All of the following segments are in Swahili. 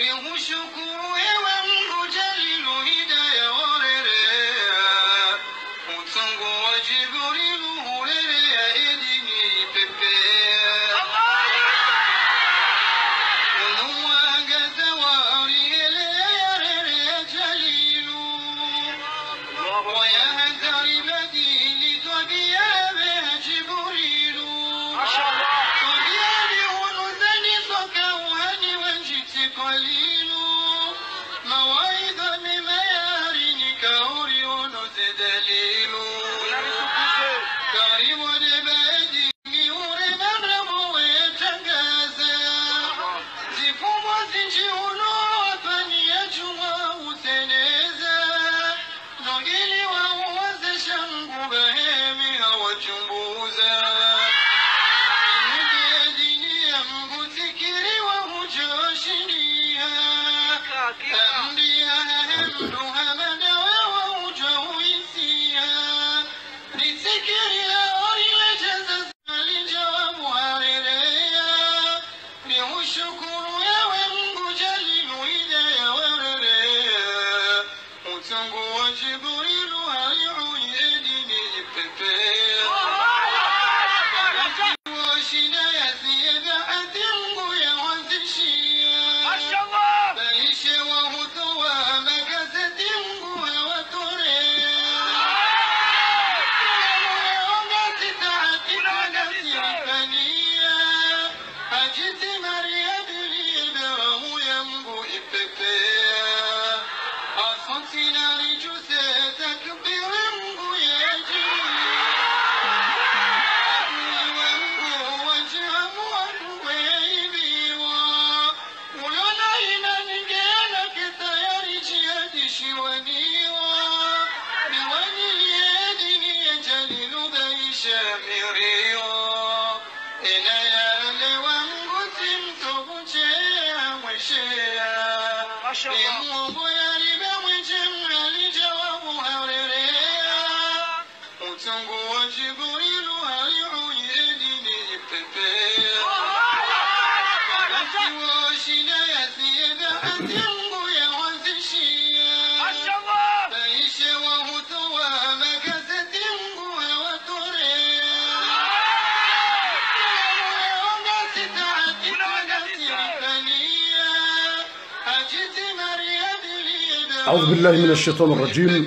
أعوذ بالله من الشيطان الرجيم.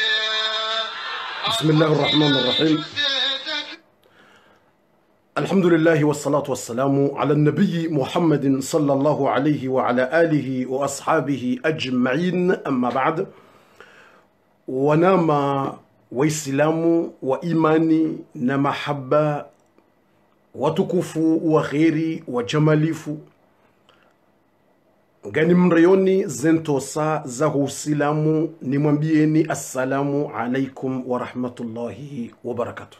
بسم الله الرحمن الرحيم. الحمد لله والصلاة والسلام على النبي محمد صلى الله عليه وعلى آله وأصحابه أجمعين. أما بعد، ونام وإسلام وإيماني نمحبة وتكفو وخيري وجماليفو gani mrayoni zentosa za uislamu nimwambieni assalamu alaikum wa rahmatullahi wa barakatuh.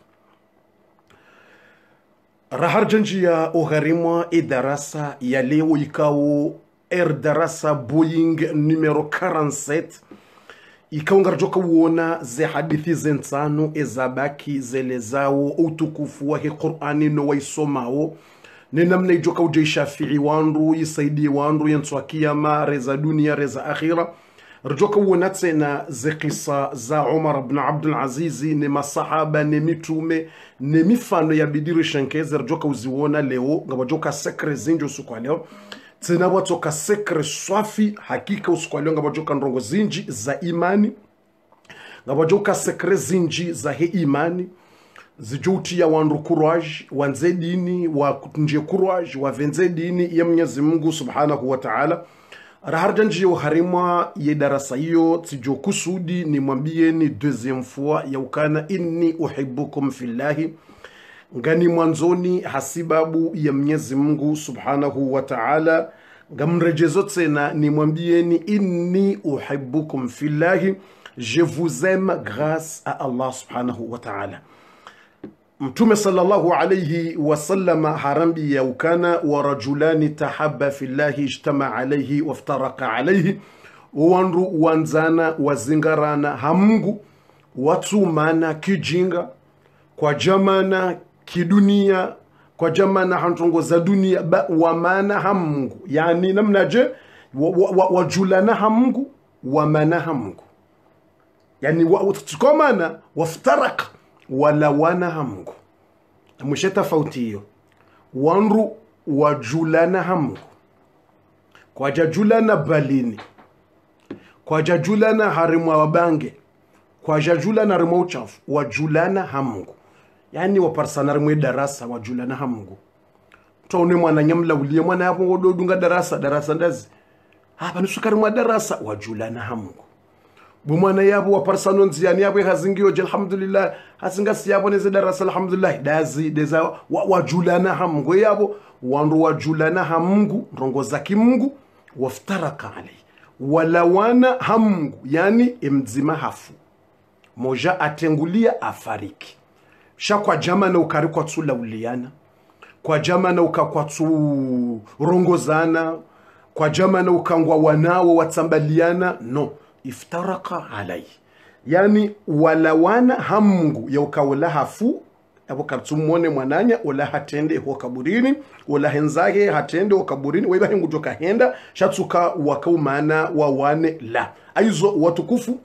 Raharjanjia ogharimwa darasa ya leo ikao darasa Boeing numero 47 ikaungarjoka uona ze hadithi zentano ezabaki zelezao utukufu wa Qur'ani no waisomao ninamna ijoka uje Shafi'i wandu isaidi wandu yenswa kiyama reza dunia reza akhira rjoka uona tena ze qissa za Umar ibn Abdul Aziz ni masahaba ni mitume ni mifano ya bidiri shankeze rjoka uziona leo ngabajoka sekre zinjo suko leo tena watoka sekre swafi hakika usuko leo ngabajoka ndongo zinji za imani ngabajoka sekre zinji za he imani zijouti ya wandu courage wanze dini wa kutunje courage wa venze dini ya Mwenyezi Mungu Subhanahu wa Ta'ala. Raharjanji yo harimwa ye darasa hiyo tijo kusudi ni mwambieni deuxième fois ya ukana inni uhibbukum fillahi ngani mwanzoni hasibabu ya Mwenyezi Mungu Subhanahu wa Ta'ala ngamrejezo tena ni mwambieni inni uhibbukum fillahi, je vous aime grâce à Allah Subhanahu wa Ta'ala. Mtume sallallahu alayhi wasallama harambi ya ukana wa rajulani tahabba fillahi ijtama alayhi waftaraka alayhi, wanru wanzana wazingarana hamungu watumana kijinga kwa jamana kidunia kwa jamana hantongo za dunia ba wamana hamungu, yani namnaje wajulana hamngu wamana Mungu, yani tukomana waftaraka walawana hamngu. Mwishe tofauti hiyo. Wanru wajulana Mungu kwa jajulana balini, kwa jajulana harimwa wabange, kwa jajulana harimwa uchafu, wajulana Mungu. Yani waparsana harimwe darasa wajulana Mungu. Tuone mwana nyamla ulie mwana hapo ngododunga darasa ndazi. Hapa nusukari mwa darasa wajulana Mungu. Bumwana yabo waparsano nziani yabo hazingio alhamdulillah, hasingasi yabo neze darasa alhamdulillah, dazi deza wajulana Mungu yabo wandu wajulana Mungu rongo zaki Mungu waftaraka alai walawana Mungu, yani mzima hafu moja atengulia afariki shakwa jama na ukari kwa tsula uliana, kwa jama na ukakwa tsu rongozana, kwa jama na ukangwa wanao watambaliana, no, iftaraka alai, yani walawana Mungu ya ukawala hafu abo kartumone mwananya ola hatende ho kaburini ola henzake hatende ho kaburini waiba hengu joka henda shatsuka wakaumana wawane la aizo watukufu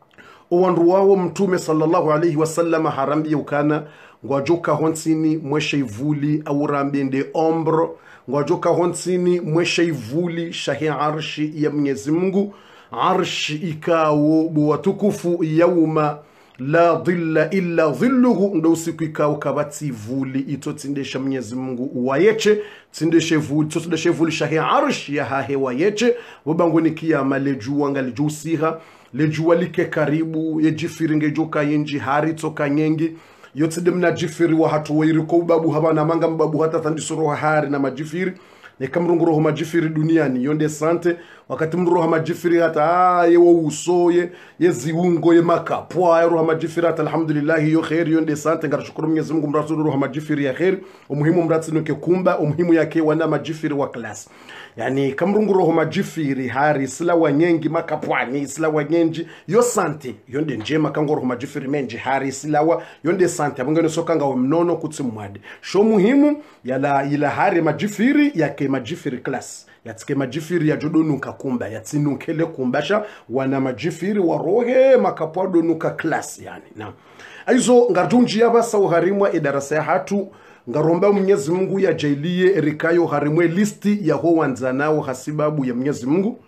owandu wao mtume sallallahu alayhi wasallam harambi ukana ngwajoka honsini mweshe ivuli awurambende ombro ngwajoka honsini mweshe ivuli shahi arshi ya Mwenyezi Mungu, arshi ikawo watukufu yauma la dhilla illa dhilluhu, ndo usiku ikao kabati vuli ito tindesha Mwenyezi Mungu wayeche tindeshe vuli shahi arshi ya hahe wayeche wabangu ni kiyama lejuwa nga lejusiha lejuwa like karibu ye jifiri ngejoka yenji hari toka nyengi yote demna jifiri wa hatu wairiko ubabu haba na manga mbabu hata tandisoro hari na majifiri ne kamrunguro majifiri duniani yonde sante wakati mruho majifiri hata yewo usoye ye ziungo ye makapwa roho majifiri hata alhamdulillah yo khair yonde sante ngarashukuru Mwenyezi Mungu mrasulu roho majifiri ya khair umuhimu mratsino ke kumba umuhimu yake wana majifiri wa class, yani kamrunguro majifiri hari sila wanyengi makapwani sila wanyenji yo sante yonde njema kangoro majifiri menji hari sila wa yonde sante abungene sokanga wa mnono kutsimwade sho muhimu yala ila hari majifiri yake majifiri class yatike majifiri ya jodonuka kumba yatinukele kumbasha wana majifiri wa rohe makapwa donuka class yani na aizo ngarjunji yabasa uharimwa idarasa ya hatu ngaromba Mwenyezi Mungu ya jailie rikayo harimwe listi ya ho wanzanao hasibabu ya Mwenyezi Mungu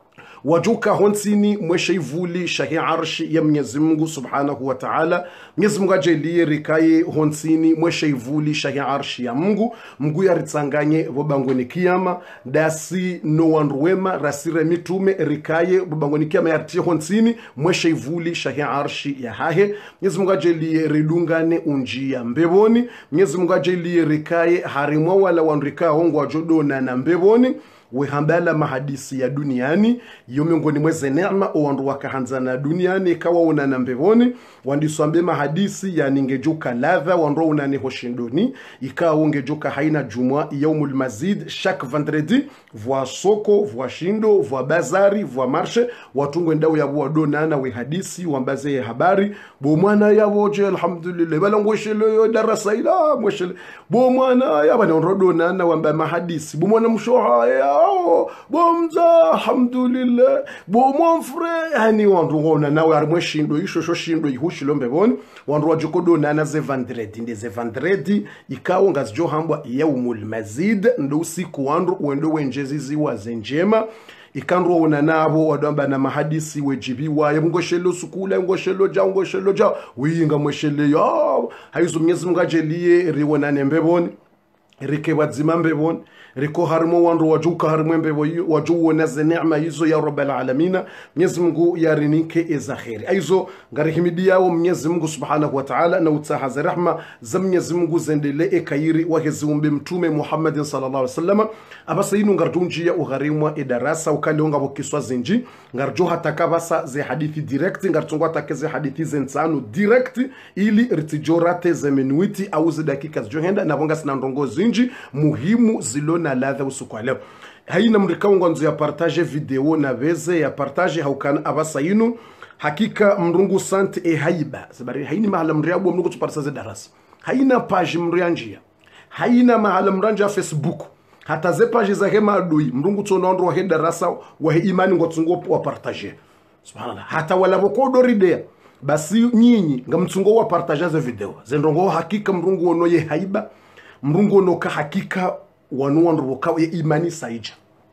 wajuka honsini mweshe ivuli shahi arshi ya Mwenyezi Mungu subhanahu wa ta'ala. Mwenyezi Mungu ajelie rikaye honsini mweshe ivuli shahi arshi ya Mungu ya ritsanganye wabangweni kiyama dasi no wanruwema rasire mitume rikaye wabangweni kiyama ya rtie honsini mweshe ivuli shahi arshi ya hahe. Mwenyezi Mungu ajelie ridungane unjia mbeboni. Mwenyezi Mungu ajelie rikaye harimwa wala wanrika hongo wajodona na mbeboni wehambala mahadisi ya duniani yo miongoni mweze neema owandu wakahanzana duniani ikawa unana mbevoni wandiswambe mahadisi ya ningejuka ladha wandu unane hoshindoni ikawa ungejuka haina jumwa yaumul mazid chaque vendredi voa soko voa shindo voa bazari voa marche watungwe ndao ya wadonana we hadisi wambaze ya habari bo mwana ya woje alhamdulillah balangweshele yo darasa ila mweshele bo mwana ya bana rodonana wamba mahadisi bo mwana mshoha ya bomza alhamdulillah bo mon frère hani wandu wona nawe arimwe shindo ishosho shindo ihushilo mbeboni wandu wajokodo nana ze vendredi ndeze vendredi ikawo ngazjo hambwa yaumul mazid ndo usiku wandu wendo wenjezi ziwa zenjema ikanro una nabo wadamba na mahadisi wejibiwa ngoshelo sukula ngoshelo ja winga mweshele yo haizo Mwenyezi Mungu ajelie riwonane mbeboni rike wadzima mbeboni riko harimo wandu wajuka harimo mbebo wajuwo naze neema hizo ya rabbal alamina. Mwenyezi Mungu yarinike ezakhiri aizo ngarihimidi yao Mwenyezi Mungu subhanahu wa ta'ala na utahaza rahma za Mwenyezi Mungu zendele ekairi waheziumbe mtume Muhammad sallallahu alaihi wasallam abasa inu ngartunji ya ugharimwa edarasa ukalionga bokiswa zinji ngarjo hatakabasa ze hadithi direct ngartungwa takeze hadithi zensano direct ili ritijorate ze minuiti au ze dakika zijohenda na bonga sina ndongo zinji muhimu zilona na ladha usiku leo. Haina mrikao ngonzo ya partage video na beze ya partage haukana abasa inu hakika mrungu sante haiba sabari haini mahala mriabu mrungu tuparsaze darasa haina page mrianjia haina mahala mranja Facebook hata ze page za hema adui mrungu tsonondo wa darasa wa imani ngotsungo wa partager subhanallah hata wala bokodoridea basi nyinyi ngamtsungo wa partager za video zendongo hakika mrungu ono ye haiba mrungu ono ka hakika wanu wanruka ye imani saija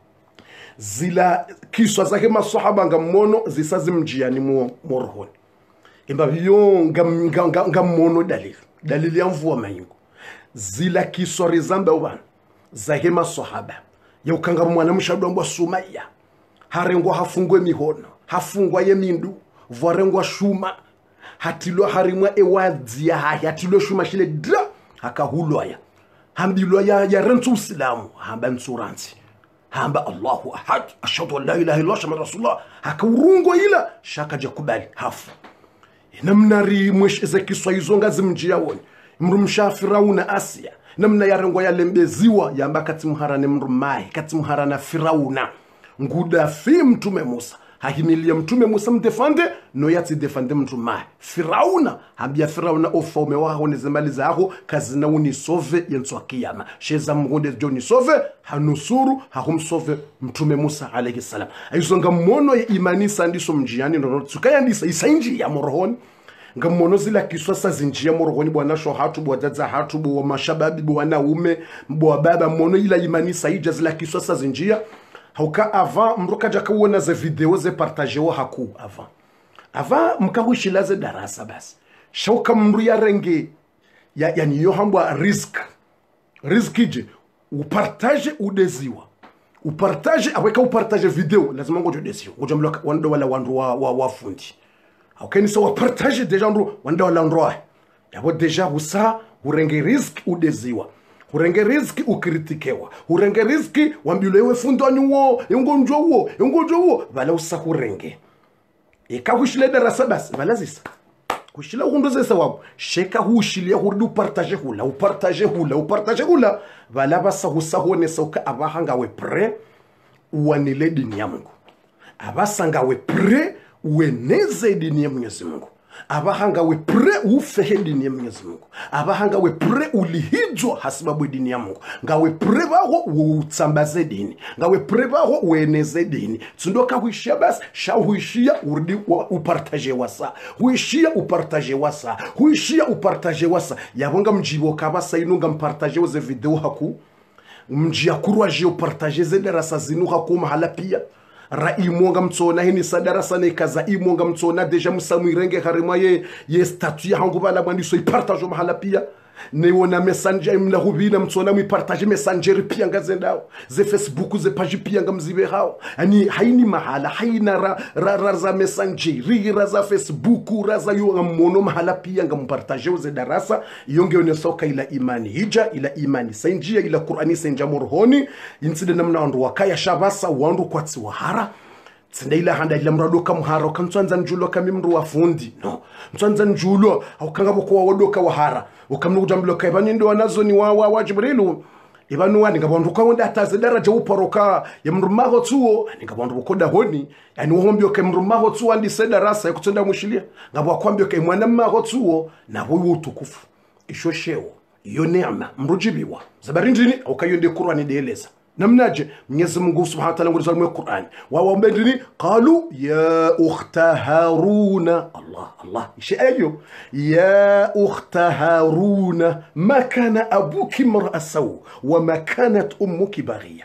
zila kiswa zake masahaba ngamono zisazimjiani morhoni imba biyo ngamono dalili ya mvua maingo zila kiswa rizamba ubana zake masahaba ya ukanga mwana mshadongwa Sumaya harengwa hafungwe mihono hafungwa ye mindu vorengwa shuma hatilwa harimwa ewadia hatilwa shuma shile dra hakahulwa ya hamdilwa ya rentu islamu hamba nsuransi hamba Allahu ahad ashhadu an la ilaha illa Allah rasulullah hakaurongo ila shaka jakubali hafu namnari mwesh ezekiswa izonga zimjia woni mrumsha Firauna Asia namna yarengo ya lembeziwa yamba kati muharane mrumai kati muharana Firauna nguda fi mtume Musa hakimilia mtume Musa mdefande no yati defande mrumai Firauna hambia Firauna ofaume waho nezemali zaho kazina unisove yenswa kiyama sheza mgonde joni sove hanusuru hahumsove mtume Musa alayhi salam ayizonga mono ya imani sandiso mjiani ndono tsukaya ndisa isainji ya morohoni ngamono zila kiswasa zinjia morogoni bwana sho hatu bwadza hatu bo mashababi bo wanaume bo baba mono ila imani saija zila kiswasa zinjia hauka avant mroka jaka uona za video ze partagewa haku avant mkahushila ze darasa basi shauka mru ya renge yani yo hambwa risk ije upartage udeziwa upartage aweka upartage video lazima ngojo desio ngojo mloka wando wala wandu wa fundi okay, so wa partage deja ndo wanda wala ndroa yabo deja usa urenge risk udeziwa urenge risk ukritikewa urenge risk wambilewe fundo anyuo yongonjo wo bala usa urenge ikahushile darasa basi bala zisa kushila undoze sawabu sheka hushilia hurdu partage hula bala basa usa hone soka abahanga we pre uanile dini ya Mungu abasanga we pre ueneze dini ya Mwenyezi Mungu abahanga we pre ufehe dini ya Mwenyezi Mungu abahanga we pre ulihijwa hasibabu dini ya Mungu ngawe pre baho utsambaze dini ngawe pre baho ueneze dini tsundoka huishia basi shahuishia urdi upartage wasa huishia upartage wasa yabonga mjibo kabasa inunga mpartage ze video haku mjia kurwa je upartage ze darasa zinu haku mahala pia raimonga mtsona hini sadarasa ne kaza imonga mtsona deja musamwirenge harima ye statut ya hangu bala mwandiso ipartage mahala pia ne wona messenger imla hubina mtsona mu partage messenger pia ngazendao ze Facebook ze page pia ngamzibe hao ani haini mahala haina za messenger raza Facebook raza yo mono mahala pia ngampartage ze darasa yonge onesoka ila imani hija ila imani senjia ila Qur'ani senja morhoni inside namna wandu wakaya shabasa wandu kwatsi wahara tsindaila handa ila mradoka muhara ukamtsanza njulo kamimru wafundi no mtsanza njulo aukangabo kwa wadoka wahara ukamnu kujambilo kaibani ndo wanazo ni wa Jibrilu ibanu wani ngabonduka wonda ataze daraja uparoka ya mrumaho tuo ngabondu koda honi yani wombyo ke mrumaho tuo andi sedarasa yakutenda mushilia ngabo akwambyo ke mwana maho tuo na huyu utukufu ishosheo iyo neema mrujibiwa zabarindini ukayonde Qur'ani deeleza namnaje Mwenyezi Mungu Subhanahu wa Ta'ala ngurisa mu Qur'ani waombendini qalu ya ukhta Haruna Allah ishi ayo ya ukhta Haruna ma kana abuki mar'a saw wa ma kanat ummuki baghiya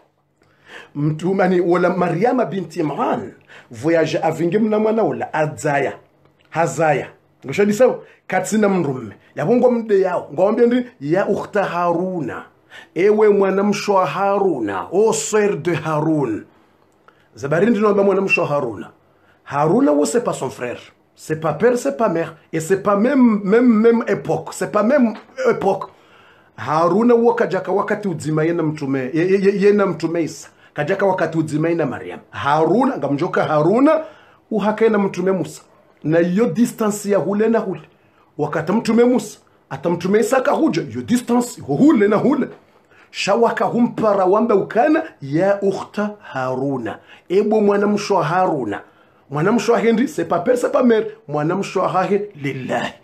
mtumani wala Maryama binti Imran voyage avinge mna mwana wala adzaya hazaya ngishadi sawa katsina mrume yabongo mde yao ngombe ya ukhta Haruna ewe mwanamshwa Haruna o sœur de Harun zabarindi no mwanamshwa Haruna wo c'est pas son frère c'est pas père c'est pas mère et c'est pas même époque c'est pas même époque Haruna wo kajaka wakati uzima yena mtume Isa kajaka wakati uzima yena Maryam Haruna ngamjoka Haruna uhakaina mtume Musa na hiyo distance ya hule na hule wakati mtume Musa atamtume Isa kahuja hiyo distance hule na hule shawaka humpara wamba ukana ya ukhta Haruna ebo mwanamshwa Haruna mwanamshwa Henry c'est pas père c'est pas mère mwanamshwa hahe lillahi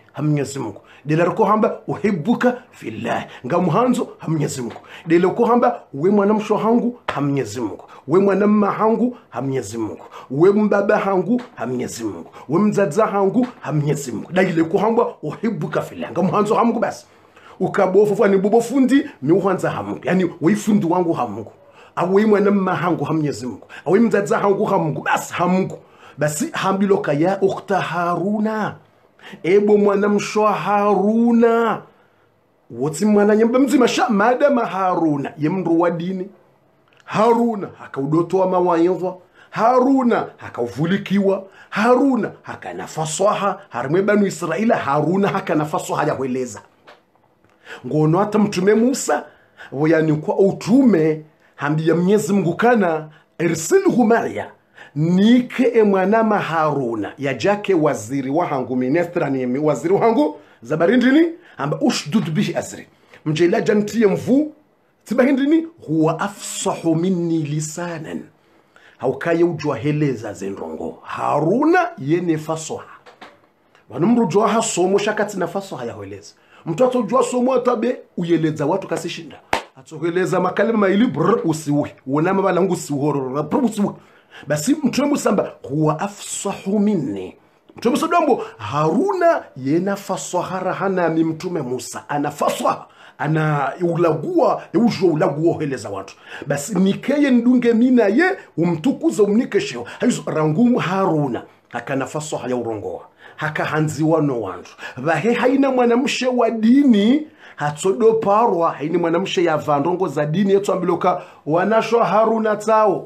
Mwenyezi Mungu. Dela roko hamba uhibbuka fillah. Ngamuhanzo Mwenyezi Mungu. Dela roko hamba we mwanamsho hangu Mwenyezi Mungu. We mwanamma hangu Mwenyezi Mungu. We mbaba hangu Mwenyezi Mungu. We mzaza hangu Mwenyezi Mungu. Dela roko hamba uhibbuka fillah. Ngamuhanzo hamungu basi. Ukabofu ni bobo fundi mi uhanza hamungu. Yani we fundi wangu hamungu. Awe mwanamma hangu Mwenyezi Mungu. Awe mzaza hangu hamungu. Basi hamungu. Basi hambiloka ya ukhta Haruna. Ebo mwanamshwa Haruna. Wotsi mwana nyamba mzima sha madama Haruna yemndu wa dini. Haruna hakaudotoa mawaidha. Haruna hakauvulikiwa. Haruna hakana fasaha. Harimwe banu Israila Haruna hakana fasaha ya kueleza. Ngono hata mtume Musa yani kwa utume hambia Mwenyezi Mungu kana irsilhu Maria nike mwanama Haruna yajake waziri wahangu ministra ni waziri wangu zabarindini amba ushdud bihi azri mjela jantiye mvu tibahindini huwa afsahu minni lisanan haukaye ujwa heleza zenrongo Haruna yene fasaha wanumru jwa hasomo shakati na fasaha ya heleza mtoto ujwa somo tabe uyeleza watu kasishinda atoheleza makalima maili usiwe unama balangu siworo usiwe basi mtume Musa huwa afsahu minni mtume Musa dombo Haruna yena fasaha hana ni mtume Musa ana fasaha ana ulagua ujwa ulagua heleza watu basi nikeye ndunge mina ye umtukuza umnikesho hizo rangumu Haruna hakana fasaha ya urongoa haka hanziwa no wantu bahe haina mwanamshe wa dini hatsodo parwa haini mwanamshe ya vandongo za dini yetu ambiloka wanashwa Haruna tao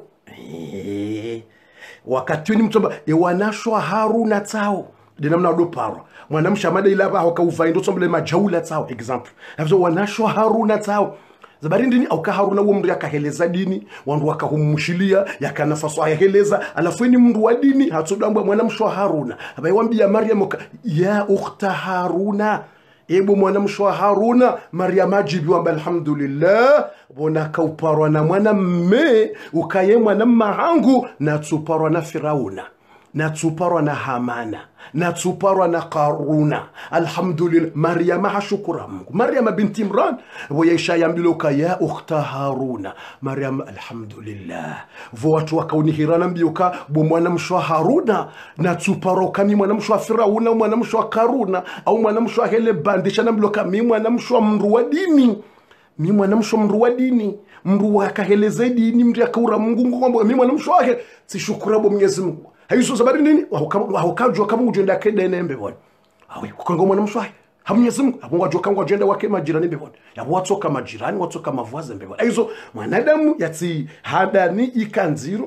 wakati ni mtomba wanashwa Haruna tao dinamna do parwa mwanamsha mada ilaba hawakauva ndo tombele majaula tao example hazo wanashwa Haruna tao zabari ndini au ka Haruna wo mndu yakaheleza dini wandu wakahummushilia yakana faso ayaheleza alafu ni mndu wa dini hatsodambwa mwanamshwa Haruna abayambia Maryam ya ukhta Haruna ebo mwanamshwa Haruna Maryam ajibu alhamdulillah bona kauparwa na mwanamme ukaye mwanamma hangu na tsuparwa na Firauna na tsuparwa na Hamana na tsuparwa na Qaruna alhamdulillah Maryam hashukura Mungu Maryam binti Imran voyesha yambiloka ya ukhta Haruna Maryam alhamdulillah vo watu wakaunihirana mbioka bo mwanamshwa Haruna na tsuparwa kami mwanamshwa Firauna mwanamshwa Qaruna au mwanamshwa hele bandisha nambiloka mi mwanamshwa mndu wa dini mi mwanamshwa mndu wa dini mndu wakaheleza dini mndu yakaura Mungu ngombo mi mwanamshwa wake sishukura bo Mwenyezi Mungu hayiso sabari nini hawakajwa kama ujenda kede nembe bwana awe kukongo mwanamshwa Mwenyezi Mungu abongwa kanga ujenda wake majirani mbe bwana yabo watsoka majirani watsoka mavazi mbe bwana hizo mwanadamu yati hadani ikanziro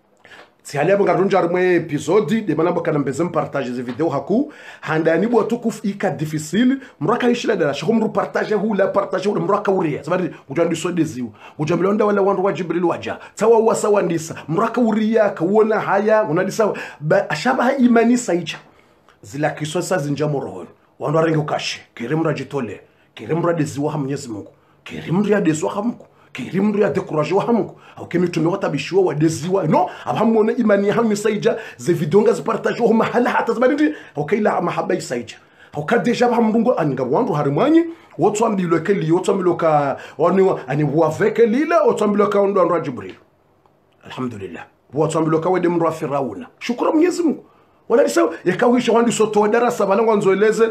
Tialia bongarunja rumwe episode de manambo kana mbeze partager ze video haku handani bo tukufu ika difficile mraka ishila dala shomru partager hula partager mraka uria sabari utandi sodeziwa utamlonda wala wandu wa Jibril waja tawa wasawandisa mraka uria kaona haya unadisa ashaba imani saicha zila kisosa zinjamoro wandu arenge ukashi kirimra jitole kirimra deziwa Mwenyezi Mungu kirimra deziwa Mungu kirimri ya dekuraje wa hamungu au kemi tumewatabishiwa wadeziwa no abhamone imani ya hamu saija ze vidonga zipartaje ho mahala hata zabandi au kaila mahaba saija au kadesha bhamrungo anga wandu harimwanyi wotswambilo keli wotswambiloka wani ani waveke lila wotswambiloka ndo ndo Jibril alhamdulillah wotswambiloka wede mru Firauna shukuru Mwenyezi Mungu wala lisao yakawisha wandu soto darasa balango nzoeleze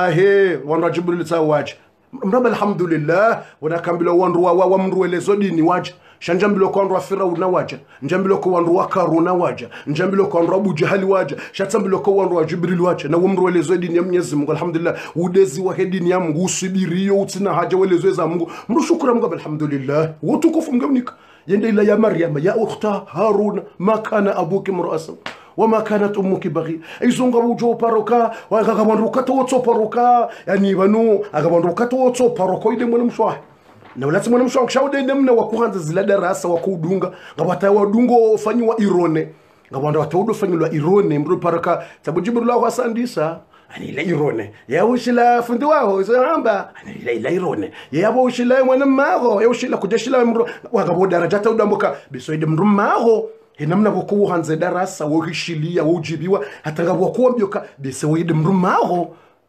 wandu Jibril tsawaje mraba alhamdulillah wanakambila wandu wa mndu elezo dini waja shanjambilo kwa wandu wa Firauna waja njambilo kwa wandu wa Karuna waja njambilo kwa wandu wa Abu Jahali waja shatambilo kwa wandu wa Jibril waja na mndu elezo dini ya Mwenyezi Mungu alhamdulillah udezi wa dini ya Mungu usibirio utina haja welezo za Mungu mndu shukura Mungu alhamdulillah wotukufu mgeunika yende ila ya Maryam ya ukhta Haruna ma kana abuki mra'asa وما كانت امك بغي ايزونغا وجو باروكا واغابانروكا توتو باروكا يعني بنو اغابانروكا توتو باروكو يدي من مشوا نولات من مشوا كشاودي دمنا wakuanza zila darasa wakudunga ngabata wadungo fanywa irone ngabanda watodo fanywa irone mbru paraka sabu Jibril wasandisa ani ila irone ya ushila fundi wao zamba ani ila irone ya abo ushila mwana mago ya ushila kujashila mbru wagabo darajata udamboka bisoide mbru mago hinamna boku hanze darasa wohishilia wojibiwa hatangabwa kuambyoka bise wide mrumaho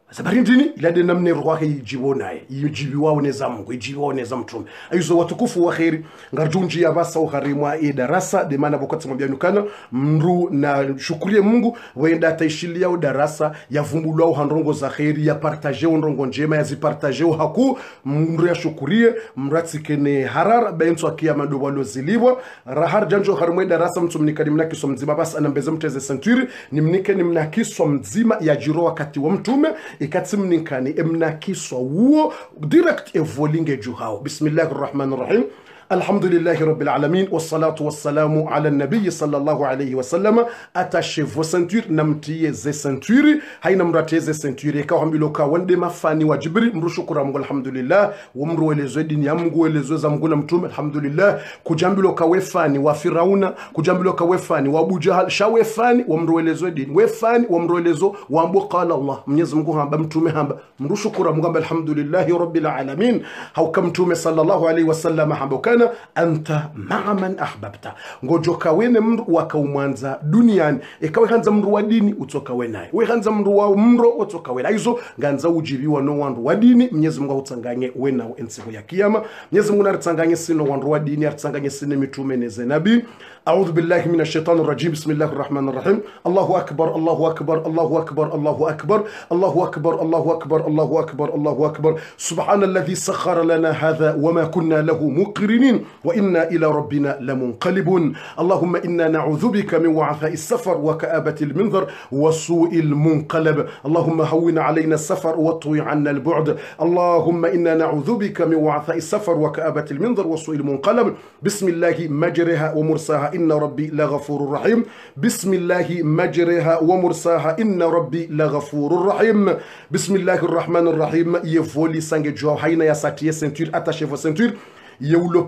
sabari ndini ilade namne rwake yijibonaye yijibiwa neza Mungu yijibiwa neza mtume aizo watukufu wa khairi ngarjunji ya basa uharimwa darasa de maana bokati mbianukana mru na shukurie Mungu wenda taishilia darasa yavumbulwa handrongo za khairi ya partager ndrongo njema ya zipartager haku mru ya shukurie mratsikene harar benso akia madobalo zilibwa rahar janjo harimwa darasa mtumnika nimna kiso mzima basa anambeze mteze century nimnike nimna kiso mzima ya jiro wakati wa mtume ikatimnikani emnakiswa uo direct evolinge juhao bismillahirrahmanirrahim alhamdulillahi rabbil alamin wassalatu wassalamu ala nabiy sallallahu alayhi wa sallam attaché vos ceintures namtiye ze ceinture hayna mrate ze ceinture ka hambiloka wande mafani wa jibri mrushukura Mungu alhamdulillah wamru welezo dini ya Mungu welezo za Mungu na mtume alhamdulillah kujambiloka wefani wa Firauna kujambiloka wefani wa Abu Jahal shawefani wamru welezo dini wefani wamru welezo wa Abu qala Allah Mwenyezi Mungu hamba mtume hamba mrushukura Mungu alhamdulillah rabbil alamin hauka mtume sallallahu alayhi wa sallam hamba anta ma'a man ahbabta ngojoka wene mru wakaumwanza duniani ikawe hanza mru wa dini utoka wenaye we hanza mru wa mro utoka wenaye izo ganza ujibiwa no wandu wa dini Mwenyezi Mungu utanganye wena ensiku ya kiyama Mwenyezi Mungu naritanganye sino wandu wa dini aritanganye sino mitume neze nabii أعوذ بالله من الشيطان الرجيم بسم الله الرحمن الرحيم الله أكبر الله أكبر الله أكبر الله أكبر الله أكبر الله أكبر الله أكبر الله أكبر سبحان الذي سخر لنا هذا وما كنا له مقرنين وإنا إلى ربنا لمنقلبون اللهم إنا نعوذ بك من وعثاء السفر وكآبة المنظر وسوء المنقلب اللهم هون علينا السفر واطوي عنا البعد اللهم إنا نعوذ بك من وعثاء السفر وكآبة المنظر وسوء المنقلب بسم الله مجرها ومرساها إن ربي لغفور رحيم بسم الله مجرها ومرساها إن ربي لغفور رحيم بسم الله الرحمن الرحيم يفولي سانجي جو هاينا يا ساتيه ceinture attachez vos ceintures le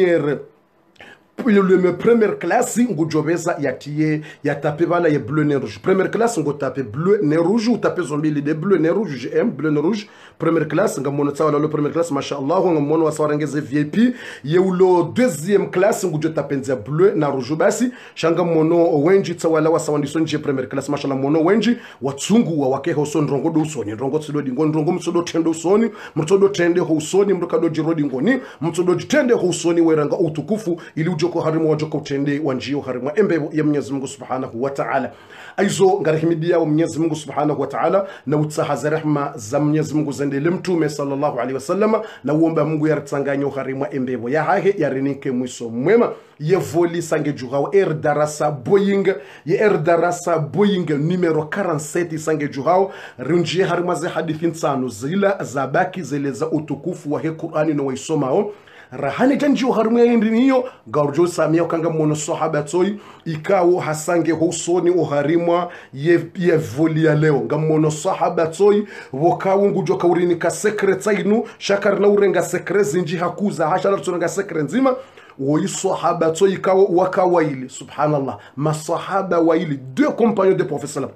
première classe ngujobeza yatie ya taper bala ya bleu nez rouge première classe ngo taper bleu nez rouge ou taper zombie les bleu nez rouge j'aime bleu nez rouge première classe ngamono tsawa le première classe mashallah ngamono wasarangeze VIP yeulo deuxième classe ngujo tapenza bleu na rouge basi shanga mono wenji tsawa la wasawandisoni je première classe mashallah mono wenji watsungu wa wake hoso ndrongo do usoni ndrongo tsido dingo ndrongo mtsodo tende usoni mtsodo tende ho usoni mrokado jirodi ngoni mtsodo tende ho usoni weranga utukufu ili ko harimu wajoko utende wanjio harimu embebo ya Mwenyezi Mungu Subhanahu wa Ta'ala aizo ngarahimidia wa Mwenyezi Mungu Subhanahu wa Ta'ala na utsahaza rehma za Mwenyezi Mungu zendele mtume sallallahu alaihi wasallam na uomba Mungu yaritsanganyo harimu embebo ya hahe yarinike mwiso mwema yevoli sange juhao darasa Boeing numero 47 sange juhao runjie harimu za hadithi nsano zila zabaki zeleza utukufu wa he Qur'ani na waisomao rahani janji harumu ya ndiniyo gaurjo samia ukanga mono sahaba toi ikawo hasange husoni uharimwa ye voli ya leo ngamono sahaba toi wokawo ngujo kaurini ka sekreta inu shakar na urenga sekre zinji hakuza hashara turenga sekre nzima woyi sahaba toi ikawo wakawaili subhanallah masahaba waili deux compagnons de prophète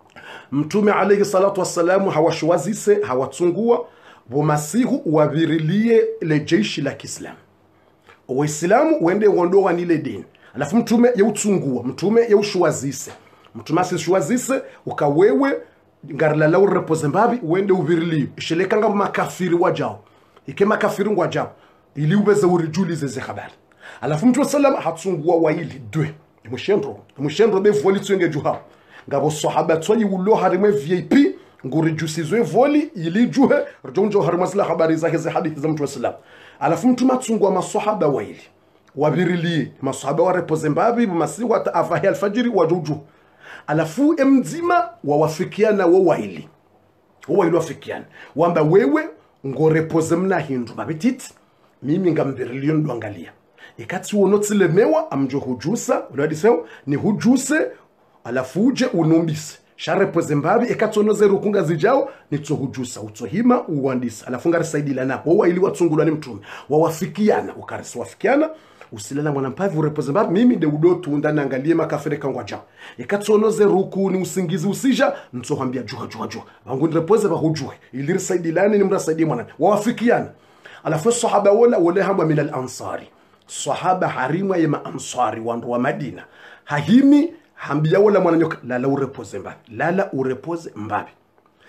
mtume alayhi salatu wassalamu hawashwazise hawatungua bomasihu wabirilie le jeshi la Kiislamu Waislamu wende wondoa nile dini alafu mtume yautungua mtume yaushwazise mtume asishwazise ukawewe ngarla la urepoze mbabi wende ubirilie shilekanga makafiri wajao ike makafiri wajao ili ubeze urijulize ze habari alafu mtume sallam hatungua waili dwe mushendro be voli twenge juha ngabo sahaba tsoyi ulo harimwe VIP nguri jusizwe voli ili juhe rjonjo harmasla habari zake za hadithi za mtu wa sallam alafu mtu matungwa masahaba waili wabirili masahaba warepoze mbabi masiwa ta afahi alfajiri wajuju alafu emzima wawafikiana waili wafikiana wamba wewe ngorepoze mna hindu babitit mimi ngambirili ndo angalia ikati wonotsile mewa amjo hujusa ulwadiseo ni hujuse alafu uje unumbise sharepoze mbabi ekatonoze rukunga zijao nitsohujusa utsohima uwandisa alafunga risaidila na wa ili watungulwa ni mtume wawafikiana ukarisi wafikiana usilala mwanampavi urepoze mbabi mimi de udotu ndana angalie makafere kangwa jao ekatonoze ruku ni usingizi usija nitsohambia juha wangu nirepoze bahujuhe ili risaidilani ni mrasaidie mwana wawafikiana alafu sahaba wala hamba min al-ansari sahaba harimwa ya ansari wandu wa Madina hahimi hambia wala mwananyoka lala urepoze mbabi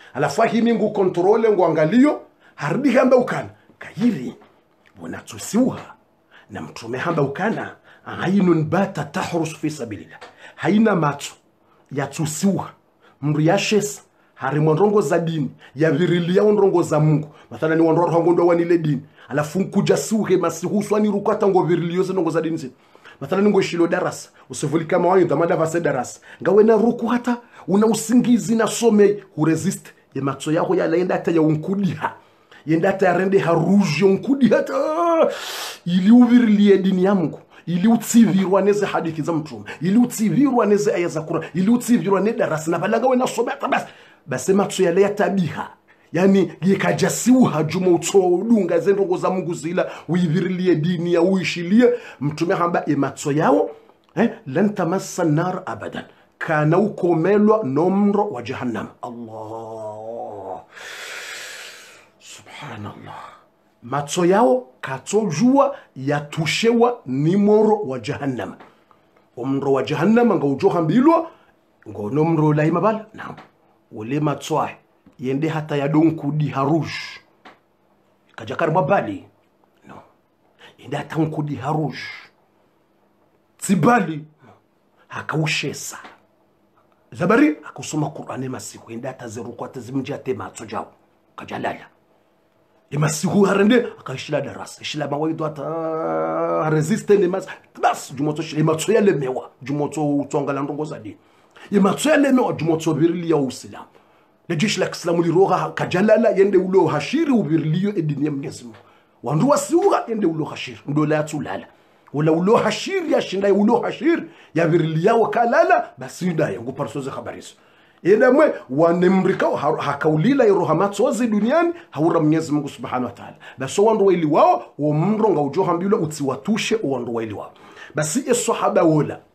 alafu himi ngu kontrole ngu angalio haridi hamba ukana kayiri wanatusiuha na mtume hamba ukana ainun bata tahrus fi sabilillah haina macho yatusiuha mriyashesa hari mwandrongo za dini ya virilia ondrongo za Mungu mathala ni wandoro hangondo wanile dini alafu kuja suhe masihusu ani rukata ngo virilio zinongo za dini mathala ngo shilo darasa usivuli kama wayo dhamada vase darasa ngawe na ruku hata una usingizi na some huresist ya macho yako ya laenda hata ya unkudiha yenda hata ya rende haruji unkudi hata ili uvirilie dini ya Mungu ili utivirwa neze hadithi za mtume ili utivirwa neze aya za Qur'an ili utivirwa ne darasa na balanga we na some hata basi macho yale ya tabiha yani yekajasiuha juma utodunga zendongo za Mungu zila uivirilie dini ya uishilie mtume hamba macho yao lan tamassa nar abadan kana ukomelwa nomro wa jahannam. Allah subhanallah macho yao katojua yatushewa ni moro wa jahannam omro wa jahannam ngaujoha mbilwa ngono mro la imabala naam ule macho yende hata ya donkudi haruj kajakar mabali no yende hata nkudi haruj sibali no. Hakaushesa zabari akusoma Qur'ani masiku yende hata zeruko atazimjia tema macho jao kajalala imasiku harende akashila darasa ishila mawaidu hata resiste ni mas bas jumoto shile macho yalemewa jumoto utongala ndongo za dini imacho yalemewa jumoto birili ya Uislamu na jeshi la Kiislamu liroga kajalala yende ulo hashiri ubiriliyo edini ya Mwenyezi Mungu wandu wasiuga yende ulo hashiri ndo la tulala wala ulo hashiri ya shinda ulo hashiri ya biriliya wakalala basi ndaya ngo parsoze habarizo edamwe wanemrika hakaulila irohamatso wazi duniani haura Mwenyezi Mungu Subhanahu wa Ta'ala basi wandu waili wao wa mronga ujoha mbilo utiwatushe wandu waili wao basi esahaba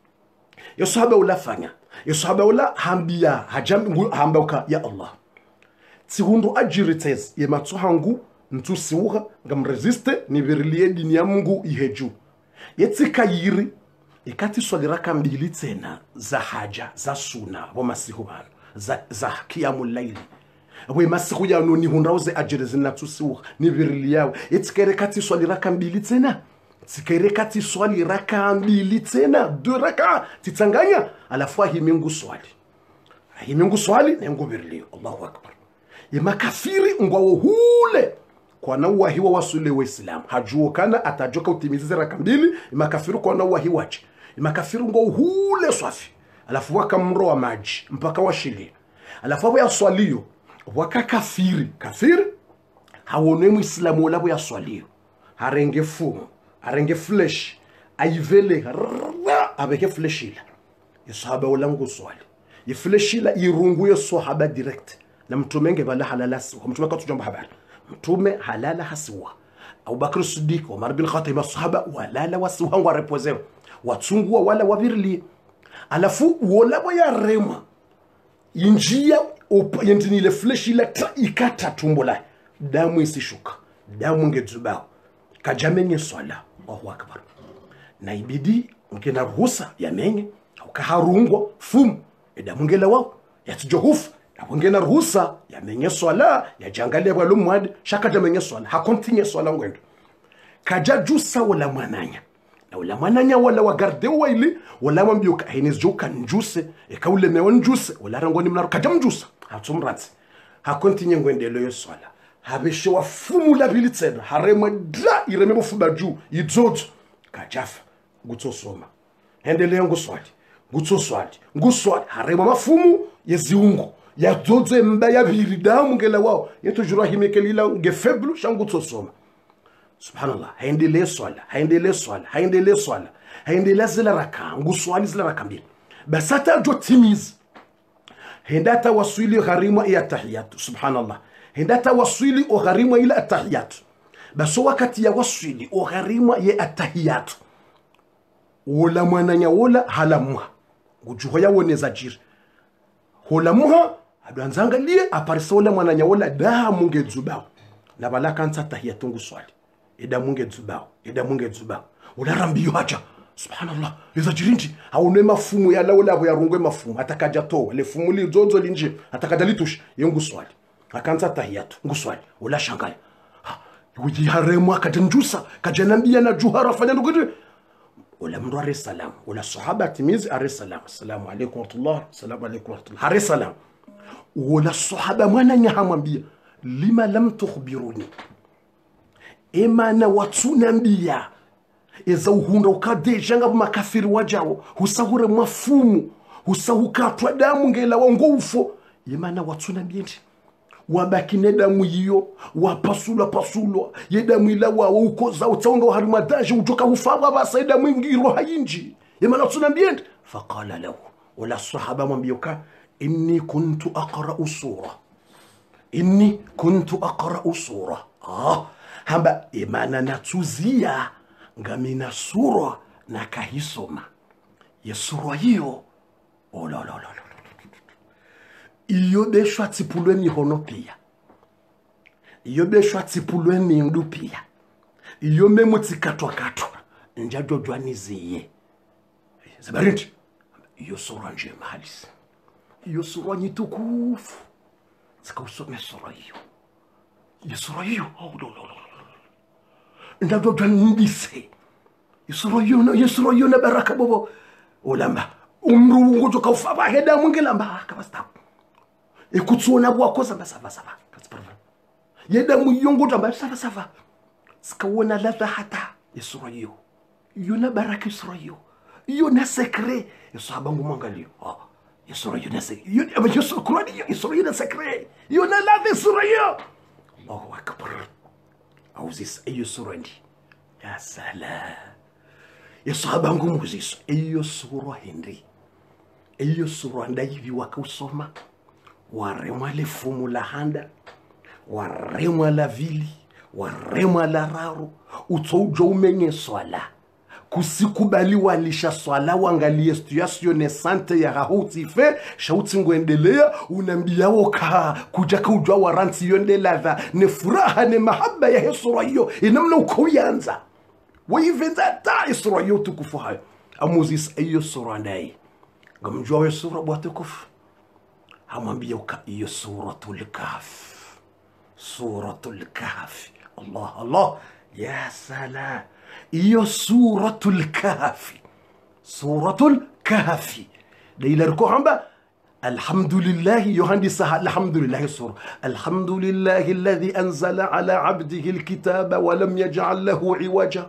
wala fanya yasahaba wala hambia hajam hambauka ya Allah tihundu ajirites ye matsohangu ntusiuha ngamresiste ni verilie dini ya Mungu iheju yetika yiri ikati swaliraka mbili tena za haja za suna wa masihu bano za qiyamul layli we masihu ya no ni hunrauze ajirizi natusiuha ni verilie yawe yetika kati swaliraka mbili tena sikere kati swali raka mbili tena 2 raka titanganya alafu himingu swali na ngo birli Allahu akbar ya makafiri ngwawo hule kwa nawa hiwa wasule wa Islam hajuo kana atajoka utimize raka mbili makafiri kwa nawa hiwache makafiri ngwawo hule swafi alafu wakamro wa maji mpaka washili alafu ya swalio wakakafiri kafiri hawone muislamu wala ya swalio harenge fumu arenge flesh aivele avec flesh ila yasahaba wala nguswali yiflesh ila irungu yo sahaba direct na mtume nge bala halala siwa mtume katujamba habari mtume halala hasiwa Abu Bakr Siddiq Umar bin Khattab sahaba wala la wasiwa ngwa repose watungwa wala wabirli alafu wala ya rema injia yentini ile flesh ila ikata tumbo la damu isishuka damu ngezubao kajamenye swala Allahu akbar na ibidi mkena ruhusa ya menye ukaharungwa fumu edamu ngela wao yatujohufu na ngena ruhusa ya menye swala ya jangalia kwa lumwad shaka jamenye swala hakontinye swala ngwendo kaja jusa wala mwananya na wala mwananya wala wagarde waili wala mwambioka hinizjoka njuse ekaule meon juse wala rangoni mnaro kaja mjusa hatumrati hakontinye ngwendelo yo swala habeshe wa fumu la bilitsena harema dra irememo fubaju idzodzo kajafa ngutsosoma endelea nguswali harema mafumu yeziungu ya dzodzo mbaya biridamu ngela wao yeto jura himekelila ngefeblu shangutsosoma subhanallah haendelee swala zila raka nguswali zila raka mbili basata jo timiz hendata waswili harima ya tahiyatu subhanallah hendata waswili o harima ila atahiyatu baso wakati ya waswili o harima ya atahiyatu wala mwananya wala halamuha ngujuho ya woneza jiri hola muha adanzangalie aparisa wala mwananya wala da munge dzubao na balaka nta tahiyatu nguswali eda munge dzubao wala rambiyo haja subhanallah iza jirinti haune mafumu ya la wala ya rungwe mafumu atakaja to le fumu li zozo linje atakadalitush yenguswali akanza tahiyatu nguswali wala shangaya ujiharemu akatenjusa kajanambia na juhara fanya ndugu wala mndu alayhi salam wala sahaba timizi alayhi salam assalamu alaykum wa rahmatullah assalamu alaykum wa rahmatullah alayhi salam wala sahaba mwana nyahamwambia lima lam tukhbiruni emana watunambia eza uhunda ukadejanga makafiri wajao husahure mafumu husahukatwa damu ngela wangufo emana watunambia wabakine damu hiyo wapasulwa yedamu ila wawo ukoza utonga waharimadaje utoka ufawa basa damu ngiro hayinji emana watunambia faqala lahu wala sahaba mwambioka inni kuntu aqra'u sura hamba imana natuzia ngamina sura na kahisoma ye sura hiyo iyo beshwa tipulwe mihono pia iyo beshwa tipulwe mindu pia iyo memutikatwa njadodwa niziye zabarinti iyo sura njema halisi iyo sura nyitukufu sikausome sura hiyo yesura hiyo ndadodwa ndise yesura hiyo na baraka bobo olamba umru ngojo kaufaba heda mungelamba kabasta ekutsona bwakoza basava katsparva yeda muyongo tamba sava sikawona ladha hata yesura hiyo na baraka yesura hiyo na secret yesaba ngumangalio yesura hiyo na secret yesura kurani yesura hiyo na secret na ladha yesura hiyo Allahu akbar auzis ayo sura ndi ya sala ya sahaba ngumu ziso ayo sura hindi ayo sura ndayivi wakausoma waremwa le fumu la handa waremwa la vili waremwa la raro utoujo umenye swala kusikubaliwa lisha swala wangalie situation sante ya hauti fe shauti ngoendelea unambia woka kuja kujwa waranti yonde ladha ne furaha ne mahaba ya sura hiyo inamna ukoyanza waivenza ta sura hiyo tukufu hayo amuzis ayo sura ndai ngamjua hiyo sura bwatukufu hamwambia uka hiyo suratul kahf Allah ya salam iyo suratul kahfi daila rko hamba alhamdulillah yohandi saha alhamdulillah sura alhamdulillah alladhi anzala ala abdihi alkitaba wa lam yaj'al lahu iwaja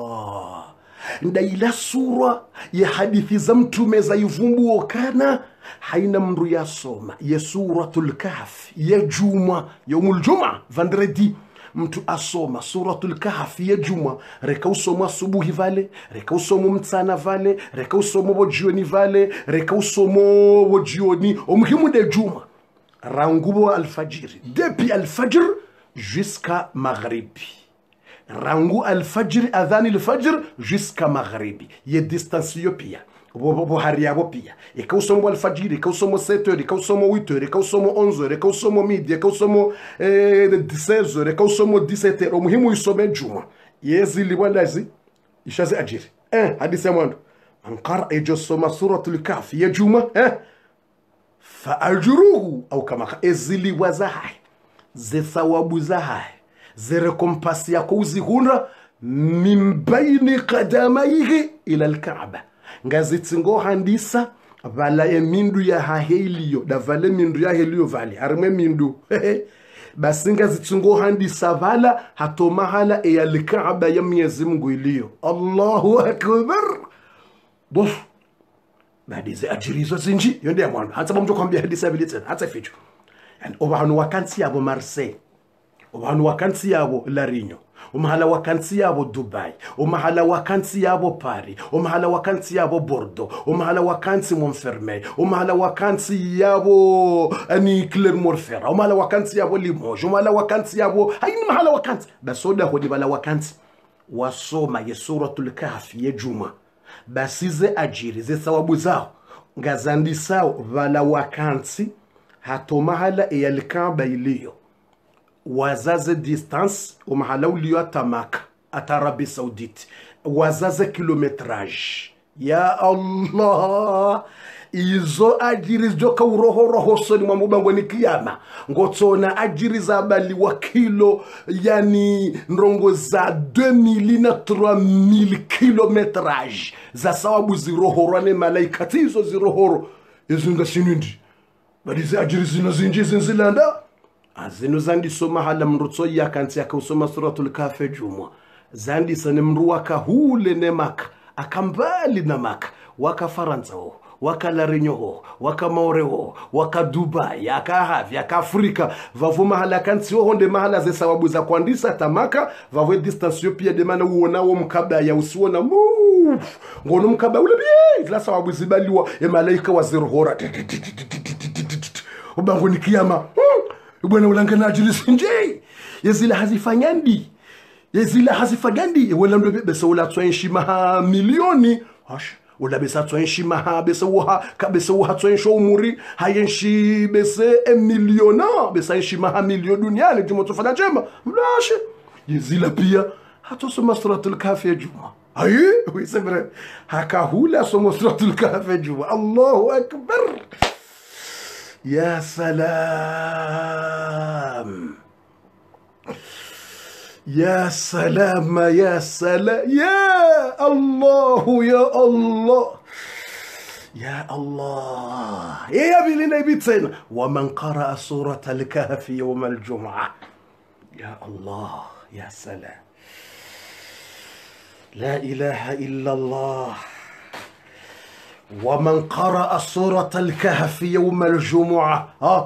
daila sura ya hadithi za mtume za ivumbuo kana haina mndu ya soma ya suratul kahf ya juma yawmul juma vendredi mtu asoma suratul kahfi ya juma reka usoma asubuhi vale reka usoma mtsana vale reka usoma bojioni vale reka usoma bojioni umuhimu de juma rangubo alfajiri depuis alfajr jusqu'à maghribi rangu alfajr adhan alfajr jusqu'à maghribi ye distance yo pia bobo hari yabo pia ikausoma alfajiri ikausoma 7h ikausoma 8h ikausoma 11h ikausoma midi ikausoma 16h ikausoma 17h umuhimu isome juma yezi liwandazi ishazi ajiri hadithi ya mwanzo ankara ejosoma suratul kahf ya juma fa ajruhu au kama ezili wazahai ze thawabu zahai ze recompense yako uzihunda min baini qadamayhi ila alkaaba ngazitsingo handisa vala emindu ya haheliyo da vale mindu ya heliyo vale arme mindu basi ngazitsingo handisa vala hatoma hala ya alkaaba ya Mwenyezi Mungu iliyo Allahu akbar bof badize ajirizo zinji yonde ya mwana hata mtu kwambia hadisa bilitsen hata ficho and obahanu wakansi yabo Marseille obahanu wakansi yabo Larinyo umahala wakansi yabo Dubai umahala wakansi yabo Paris umahala wakansi yabo Bordeaux umahala wakansi Montfermeil umahala wakansi yabo ani Clermont-Ferrand umahala wakansi yabo Limoges umahala wakansi yabo haini mahala wakansi basoda hodi bala wakansi wasoma ya suratul kahf ya juma basize ajiri ze thawabu zao ngazandisao vala wakansi hatomahala ya alkaaba iliyo wazaze distance umahala uliyo atamaka ata Arabie Saoudite wazaze kilometrage ya Allah izo ajiri zdoka uroho soni mwa mubangoni kiyama ngotsona ajiri za bali wa kilo yani ndongo za 2000 na 3000 kilometrage za sawabu zirohorane malaika tizo zirohoro izinga sinindi bali za ajiri zinazinji zinzilanda azinu zandi soma hala mrutso yakanti yakasoma suratul kahfi jumwa zandi sane mruwaka hule ne maka akambali na maka waka Faransa ho waka Larinyo ho waka Maore ho waka Dubai yaka Havi yaka Afrika vavu mahala kanti ho honde mahala ze sababu za kuandisa tamaka vavu distance pia de mana uona wo mkaba ya usiona ngono mkaba ule bie la sababu zibaliwa e malaika wa zirhora ubangoni kiyama bwana ulangana ajili sinje yezila hazifanyandi wala ndo besa wala tsoenshi maha milioni hash wala besa tsoenshi maha besa wa tsoenshi umuri hayenshi besa miliona besa enshi maha milioni duniani jumo tofana jema mlashe yezila pia hatosoma suratul kahfi juma ayi wisemre hakahula soma suratul kahfi juma Allahu akbar ya salam يا سلام يا سلام يا الله يا الله يا الله يا بلينا بيتنا ومن قرأ سورة الكهف يوم الجمعة يا الله يا سلام لا إله إلا الله ومن قرأ سورة الكهف يوم الجمعة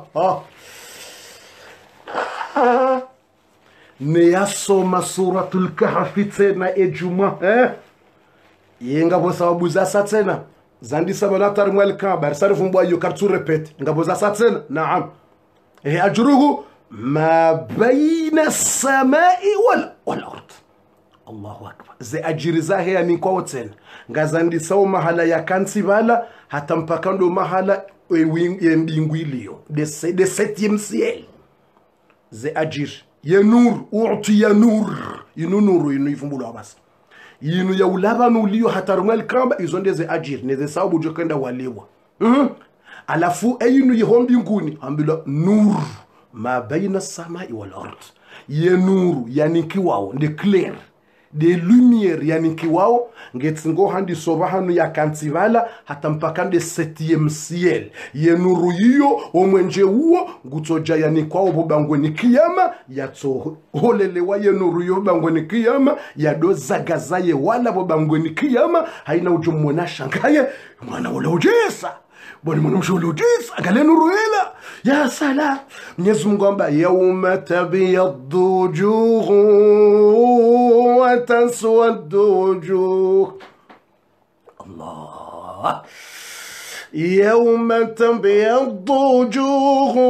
niyasoma suratul kahfi tena ejuma yenga bo sababu za satena zandi sabana tar mwalka bar sarfu mboyo kartu repete ngabo za satena naam ajruhu ma bayna as-samai wal ard Allahu akbar ze ajiriza hea ni kwa tena ngazandi sawa mahala ya kansi bala hata mpaka ndo mahala mbingu iliyo de 7e ciel ze ajir ya nur u'ti ya nur inu nuru inu ifumbulu basi inu ya ulaba nuliyo hatarumel kamba izo ndeze ajir neze sababu jokenda walewa alafu inu yihombi nguni ambila nur ma baina samai wal ard ya nuru yani kiwao de clair de lumière yani kiwao ngetsingo handi sobahanu ya kantivala hata mpaka de 7e ciel ye nuru yiyo omwenje uo ngutoja yani kwao bobangweni kiyama yato holelewa ye nuru yo bangweni kiyama yadozagazaye wala bobangweni kiyama haina ujumona shangaye mwana wala ujesa bwana mwanamsholo ujesa agale nuru ila ya salam Mwenyezi Mungu amba yawma tabyaddu wujuhu wa taswaddu wujuh Allah yawma tabyaddu wujuhu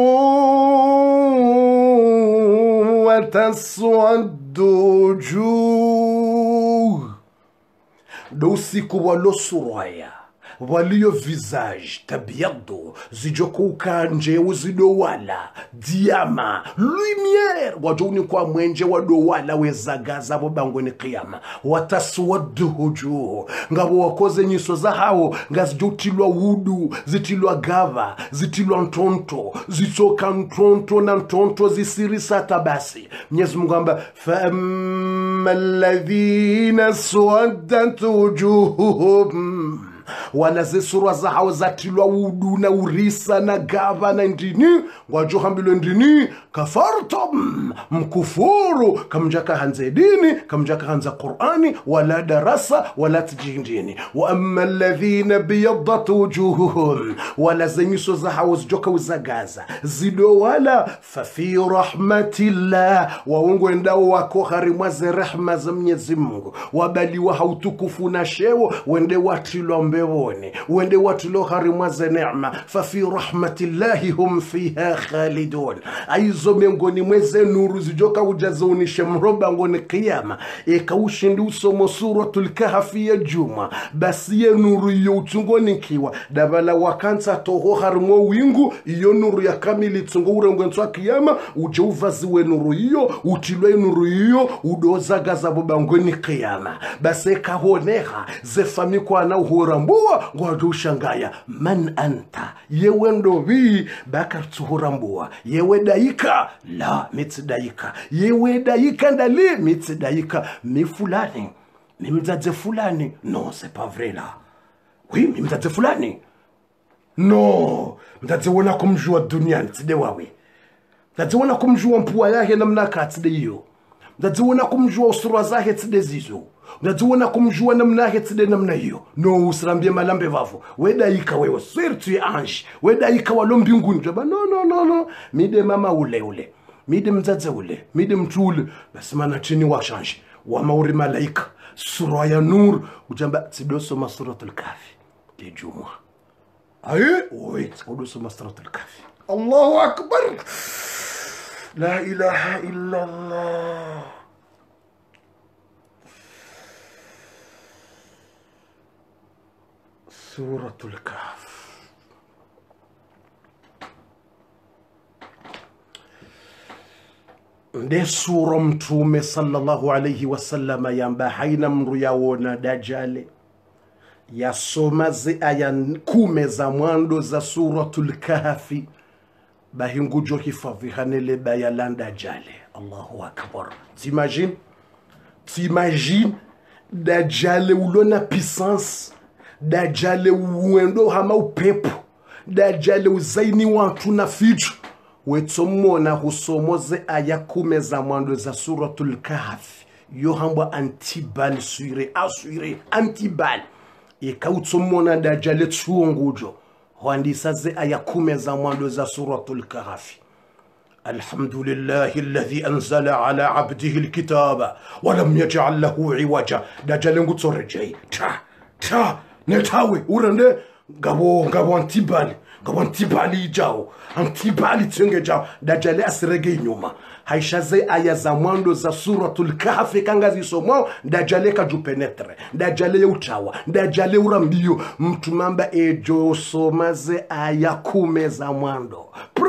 wa taswaddu wujuh dosiku walosuraya waliyo visage tabyaddu zijokouka nje uzido wala diama lumière wajoni kwa mwenje wado wala wezagaza bo bangweni kiyama wataswaddu wujuh ngabo wakoze nyiso za hao ngazijotilwa wudu zitilwa gava zitilwa ntonto zitoka ntonto na ntonto zisirisa tabasi Mwenyezi Mungu amba fa alladhina swaddat wujuhum wala zesura za hao zatilwa wudu na urisa na gava na ndini wajohambilo ndini kafartum mkufuru kamjaka hanze dini kamjaka hanza Qur'ani wala darasa wala tijindini wa amma alladhina biyaddat wujuhuhum wala zenyiso za hao zijoka uzagaza zido wala fa fi rahmatillah waungu endao wako harimwaze rehma za Mwenyezi Mungu wabali wa hautukufu na shewo wende watilwa mbewoni wende watilo harimwaze neema fa fi rahmatillahi hum fiha khalidun aizo miongoni mweze nuru zijoka ujazonishe mroba ngoni kiyama ikaushindi usomo suratul kahfi ya juma basi ye nuru yo utungoni kiwa dabala wakanza toho harimo wingu iyo nuru ya kamili tungura ngwenzwa kiyama uje uvaziwe nuru hiyo utilwe nuru hiyo udoza gaza bobangoni kiyama basi kahoneha ze fami kwa na uhora mbua ngwado ushangaya man anta yewe ndovi bakar tsuhura mbua yewe daika la mitdaika yewe daika ndali mitdaika mi fulani mi mzadze fulani non c'est pas vrai là oui mi mzadze fulani no mzadze wona kumjua duniani tside wawe mzadze wona kumjua mpua yake namna katside hiyo mzadze wona kumjua usura zake tside zizo mzadze kumjua namna yake tside namna hiyo no usirambie malambe vavo wedaika wewe swear tu ange wedaika walo mbinguni jaba no mide mama ule mide mzadze ule mide mtule basi mana chini wa change wa mauri malaika sura ya nur ujamba tsidoso masuratul kafi tejumwa aye wait tsidoso masuratul kafi Allahu akbar la ilaha illa Allah suratul kahf nde sura mtume sallallahu alayhi wasallama yamba haina mru yawona dajale yasoma zi aya 10 za mwando za suratul kahfi bahingujo hifadhi hanele bayalanda jale. Allahu akbar. T'imagine dajale ulona puissance dajale uwendo hama upepo dajale uzaini watu na fitu wetsomona husomoze aya 10 za mwando za suratul kahfi yo hamba antibal suire assuire antibal ikautsomona dajale tsuongujo huandisa ze aya 10 za mwando za suratul kahfi. Alhamdulillahi alladhi anzala ala abdihi alkitaba wa lam yaj'al lahu iwaja. Dajale ngutsorejei ta netawe urende gabo antibali jao antibali tsenge jao dajale asirege nyuma haishaze aya za mwando za suratul kahfi kangazi somo dajale kajupenetre dajale utawa dajale urambio mtumamba ejo somaze aya 10 za mwando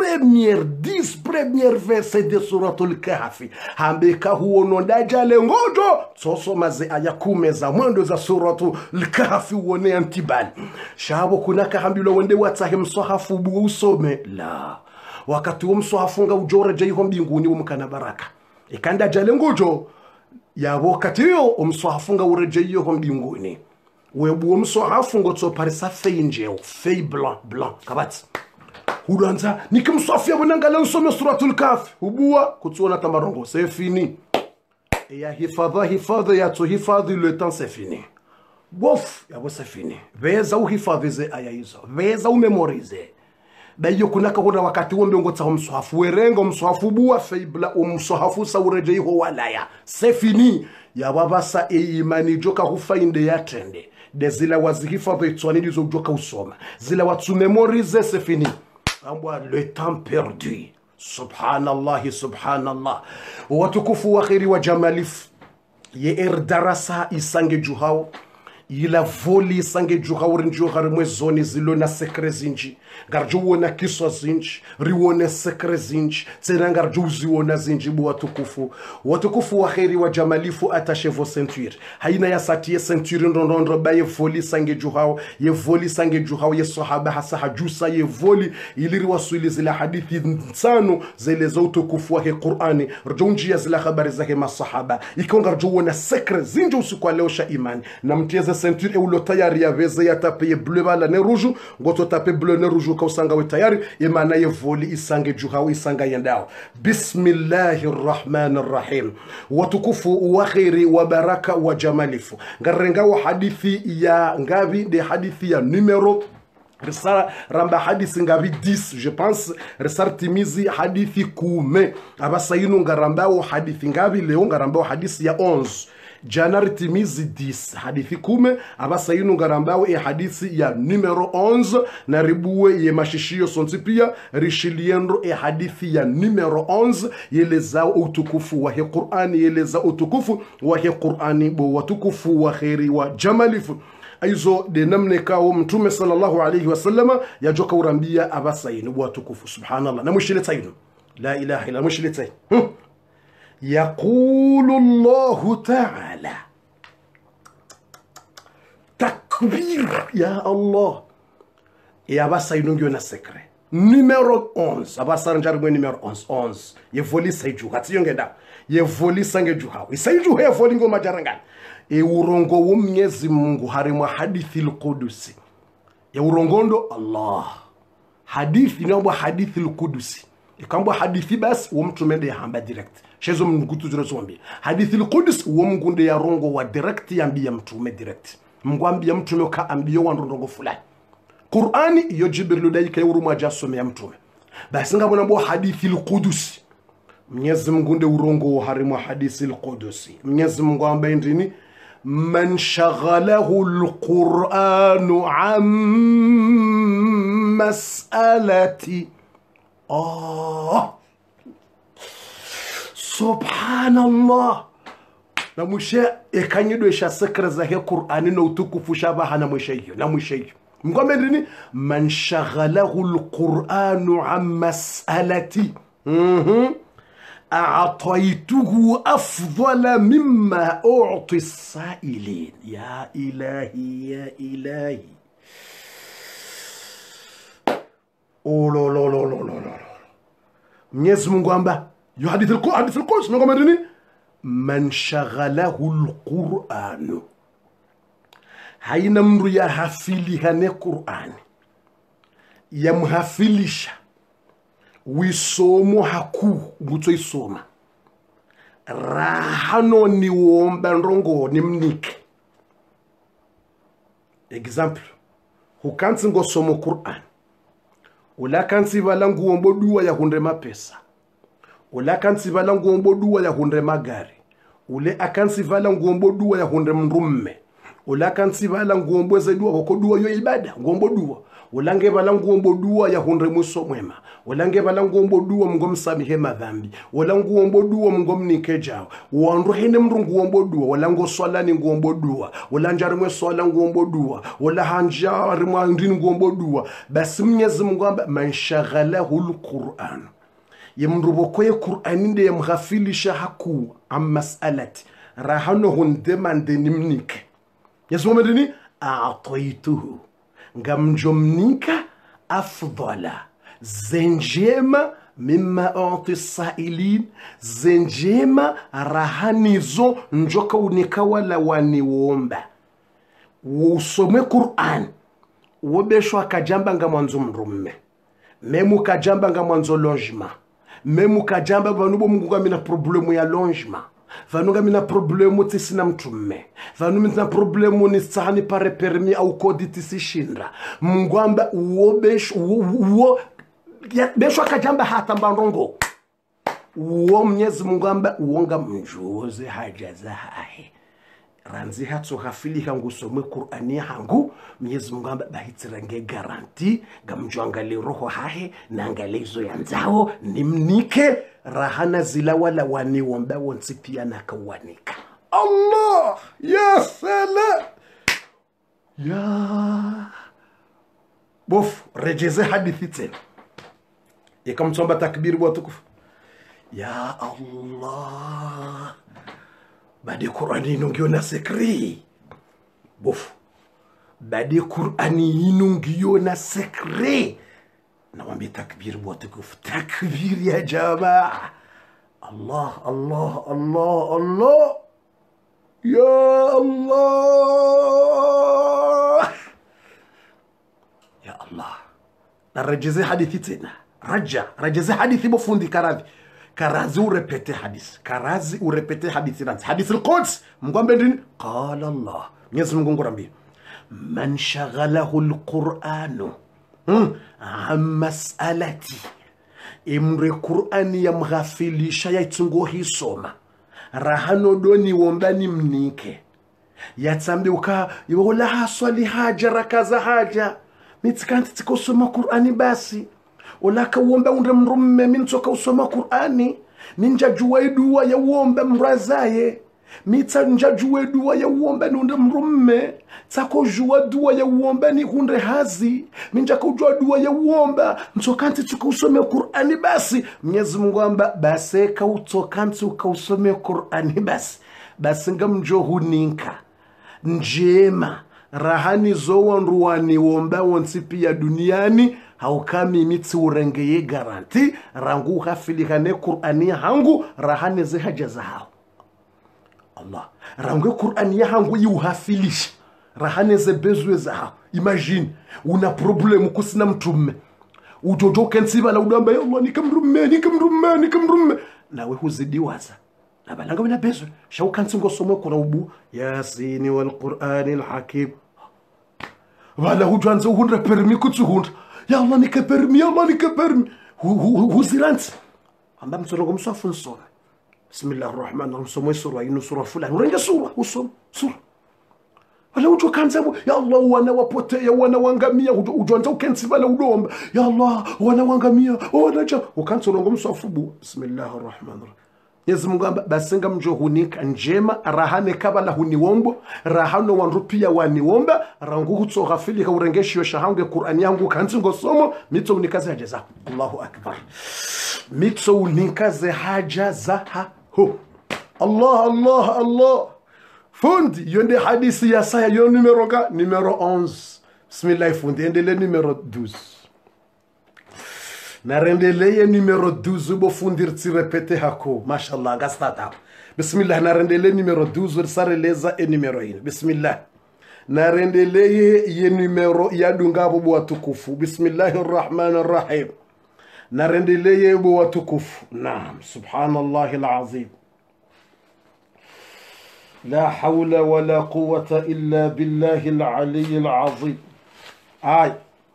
premier verset de suratul kahfi hambeka huono dajale ngojo sosomaze aya 10 za mwando za suratul kahfi wone antibali shabo kunaka hambilo wende watahe msohafu bu usome la wakati umsohafunga ujora jaiho mbinguni umkana baraka ikanda jale ngojo ya wakati yo umsohafunga urejeyo mbinguni webu umsohafunga tso parisa feinjeo fei blanc kabati hudanza nikimsofia bonangala usome suratul kahf ubua kutsona tamarongo c'est fini et ya hifadhi ya to hifadhi le temps c'est fini bof yabo c'est fini veza uhifadhize aya hizo veza umemorize bayo kunaka kuna wakati wombe ngotsa umswafu werengo umswafu bua feibla umswafu saureje ho walaya c'est fini yababasa imani joka hufainde ya trende dezila wazihifadhi tswani dizo joka usoma zila watu memorize c'est fini ambwa le temps perdu. Subhanallah watukufu wa khiri wa jamalif ye darasa isange juhao ila voli sange juhao rinjo harmwe zoni zilo na sekre zinji garjo wona kiswa zinji riwone sekre zinji tsena garjo ziwona zinji bu watukufu wa khiri wa jamalifu attache vos ceintures haina ya satie ceinture ndondondro baye voli sange juhao ye voli sange juhao ye sahaba hasa hajusa ye voli iliri wasuli zila hadithi nsano zile za utukufu wa Qur'ani rjonji ya zila habari zake masahaba ikonga garjo wona sekre zinji usiku leo sha imani na mtieza ceinture e ulo tayari ya veze ya tape bleu bala ne rouge ngoto tape bleu ne rouge ka usanga we tayari imana ye voli isange juhawi isanga yendao. Bismillahirrahmanirrahim. Watukufu wa khairi wa baraka wa jamalifu ngarenga wa hadithi ya ngavi de hadithi ya numero risala ramba hadithi ngavi 10 je pense risala timizi hadithi 10 abasayinu ngarambao hadithi ngavi leo ngarambao hadithi ya 11 Januari timizi 10 hadithi 10 abasayinu ngarambao hadithi ya numero 11 na ribuwe ye mashishio sonti pia rishiliendo hadithi ya numero 11 yeleza utukufu wa Qur'ani yeleza utukufu wa Qur'ani bo watukufu wa khairi wa jamalifu aizo de namne kao mtume sallallahu alayhi wasallama ya joka urambia abasayinu watukufu subhanallah na mushiletainu la ilaha illa mushiletainu يقول الله تعالى تك takbir ya Allah. Et abasa inongyo na secret. Numéro 11. Abasa njarumwe numéro 11. Ye voli saiju. Hati yongeda. Ye voli sange juha. Isaiju he voli ngo majarangani. E urongo wo Mwenyezi Mungu harimwa hadithi al-Qudusi. E urongondo Allah. Hadithi inambwa hadithi al-Qudusi. Ikambwa hadithi basi wo mtumende ya hamba direct. Shezo mnukutu zinazoambia. Hadithi al-Qudus wo mgunde ya rongo wa direct yambia mtume direct. Mungu ambia mtume ka ambia wa rongo fulani. Qur'ani iyo Jibril daika yuruma jasome ya mtume. Basi ngabona mbo hadithi al-Qudusi. Mwenyezi Mungu nde urongo harimwa hadithi al-Qudusi. Mwenyezi Mungu ambaye ndini man shaghalahu al-Qur'anu an mas'alati. Subhanallah. Na mwishe ekanyido isha sekre za he Qur'ani na utukufu shabaha na mwishe hiyo. Na mwishe hiyo. Mkwame ndini man shaghalahu al-Qur'anu an mas'alati. أعطيته أفضل مما أعطي السائلين. يا إلهي يا إلهي. أوه لا لا لا لا لا لا. Mwenyezi Mungu amba yu hadith al-Quds nungo madini man shaghalahu al-Qur'an. Haina mru ya hafili hane Qur'an. Ya mhafilisha. Wisomo haku nguto isoma. Rahano ni womba nrongo ni mnike. Example. Hukansi ngo somo Qur'an. Ula kansi valangu wombo duwa ya hundre mapesa. Ula kansi valangu wombo duwa ya hundre magari. Ule akansi valangu wombo duwa ya hundre mrumme. Ula kansi valangu wombo zeduwa wako duwa yo ibada. Wombo duwa. Ulange balangu wombo duwa ya hundre muso mwema. Ulange balangu wombo duwa mngom samihe madhambi. Ulangu wombo duwa mngom nikejao. Wandu hene mrungu wombo duwa. Ulango swala ni ngombo duwa. Ulanjarimwe swala ngombo duwa. Ulahanjarimwe ndini ngombo duwa. Basi Mwenyezi Mungu amba man shaghalahu al-Qur'an. Yemrubokoye Qur'an nde yamghafilisha haku am mas'alati. Rahano hundemande nimnike. Yesu mwamedini a'taytuhu. Ngamjomnika afdala zenjema mimma u'ti sailin, zenjema rahanizo njoka unika wala waniwomba. Usome Qur'an wobeshwa kajamba ngamwanzo mrumme, memu kajamba ngamwanzo logement, memu kajamba vanubo Mungu ngamina problemu ya logement. Vanunga mina problemu tisina mtume. Vanunga mina problemu ni sahani pare permi au kodi tisishindra. Mngwamba uo besho akajamba hata mbanrongo. Uo Mwenyezi Mngwamba uonga mjuoze haja za hahe. Ranzi hatso hafili hangu somwe Qur'ani hangu. Mwenyezi Mngwamba bahitirange garanti. Gamjuangali roho hahe na angalizo ya nzao nimnike. Rahana zila wala wani womba wonsi pia nakawanika. Allah ya sala ya bof rejeze hadithi tena. Ikamsomba takbir watukufu. Ya Allah. Badi Qur'ani inungio na sekri. Bof. Badi Qur'ani inungio na sekri. Nawambi takbir watukufu. Takbir ya jamaa. Allah, Allah, Allah, Allah. Ya Allah. Ya Allah. Narejeze hadithi tena. Rejeze hadithi bofundi karazi. Karazi urepete hadith. Karazi urepete hadithi ranzi. Hadith al-Quds. Mgwambe ndini. Qala Allah. Mwenyezi Mungu ngurambi. Man shaghalahu al-Qur'anu. Mas'alati. Imre Qur'ani ya mghafilisha ya itungo hisoma. Rahano doni wombani mnike. Yatsambi uka yola haswali haja rakaza haja. Mitikanti tikosoma Qur'ani basi. Olaka uomba unre mrumme mintoka usoma Qur'ani. Minja juwe dua ya uomba mrazaye. Mita nja juwe dua ya uomba ni unre mrumme. Tako juwa dua ya uomba ni hunre hazi. Minja kujua dua ya uomba. Mtokanti tuka usome Qur'ani basi. Mwenyezi Mungu amba basi kautokanti uka usome Qur'ani basi. Basi nga mjo huninka. Njema. rahani zo wanruwani womba wonsi pia duniani haukami mitsi urengeye garanti rangu hafilikane Qur'ani hangu rahani zihaja zao Allah rangu Qur'ani hangu yuhafilisha rahani zebezwe zao. Imagine una problem kusina mtume utotoke nsiba la udamba ya Allah nikamrumme nawe huzidiwaza abalanga wena bezwe shauka nsingo somo kuna ubu Yasini wal Qur'anil hakim wala hujanze uhundra permi kutsuhundra ya Allah nikapermi huziranzi amba mtsongo msafu nsoma bismillahirrahmanirrahim somo sura inu sura fulani urenge sura sura wala utokanza ya Allah wana wapotea wana wangamia ujonza ukensi bala udomba ya Allah wana wangamia wanacha ukantsongo msafu bismillahirrahmanirrahim Yesu Mungu basenga mjohunika njema rahane kabala huniwombo rahano wanrupia waniwomba rangu hutso ghafili ka urengeshi shahange Qur'ani yangu kanzi ngosomo mitso unikaze haja za Allahu akbar mitso unikaze haja za ho Allah fundi yonde hadisi ya saya yo numero 11 bismillah fundi endele numero 12 narendele numero 12 bo fundir ti répéter hako mashallah gastata bismillah narendele numero 12 sareleza numero 1 bismillah narendele ye numero ya dungabo bo watukufu bismillahir rahim narendele ye bo watukufu naam subhanallahil azim la hawla wala quwwata illa billahil aliyyil azim ay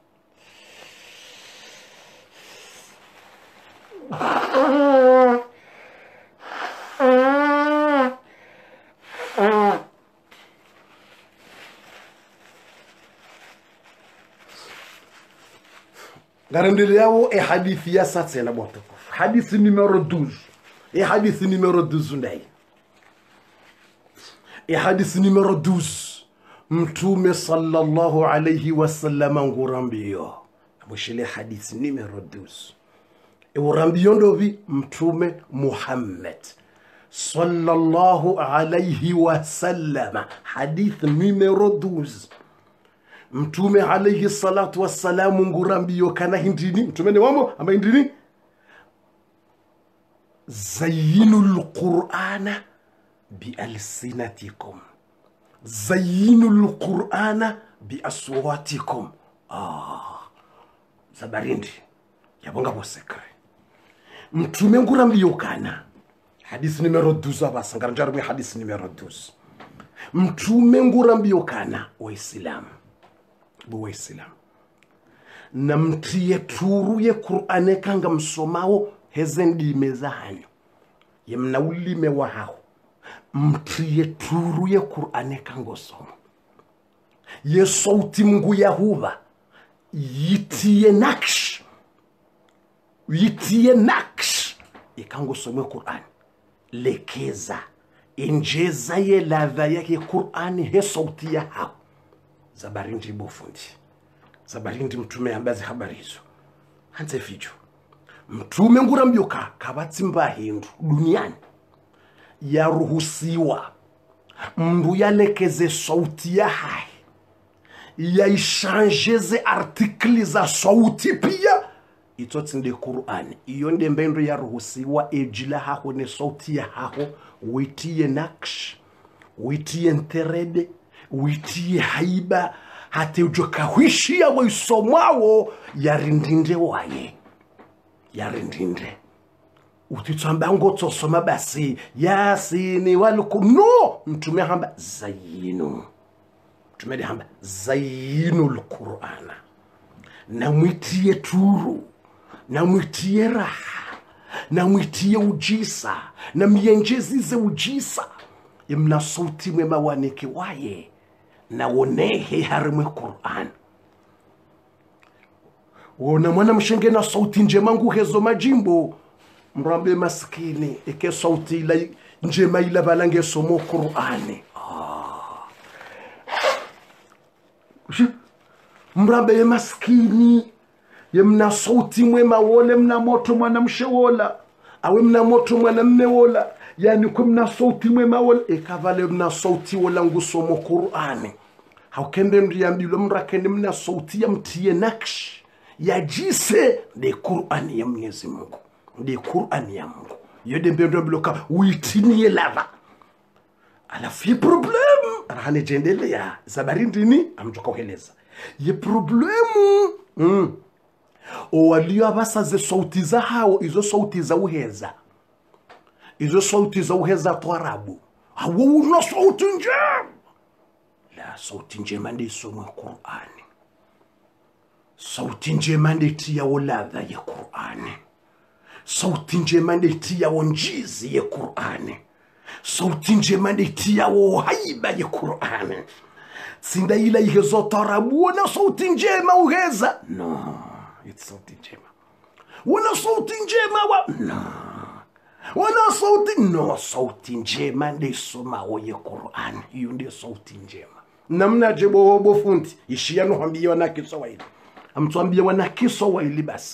Garandele yao hadithi ya sasa na bwatu. Hadithi numero 12. Hadithi numero 12 ndai. Hadithi numero 12. Mtume sallallahu alayhi wasallam ngurambiyo. Abushile hadithi numero 12. Urambiyo ndovi mtume Muhammad sallallahu alayhi wasallam. Hadith numero 12. Mtume alayhi salatu wassalamu ngurambiyo kana hindini mtume ni wamo ama hindini zayyinul qur'ana bi alsinatikum zayyinul qur'ana bi aswatikum zabarindi yabonga bosekre mtume ngurambiyo kana hadith numero 12 abasangara njarumwe hadith numero 12 mtume ngurambiyo kana waislamu na mtiye turu ye Qur'ane kanga msomao hezendi mezahanyo yemna ulime wa hao mtiye turu ye Qur'ane kanga somo ye sauti Mungu Yahuba yitiye naksh ikango somo Qur'an lekeza injeza ye ladha yake Qur'ani he sauti ya hao zabarindi bofundi zabarindi mtume ambazi habari hizo hanze fijo mtume ngurambyuka kabatsimba hindu duniani yaruhusiwa mndu yalekeze sauti ya hai yaishangeze artikli za sauti pia itotsinde Qur'an iyo ndembendo yaruhusiwa ejila haho ne sauti ya haho witiye naksh witiye nterede witiye haiba hate ujoka huishia wa isomao yarindinde waye yarindinde utitsamba ngoto soma basi Yasini walukum no mtume hamba zayinu mtume hamba zayinul Qur'ana na mwitiye turu na mwitiye raha na mwitiye ujisa na mienjezize ujisa imna sauti mwema waneke waye na wonehe harimwe Qur'an wona mwana mshenge na sauti njema nguhezo majimbo mrambe maskini eke sauti ila njema ila balange somo Qur'ani mrambe maskini yemna sauti mwema wole mna moto mwana mshewola awe mna moto mwana mmewola yani kumna sauti mwema wole ekavale mna sauti wala ngusomo Qur'ani haukende ndiambilo mrakende mna sauti ya mtie naksh ya jise de Qur'ani ya Mwenyezi Mungu, de Qur'ani ya Mungu yode mbendo bloka uitini lava alafu ye problem rahane jendele ya zabarindini amjoka uheleza ye problemu walio abasaze sauti za hao izo sauti za uheza, izo sauti za uheza twarabu hawo una sauti njema la sauti njema ndi soma Qur'ani, sauti njema ndi tia ladha ya Qur'ani, sauti njema ndi tia onjizi ya Qur'ani, sauti njema ndi tia haiba ya Qur'ani. Sinda ila ihezo tarabu na sauti njema uheza no, it's sauti njema wana sauti njema no, wana sauti no, sauti njema ndi soma ya Qur'ani, hiyo ndio sauti njema. Namna jebo bofundi ishia no hambia wana Kiswahili amtuambia wana Kiswahili basi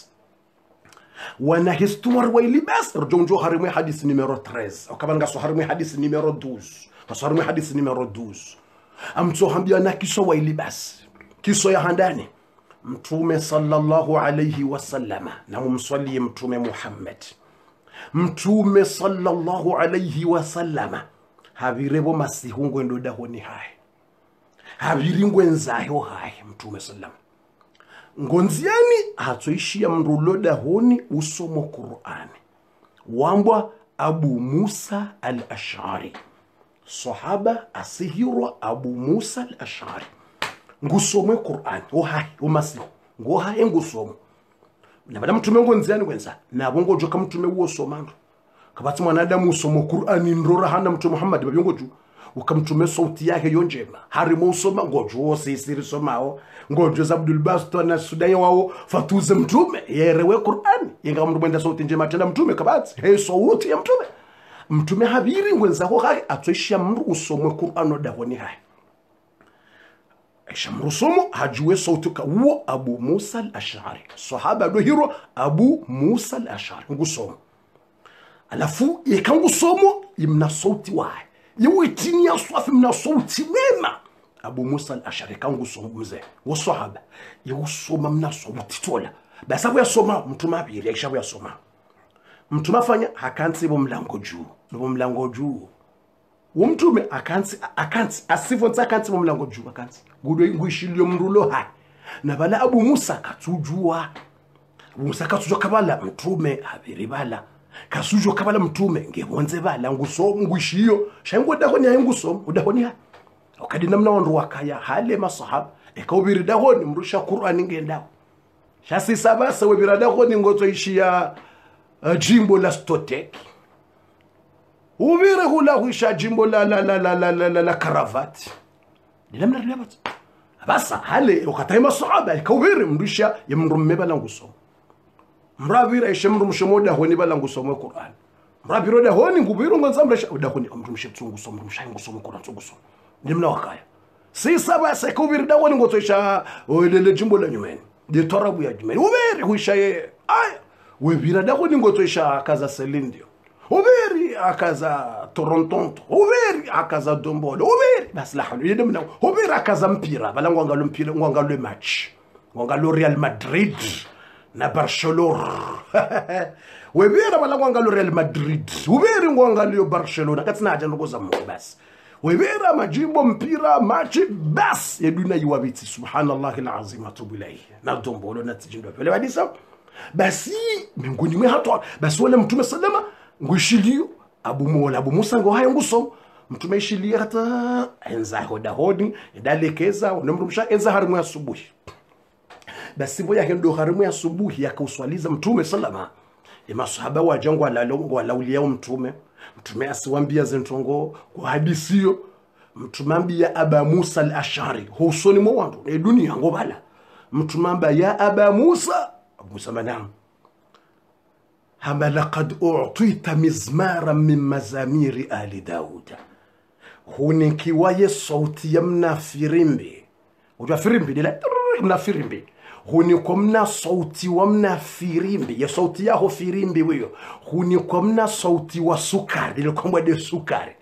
wana histoire wa ilibas rjonjo harimu hadith numero 13 okabanga so harimu hadith numero 12 so harimu hadith numero 12 amto hambia na kiso wa ilibas kiso ya handani mtume sallallahu alayhi wasallama na mumsali mtume Muhammad mtume sallallahu alayhi wasallama habirebo masihungu ndo dahoni hai habiringwe nzaho hai mtume sallam ngonziani hatoishia mrulo dahoni usomo Qur'ani wambwa Abu Musa al-Ash'ari sahaba asihirwa Abu Musa al-Ash'ari ngusomwe Qur'ani ohai umasiho ngoha engusomo nabada mtume ngonziani wenza nabongo joka mtume uwo somando kabati mwanadamu usomo Qur'ani ndora hana mtume Muhammad babiongo ju ukamtume sauti yake yonjema harimo usoma ngojo sisiri somao ngojo za Abdul Basto na Sudaya wao fatuze mtume yerewe Qur'ani yenga mtu mwenda sauti njema tena mtume kabati he sauti ya mtume habiri ngwenza ho hai atoishia mru usomwe Qur'ano dahoni hai aisha mru somo hajuwe sauti ka uo Abu Musa al-Ash'ari sahaba do hiro Abu Musa al-Ash'ari ngusomo alafu yekangu somo imna sauti wae yewitini ya swafi mna sauti mema Abu Musa al-Ash'ari kangu somo mzee wa sahaba yewusoma mna sauti tola basa bya soma mtuma abiri yakisha bya soma mtuma fanya hakansi bo mlango juu umtume akansi asifo tsakansi bo mlango juu akansi gudo ngwishilyo mrulo ha na bala Abu Musa katujua Musa katujua kabala mtume abiri bala kasujo kabala mtume ngebonze bala ngusomo ngwishiyo shango dahoni ayingusomo udahoni ha okadi namna wandu wakaya hale masahaba ekawbiri dahoni mrusha Qur'ani ngendawo shasi sabasa webira dahoni ngotoishia jimbo la Stotek ubire hula huisha jimbo la Karavati nilamna riabat basa hale okataye masahaba ekawbiri mrusha yemrumme bala ngusomo mrabira ishemru mshomoda honi bala ngusomwe Qur'an mrabiro da honi ngubiro ngonzamresha udahoni amrumshe tsungu somo mshayi ngusomwe Qur'an tsungu somo ndimna wakaya si saba sekubiri da honi ngotoisha olele jimbo la nyumeni de torabu ya jumeni ubiri huisha ye aya webira da honi ngotoisha akaza Selindio ubiri akaza Torontonto ubiri akaza Dombolo ubiri basi la halu yedemna ubiri akaza mpira bala ngwangalo mpira ngwangalo match ngwangalo Real Madrid na Barcelona webera balangwa ngalo Real Madrid uberi ngwangalo Barcelona katsina aja ngoza mu basi webera majimbo mpira machi bas yeduna yiwabiti subhanallahi alazim atubu ilayhi na Dombolo na tijindo pele badisa basi minguni mwe hatwa basi wala mtume sallama ngwishiliyo Abu Musa ngo hayo nguso mtume ishiliyo hata enza hoda hodi dalekeza nomrumsha enza harimu asubuhi basi boya hendo harimu ya subuhi yakauswaliza mtume sallama masahaba wa jangwa la longo wa laulia mtume asiwambia zentongo kwa hadisiyo mtume ambia Aba Musa al-Ash'ari husoni mwa wandu e dunia ngobala mtume amba ya Aba Musa Abu Musa manam hama laqad u'tita mizmara min mazamiri ali Dauda huni kiwaye sauti ya mnafirimbi unajua firimbi dile mnafirimbi huni kwa mna sauti wa mna firimbi ya sauti yao firimbi weyo huni kwa mna sauti wa sukari ile kwamba de sukari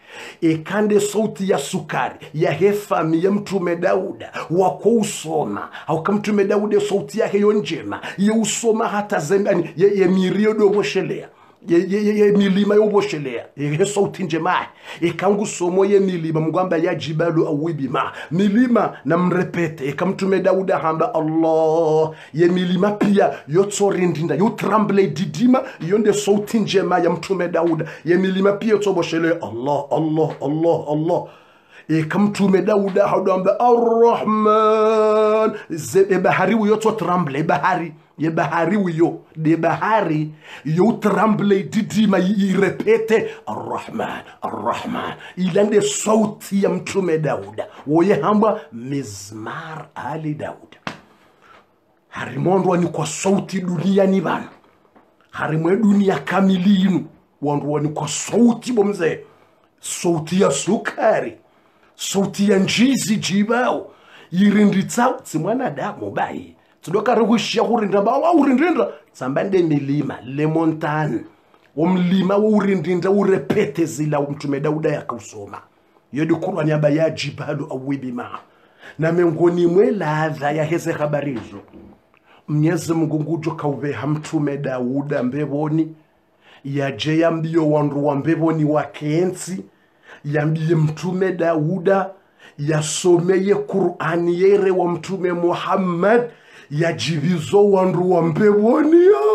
ikande sauti ya sukari ya hefami ya mtume Dauda wako usoma au kama mtume Dauda sauti yake yo njema ya usoma hata zembani ya mirio doboshelea ye milima yoboshelea ye sauti njema ikangu somo ye milima mgwamba ya jibalu awibima milima na mrepete ikamtume Dauda hamba Allah ye milima pia yotsorindinda yotremble didima yonde sauti njema ya mtume Dauda ye milima pia yotoboshelea Allah Allah Allah Allah ikamtume Dauda hadamba Ar-Rahman bahari yoto tremble bahari ye bahari wiyo de bahari yo tremble didima irepete Ar-Rahman Ar-Rahman ilande sauti ya mtume Dauda woye hamba mizmar ali Dauda harimondo ni kwa sauti duniani bana harimwe dunia kamilinu wandu ni kwa sauti bomze sauti ya sukari sauti ya njizi jibao yirinditsa tsimwana damu bai tudoka ruhushia kurinda bawa urindinda sambande milima le montagne umlima urindinda urepete zila mtume Dauda yakausoma yodi Qur'ani abaya jibalu awibima na miongoni mwe ladha ya heze habarizo Mwenyezi Mungu ngujo kauveha mtume Dauda mbeboni yaje yambio wandu wa mbeboni wa kensi yambie mtume Dauda yasomeye Qur'ani yere wa mtume Muhammad yajivizo wandu wa mbeboni ya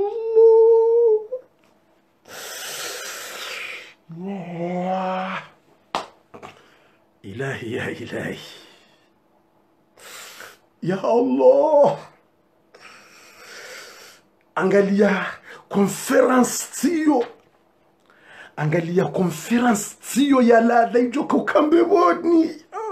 Allah ilahi ya ilahi ya Allah angalia conference tiyo ya ladha ijoka ukambeboni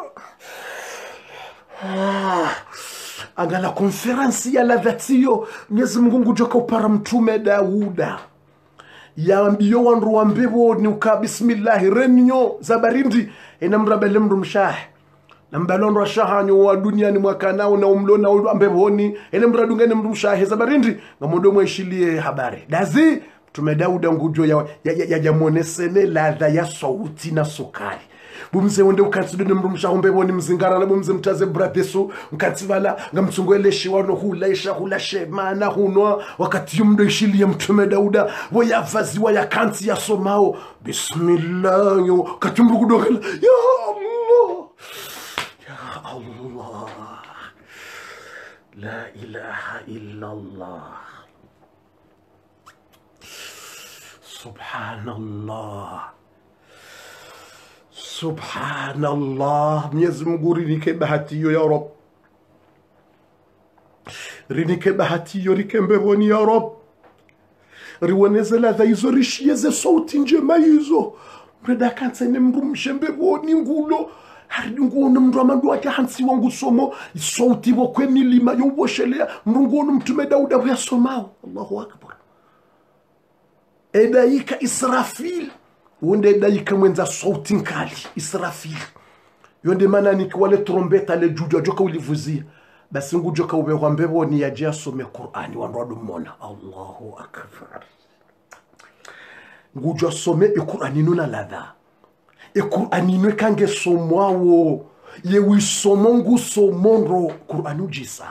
angala conference ya ladha tiyo Mwenyezi Mungu ngujoka upara mtume Dauda yambio wandu wa mbeboni uka bismillahi renyo zabarindi ina mrabele mrumshah na mbalondo shahanyo wa duniani mwakanao na umlona ambeboni ina mradungane mrumshah zabarindi ngamondo mweshilie habari dazi mtume Dauda ngujo ya jamonesene ladha ya sauti na sukari bumze wende ukatsudene mrumsha mbeboni mzingara na bumze mtaze bradeso mkatsivala ngamtsungweleshi wano hulaisha hulashe mana hunwa wakati yumdo ishili ya mtume Dauda wayavaziwa ya kanti ya somao bismillah yo katumbu kudokela ya Allah ya Allah la ilaha illa Allah subhanallah subhanallah Mwenyezi Mungu rinike bahatiyo ya Rab rinike bahatiyo rike mbeboni ya Rab riwoneze ladha hizo rishieze sauti njema hizo mreda kansene mrumshe mbeboni ngulo hari nguno mndu amandu wake hansi wangu somo sauti wokwe milima yoboshelea mrungono mtume Dauda yasomao Allahu akbar edaika Israfil wonde edaika mwenza sauti nkali Israfil yonde manani wale trombeta le juju joka ulivuzia basi ngujoka ubewa mbeboni yaje asome Qur'ani wandu mona Allahu akbar ngujo asome Qur'ani nuna ladha Qur'ani nwe kange somwawo ye wisomongu somonro Qur'ani ujisa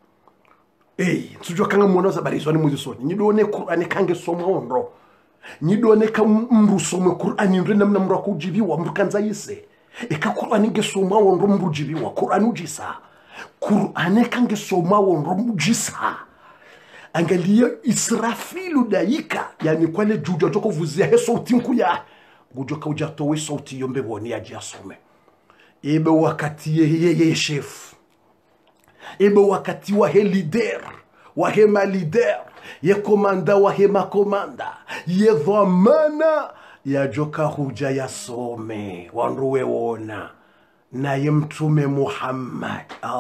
tujua kanga mwana za barizo ni muzisoni nidone Qur'ani kange somwawo nidone ka mru some Qur'ani nrenda mnamra kujibiwa mrukanza yise eka Qur'ani ge somwawo ndo mrujibiwa Qur'ani ujisa Qur'ani kange somwawo ndo mujisa angalia Israfilu daika yani kwale juju toko vuzia he sauti nkuya gujoka ujatowe sauti yombe boni aje asome ebe wakati ye chef ebe wakati wa he leader wa he ma leader ye komanda wa he ma komanda ye dhamana ya joka huja yasome wanruwe wona na ye mtume Muhammad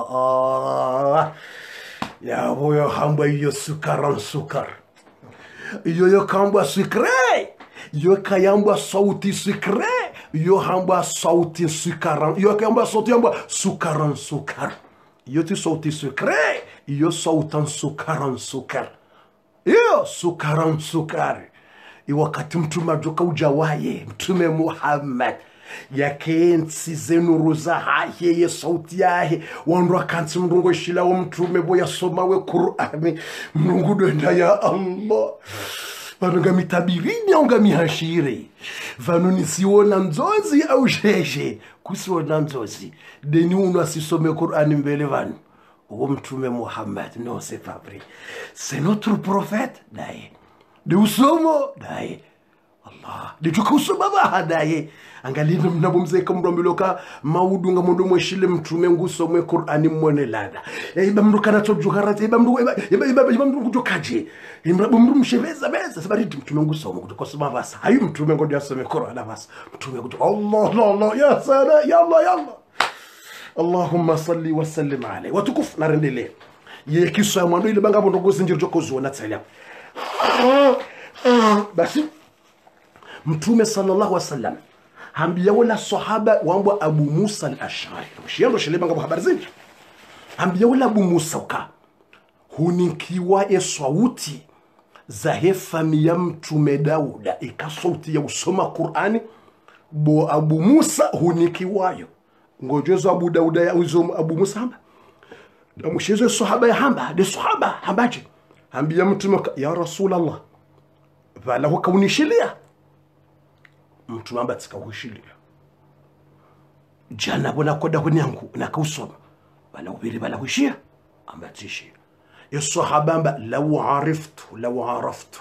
ya huyo hamba iyo sukar iyo kamba sukre yo kayamba sauti sukre yo hamba sauti sukaran yo kayamba sauti hamba sukaran sukar yo ti sauti sukre yo sautan sukaran sukar yo sukaran sukar wakati mtume ajoka ujawaye mtume Muhammad yakensi zenuru zahaye ye sauti yahe wandu akansi mrungo shila wa mtume boya soma we Qur'ani mrungu doenda ya Allah vanonga mitabirini au ngamihashire vanu nisiona nzozi au sheshe kusiona nzozi deni uno asisome Qur'ani mbele vanu o mtume Muhammad non c'est pas vrai c'est notre prophète daye de usomo daye Allah de tukusoma bahadaye angalini mnabumzeka mrombiloka maudunga mundu mweshile mtume ngusomwe Qur'ani mmonelada iba mrukana tojuharati iba mndu kutokaje imrabu mndu msheveza beza sabari mtume ngusomwe kutokosoma basa hayu mtume ngoja asome Qur'ani basa mtume kutoka Allah ya sana ya Allah Allahumma salli wa sallim alayhi watukuf narendele ye kiswa mwando ile banga bondo gozinjiro jokozona tsela basi mtume sallallahu alaihi wasallam hambia wala sahaba wambwa Abu Musa al-Ash'ari mshiendo shile banga habari zingi hambia wala Abu Musa uka hunikiwa sauti za hefami ya mtume Dauda ikasauti ya usoma Qur'ani bo Abu Musa hunikiwayo ngojezo Abu Dauda ya uzo Abu Musa hamba na mshizo sahaba ya hamba de sahaba hambaje hambia mtume ya Rasulullah wala hukaunishilea mtume amba tsikawushilia jana bona koda kunyangu nakausoma wala ubiri bala kushia amba tishi الصحابة لو عرفت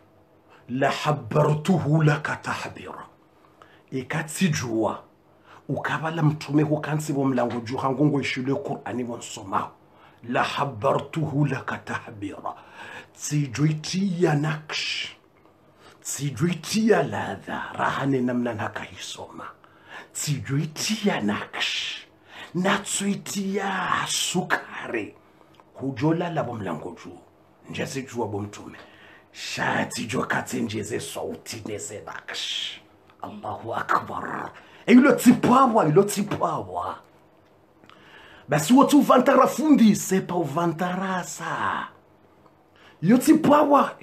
لحبرته لك تحبيرا ikatijua ukabala mtume kukansi bomlango juha ngongo ishule Qur'ani wonsoma la habartuhu laka tahbira tijuitia naksh tijuitia ladha rahane namna nakahisoma tijuitia naksh natsuitia sukari hujola la bomlango ju njasi juwa bomtume shati jo katenjeze sauti nese naksh Allahu akbar ilo tipawa basi watu vantara fundi sepa uvantarasa yotipawa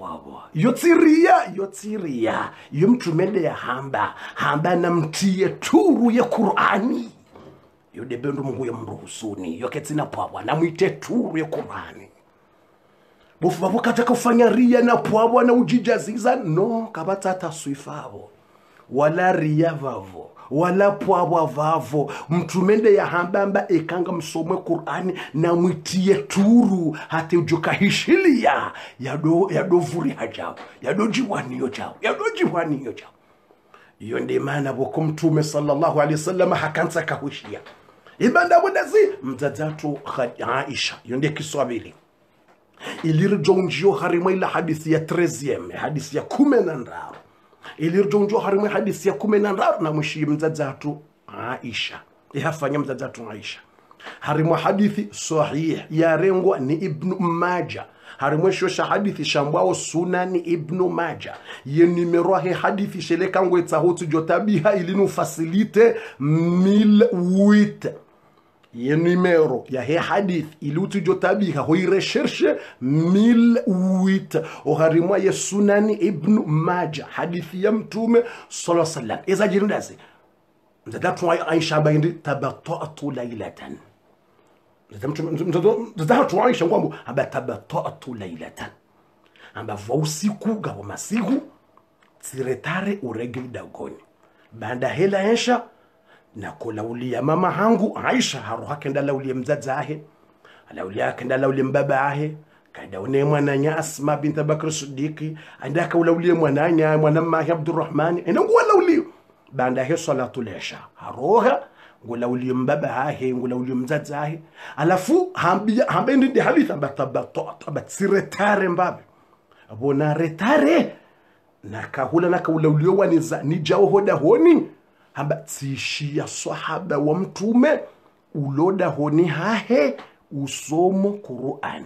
yotiria yomtumende ya hamba na mtie turu ya Qur'ani yodebendo mungu ya mruhusuni yoketina pawa na mwite turu ya Qur'ani bofu babo kataka ufanya ria na pawa na ujijaziza no kabatata swifavo wala ria vavo wala pwabwa vavo mtumende ya hambamba ekanga msomwe Qur'ani na mwitie turu hati ujuka hishilia yado vuri hajao yado jiwani yojao iyo ndi maana boko mtume sallallahu alaihi wasallam hakansa kahushia ibanda budazi mtazatu Aisha iyo ndi kiswabili ilirjonjio harima ila hadithi ya 13e hadithi ya 10 ilirjonjo harimo hadithi ya 10 na mwishi mzadzatu Aisha ihafanya mzadzatu Aisha harimo hadithi sahih ya rengwa ni Ibn Majah harimo shosha hadithi shambao sunani Ibn Majah ye numero he hadithi sheleka ngwetsa hotu jotabiha ilinu facilite 1008 ye numero ya he hadith ilutu jotabiha hoi recherche 1008 o harimo ye sunani Ibn Majah hadithi ya mtume sallallahu alaihi wasallam eza jirindazi mzadatu Aisha bayindi tabatta'tu laylatan mzadatu Aisha ngwambo tabatta'tu laylatan amba vausiku gabo masiku tiretare uregili dagoni banda hela Aisha na kulaulia mama hangu Aisha haruha kenda laulia mzazahe laulia kenda laulia mbabahe kadaone mwananya Asma binti Bakr Siddiqi andaka ulaulia mwananya mwanamma Abdurrahman enangu laulia banda he salatu lesha haruha ngulaulia mbabahe ngulaulia mzazahe alafu hambendi de halitha batsiretare mbabe abona retare nakahula nakaulaulia waniza nijao hoda honi hamba tishia sahaba wa mtume uloda honi hahe usomo Qur'an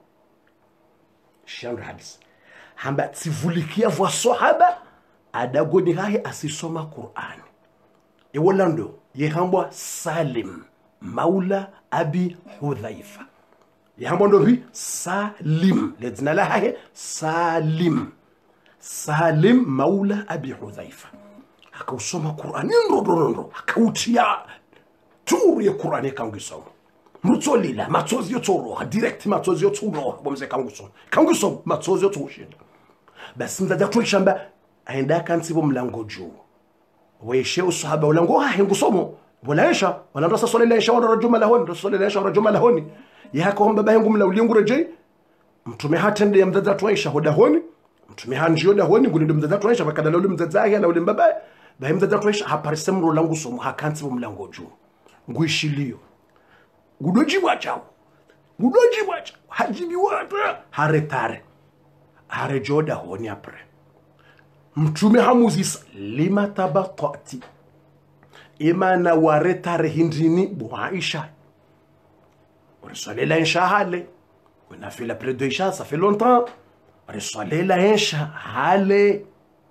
shandu hadis hamba tivulikia vwa sahaba adagoni hahe asisoma Qur'an ewolando yehambwa Salim maula Abi Hudhaifa yehambwa ndo Salim ledzina la hahe Salim Salim maula Abi Hudhaifa akausoma Qur'ani ndondo akautia turu ya Qur'ani kangisoma mutsolila matsozi yotsoro direct matsozi yotsoro bomze kangusoma matsozi yotsoshinda basi mdada twishamba aenda kansibo mlango juu weishe usahaba ulango hengusomo walaisha wala ndo sasa leisha wala rajuma lahoni ndo sasa leisha rajuma lahoni yako baba yangu mlaulingu rejei mtume hatende mdada twaisha hodahoni mtume hanjio dahoni ngulindo mdada twaisha bakada lolo mdada yake na ule baba ba mdada twaisha haparisemro langu somo hakansibo mlango juu nguishilio gudoji wacha hajibi wata haretare harejoda honi apre mtume hamuzisa lima tabatati imana waretare hindini buaisha ورسولة إنشاء هالي ونافلة بريدو إنشاء ça fait longtemps ورسولة إنشاء هالي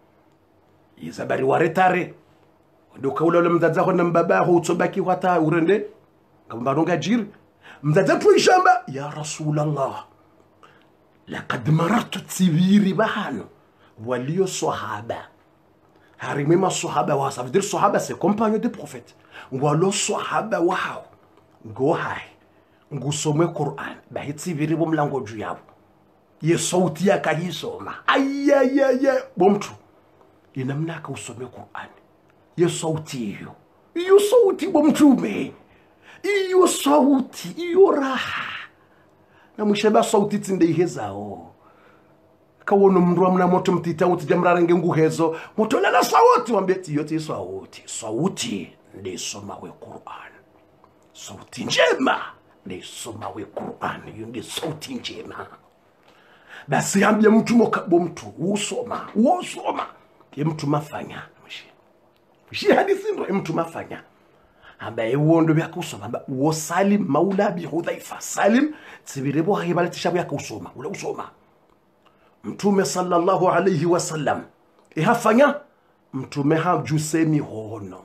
يزبري waretare ndoka ule mdadza hona mbaba ho tsobaki wata urende kambaronga jiri mdadza tuishamba ya Rasulullah laqad marartu tsibiri bahano walio sahaba harimema sahaba wa ça veut dire sahaba c'est compagnon des prophètes walo sahaba wao go hai ngusome Qur'an bahitsibiri bomlango juu yabo ye sauti yakayisoma ayayaya bomtu inamnaka usome Qur'an ye sauti iyo sauti bomtume iyo sauti iyo raha na musheba sauti tsinde ihezao kawono mndu amna moto mtita uti jamrarange nguhezo moto lala sauti wambeti yote sauti ndisoma we Qur'an sauti njema ndisoma we Qur'an yundi sauti njema basi ambia mtu mokabo mtu usoma ye mtu mafanya mshi hadithi ndo mtu mafanya ambaye wondo byakusoma amba wo Salim maula Abi Hudhaifa Salim tsibirebo hayibale tishabu yakusoma ule usoma mtume sallallahu alayhi wasallam ihafanya mtume hajusemi hono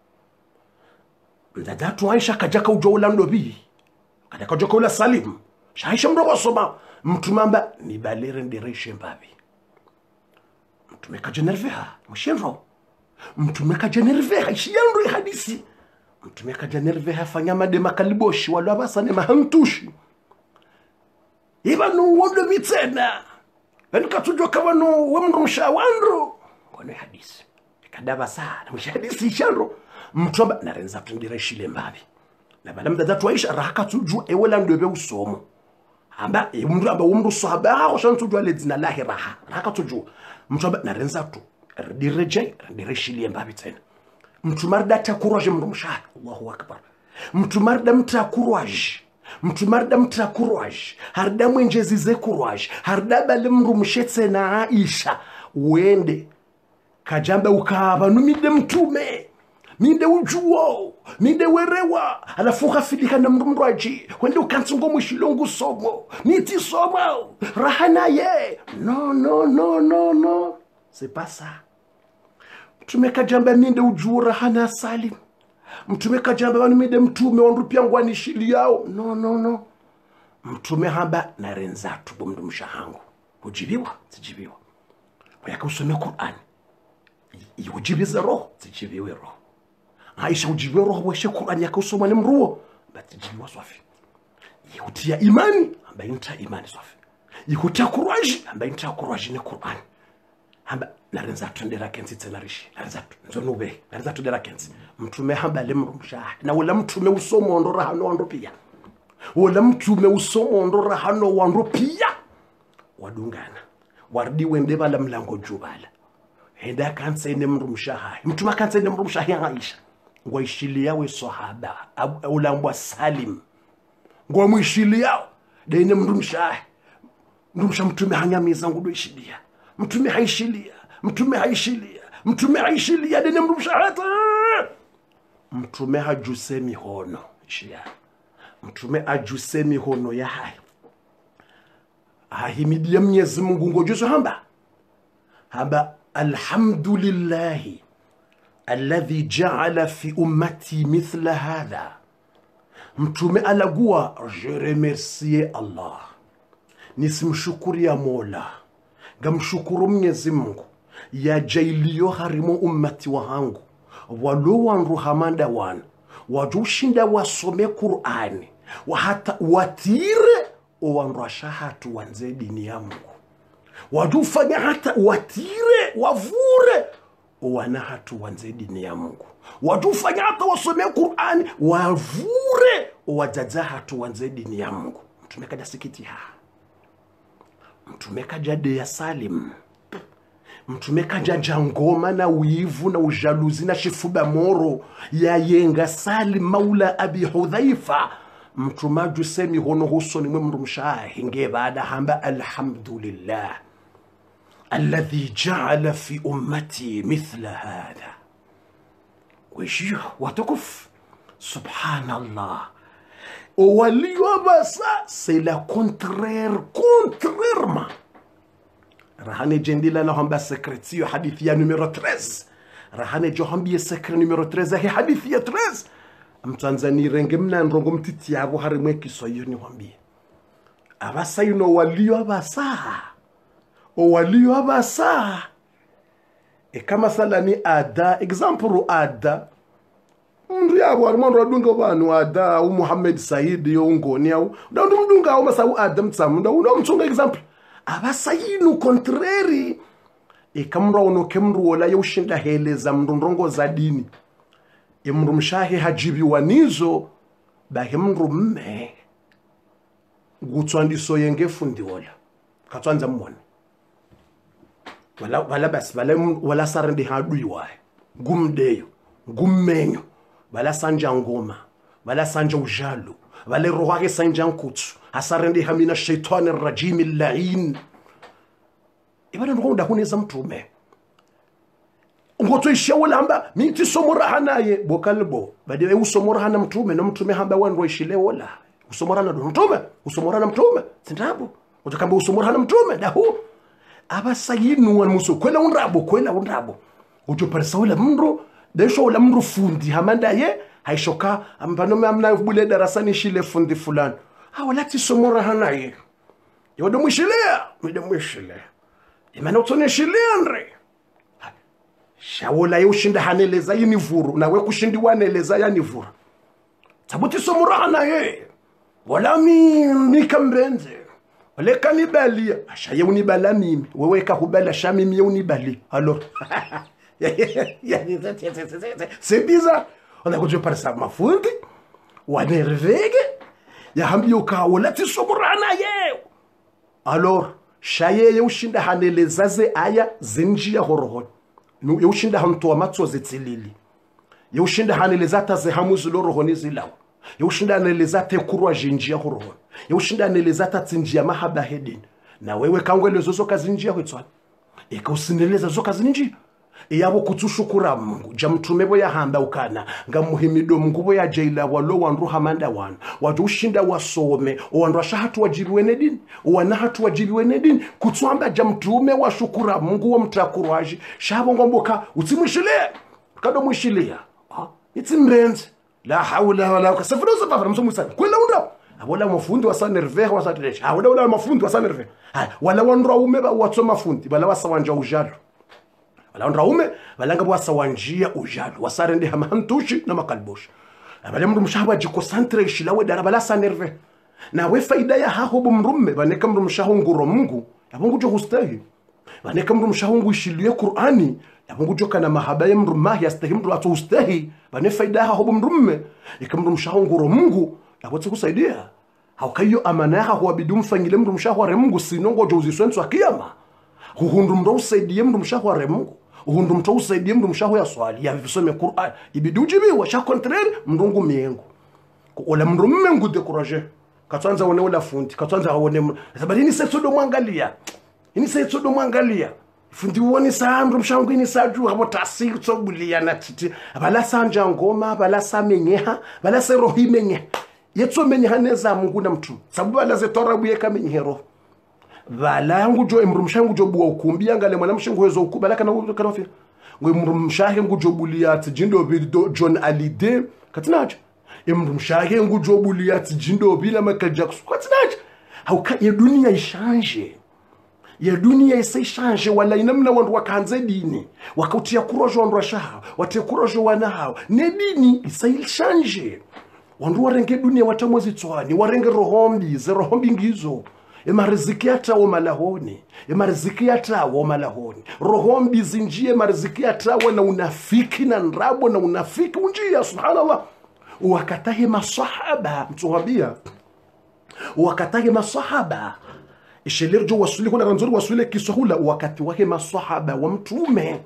ndadatu Aisha kajaka ujola ndobi kadaka joka ula Salim shaisha mdogo soma mtume amba ni balere ndirishe mbabi mtume kajenerveha mshenro mtume kajenerveha ishiyandu hadisi mtume kajenerveha fanya madema kaliboshi wala basane mahantushi ibanu wondo mitena nkatujwa kabano wemndo mshawandro kone hadisi kadaba sana mshahadisi shanro mtoba narenza tundira shile mbabi na bala mdadatu Aisha rahakatujwa ewela ndobe usomo amba umndu amba umndu sahaba ha shantujwa le dina lahi raha rahakatujwa mtoba narenza tu dire shile mbabi tena mtumarda ta courage mndu mshah Allahu akbar mtumarda mta courage mtumarda mta courage harda mwenjezi ze courage harda bale mndu mshetse na Aisha uende kajamba ukaba numide mtume minde ujuo minde werewa alafu hafilika na mndu aji wende ukansungo mwishilongu somo niti somo rahana ye no c'est pas ça mtume kajamba minde ujuo rahana Salim mtume kajamba wanu minde mtume ondrupia ngwani shili yao no mtume hamba na renzatu bomndu mshahangu ujibiwa sijibiwa wayaka usome Qur'an yujibiza roho sijibiwe roho Aisha ujibiwe roho weshe Qur'an yaka usoma ni mruo batijibiwa swafi yutia imani amba inta imani swafi yutia courage amba inta courage ni Qur'an amba na renzatu ndera kensi tsenarishi renzatu nzonube renzatu ndera kensi mtume hamba lemrumsha na wala mtume usomo ndo rahano wando pia wala mtume usomo ndo rahano wando pia wadungana wardi wende bala mlango jubala henda kanse ne mrumsha mtume kanse ne mrumsha Aisha ngwaishilia we sahaba ulambwa Salim ngwa mwishilia dene mrumsha mtume hanyamiza ngudishilia mtume haishilia dene mrumsha hata mtume hajusemi hono shia mtume ajusemi hono ya hai ahimidia Mwenyezi Mungu ngojozo hamba alhamdulillah alladhi ja'ala fi ummati mithla hadha mtume alagua je remercie Allah nisimshukuri ya Mola Gamshukuru Mwenyezi Mungu ya jailio harimo ummati wa hangu walo wanru hamanda wana wajushinda wasome Qur'ani wa hata watire wanru ashahatu wanze dini ya Mungu wajufanya hata watire wavure wana hatu wanze dini ya Mungu wajufanya hata wasome Qur'ani wavure wajaza hatu wanze dini ya Mungu. Mtume kaja sikiti Mtume kaja de ya Salim, Mtume kaja jangoma na wivu na ujaluzi na shifuba moro ya yenga Salim maula Abi Hudhaifa. Mtume jusemi hono husoni mwe mrumshahi nge baada hamba alhamdulillah alladhi ja'ala fi ummati mithla hada. Wishio watukuf subhanallah. Basa, c'est la contrairement. Rahane jendila na hamba secretio hadithia numéro 13. Rahane johambie secret numéro 13 hi hadithia 13. Mtanzani renge mna nrongo mtiti yabo harimwe Kiswahili ni wambie. Abasa yuno walio basa. E kama sala ni ada, example ada. Yabo armando dunga banu ada u Muhammad Said yo ngoni au ndu mdunga au masa Adam tsam ndu mchunga example abasa yinu contrary e kamra uno kemru wala yoshinda heleza mndongo za dini imru mshahi hajibi wanizo bahimru mme gutswandi soyenge fundi katwanza mmona wala bas wala sarende hadui wae gumdeyo gummenyo bala sanja ngoma bala sanja ujalo bala rohage sanja nkutsu asarende hamina shaitani rajim al-la'in ibana ngonda kuneza Mtume ngoto ishawala hamba miti somora hanaye bokalbo bade usomora hana Mtume na Mtume hamba wanro ishile wala usomora na Mtume usomora na Mtume sindabo utakamba usomora hana Mtume dahu abasayinu wanmuso kwela unrabo ujo parsawla mndro desho la mru fundi hamanda ye haishoka ambano amna bule darasani shile fundi fulani hawalati somora hanaye yodo mwishilea imana utone shilea ndre shawola yushinda haneleza yinivuru nawe kushindi waneleza yanivuru tabuti somora hanaye wala mi kambenze wale kanibalia ashaye unibala mimi wewe kahubala shamimi unibali alors c'est bizarre. On a continué par ça mafundi wanervege ya hambio ka wala tisomurana ye alors shaye yushinda hanelezaze aya zinjia horohon no yushinda hantoa matso zetilili yushinda hanelezata ze hamuzu lorohoni zilawo yushinda hanelezata kurwa jinjia horohon yushinda hanelezata tsinjia mahaba hedin na wewe kangwelezo zo kazinjia kwetswana ekusineleza zo kazinjia yabo kutushukura Mungu jamtume bo yahamba ukana ngamuhimido Mungu bo ya jaila walo wanru hamanda wan wajushinda wasome wanru ashahatu wajibiwe nedini wana hatu wajibiwe nedini kutwamba jamtume washukura Mungu wa mtakuraji shabo ngomboka utimwishile kado mwishilia itimbenze la hawla wala kasafuru safa msomusa kwela unda abola mafundi wasanerve wasateresha abola mafundi wasanerve wala wanru aume ba watsoma mafundi bala wasawanja ujalo wala ume balanga bwasawanjia ujalo wasarende hamantushi na makalboshi abale mndu mshahaba jikosantre shilawe darabala sanerve na we faida ya haho bumrumme baneka mndu mshahunguro Mungu yabungu jo hustahi baneka mndu mshahungu ishilie Qur'ani yabungu jo kana mahaba ya mndu mahi yastahi mndu atu hustahi bane faida haho bumrumme ikamndu mshahunguro Mungu yabotse kusaidia haukayo amana haho bidum fanyile mndu mshahware Mungu sinongo jo uziswentswa kiyama huhundu mndu usaidie mndu mshahware Mungu uhundu mtu usaidie mndu mshaho ya swali ya visome Qur'an ibidujibiwa sha contraire mndungu miengo ola mndu mmengu décourager katwanza wone ola fundi katwanza wone sabari ni setso mwangalia ini setso mwangalia fundi woni sa mndu mshangu ini saju habo tasiri tsobulia na titi abala sanja ngoma abala samenyeha bala se rohimenye yetso menyeha neza Mungu na mtu sababu ala zetora buyeka menyero bala yangu jo mrumshangu jo buwa ukumbia ngale mwana mshingo wezo ukubala kana fia ngo mrumshahe ngu jo buliat jindo bido John Alide katinaje mrumshahe ngu jo buliat jindo bila Michael Jackson katinaje hauka ya dunia ishanje ya dunia isaishange wala inamna wandu wakanze dini wakautia kurojo wandu washaha watia kurojo wanahao ne dini isailshanje wandu warenge dunia watamwezi tswani warenge rohombi ze rohombi ngizo emariziki yatawo malahoni emariziki yatawo malahoni rohombi zinjie mariziki yatawo na unafiki na nrabo na unafiki unjia subhanallah wakatahi masahaba mtuhabia wakatahi masahaba ishelirjo wasuli kuna ranzuri wasuli kisahula wakati wake masahaba wa mtume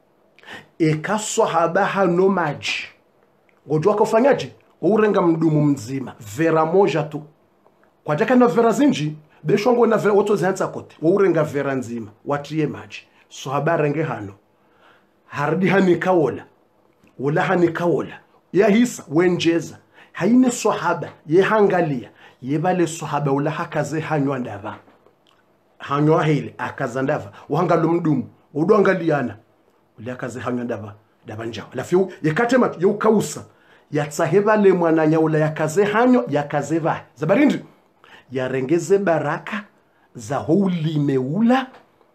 eka sahaba hano maji ngojua kufanyaje urenga mdumu mzima vera moja tu kwa jaka na vera zinji beshongo na vera woto zianza kote urenga vera nzima watie maji sahaba renge hano hardi hani kaola wala hani kaola ya hisa wenjeza haine sahaba ye hangalia ye bale sahaba wala hakaze hanywa ndava hanywa hile akazandava uhangalo mdumu udongaliana ule akaze hanywa ndava njao lafiu yekatema yukausa yatsaheba le mwana nyaula yakaze hanyo yakaze va zabarindi yarengeze baraka za huli meula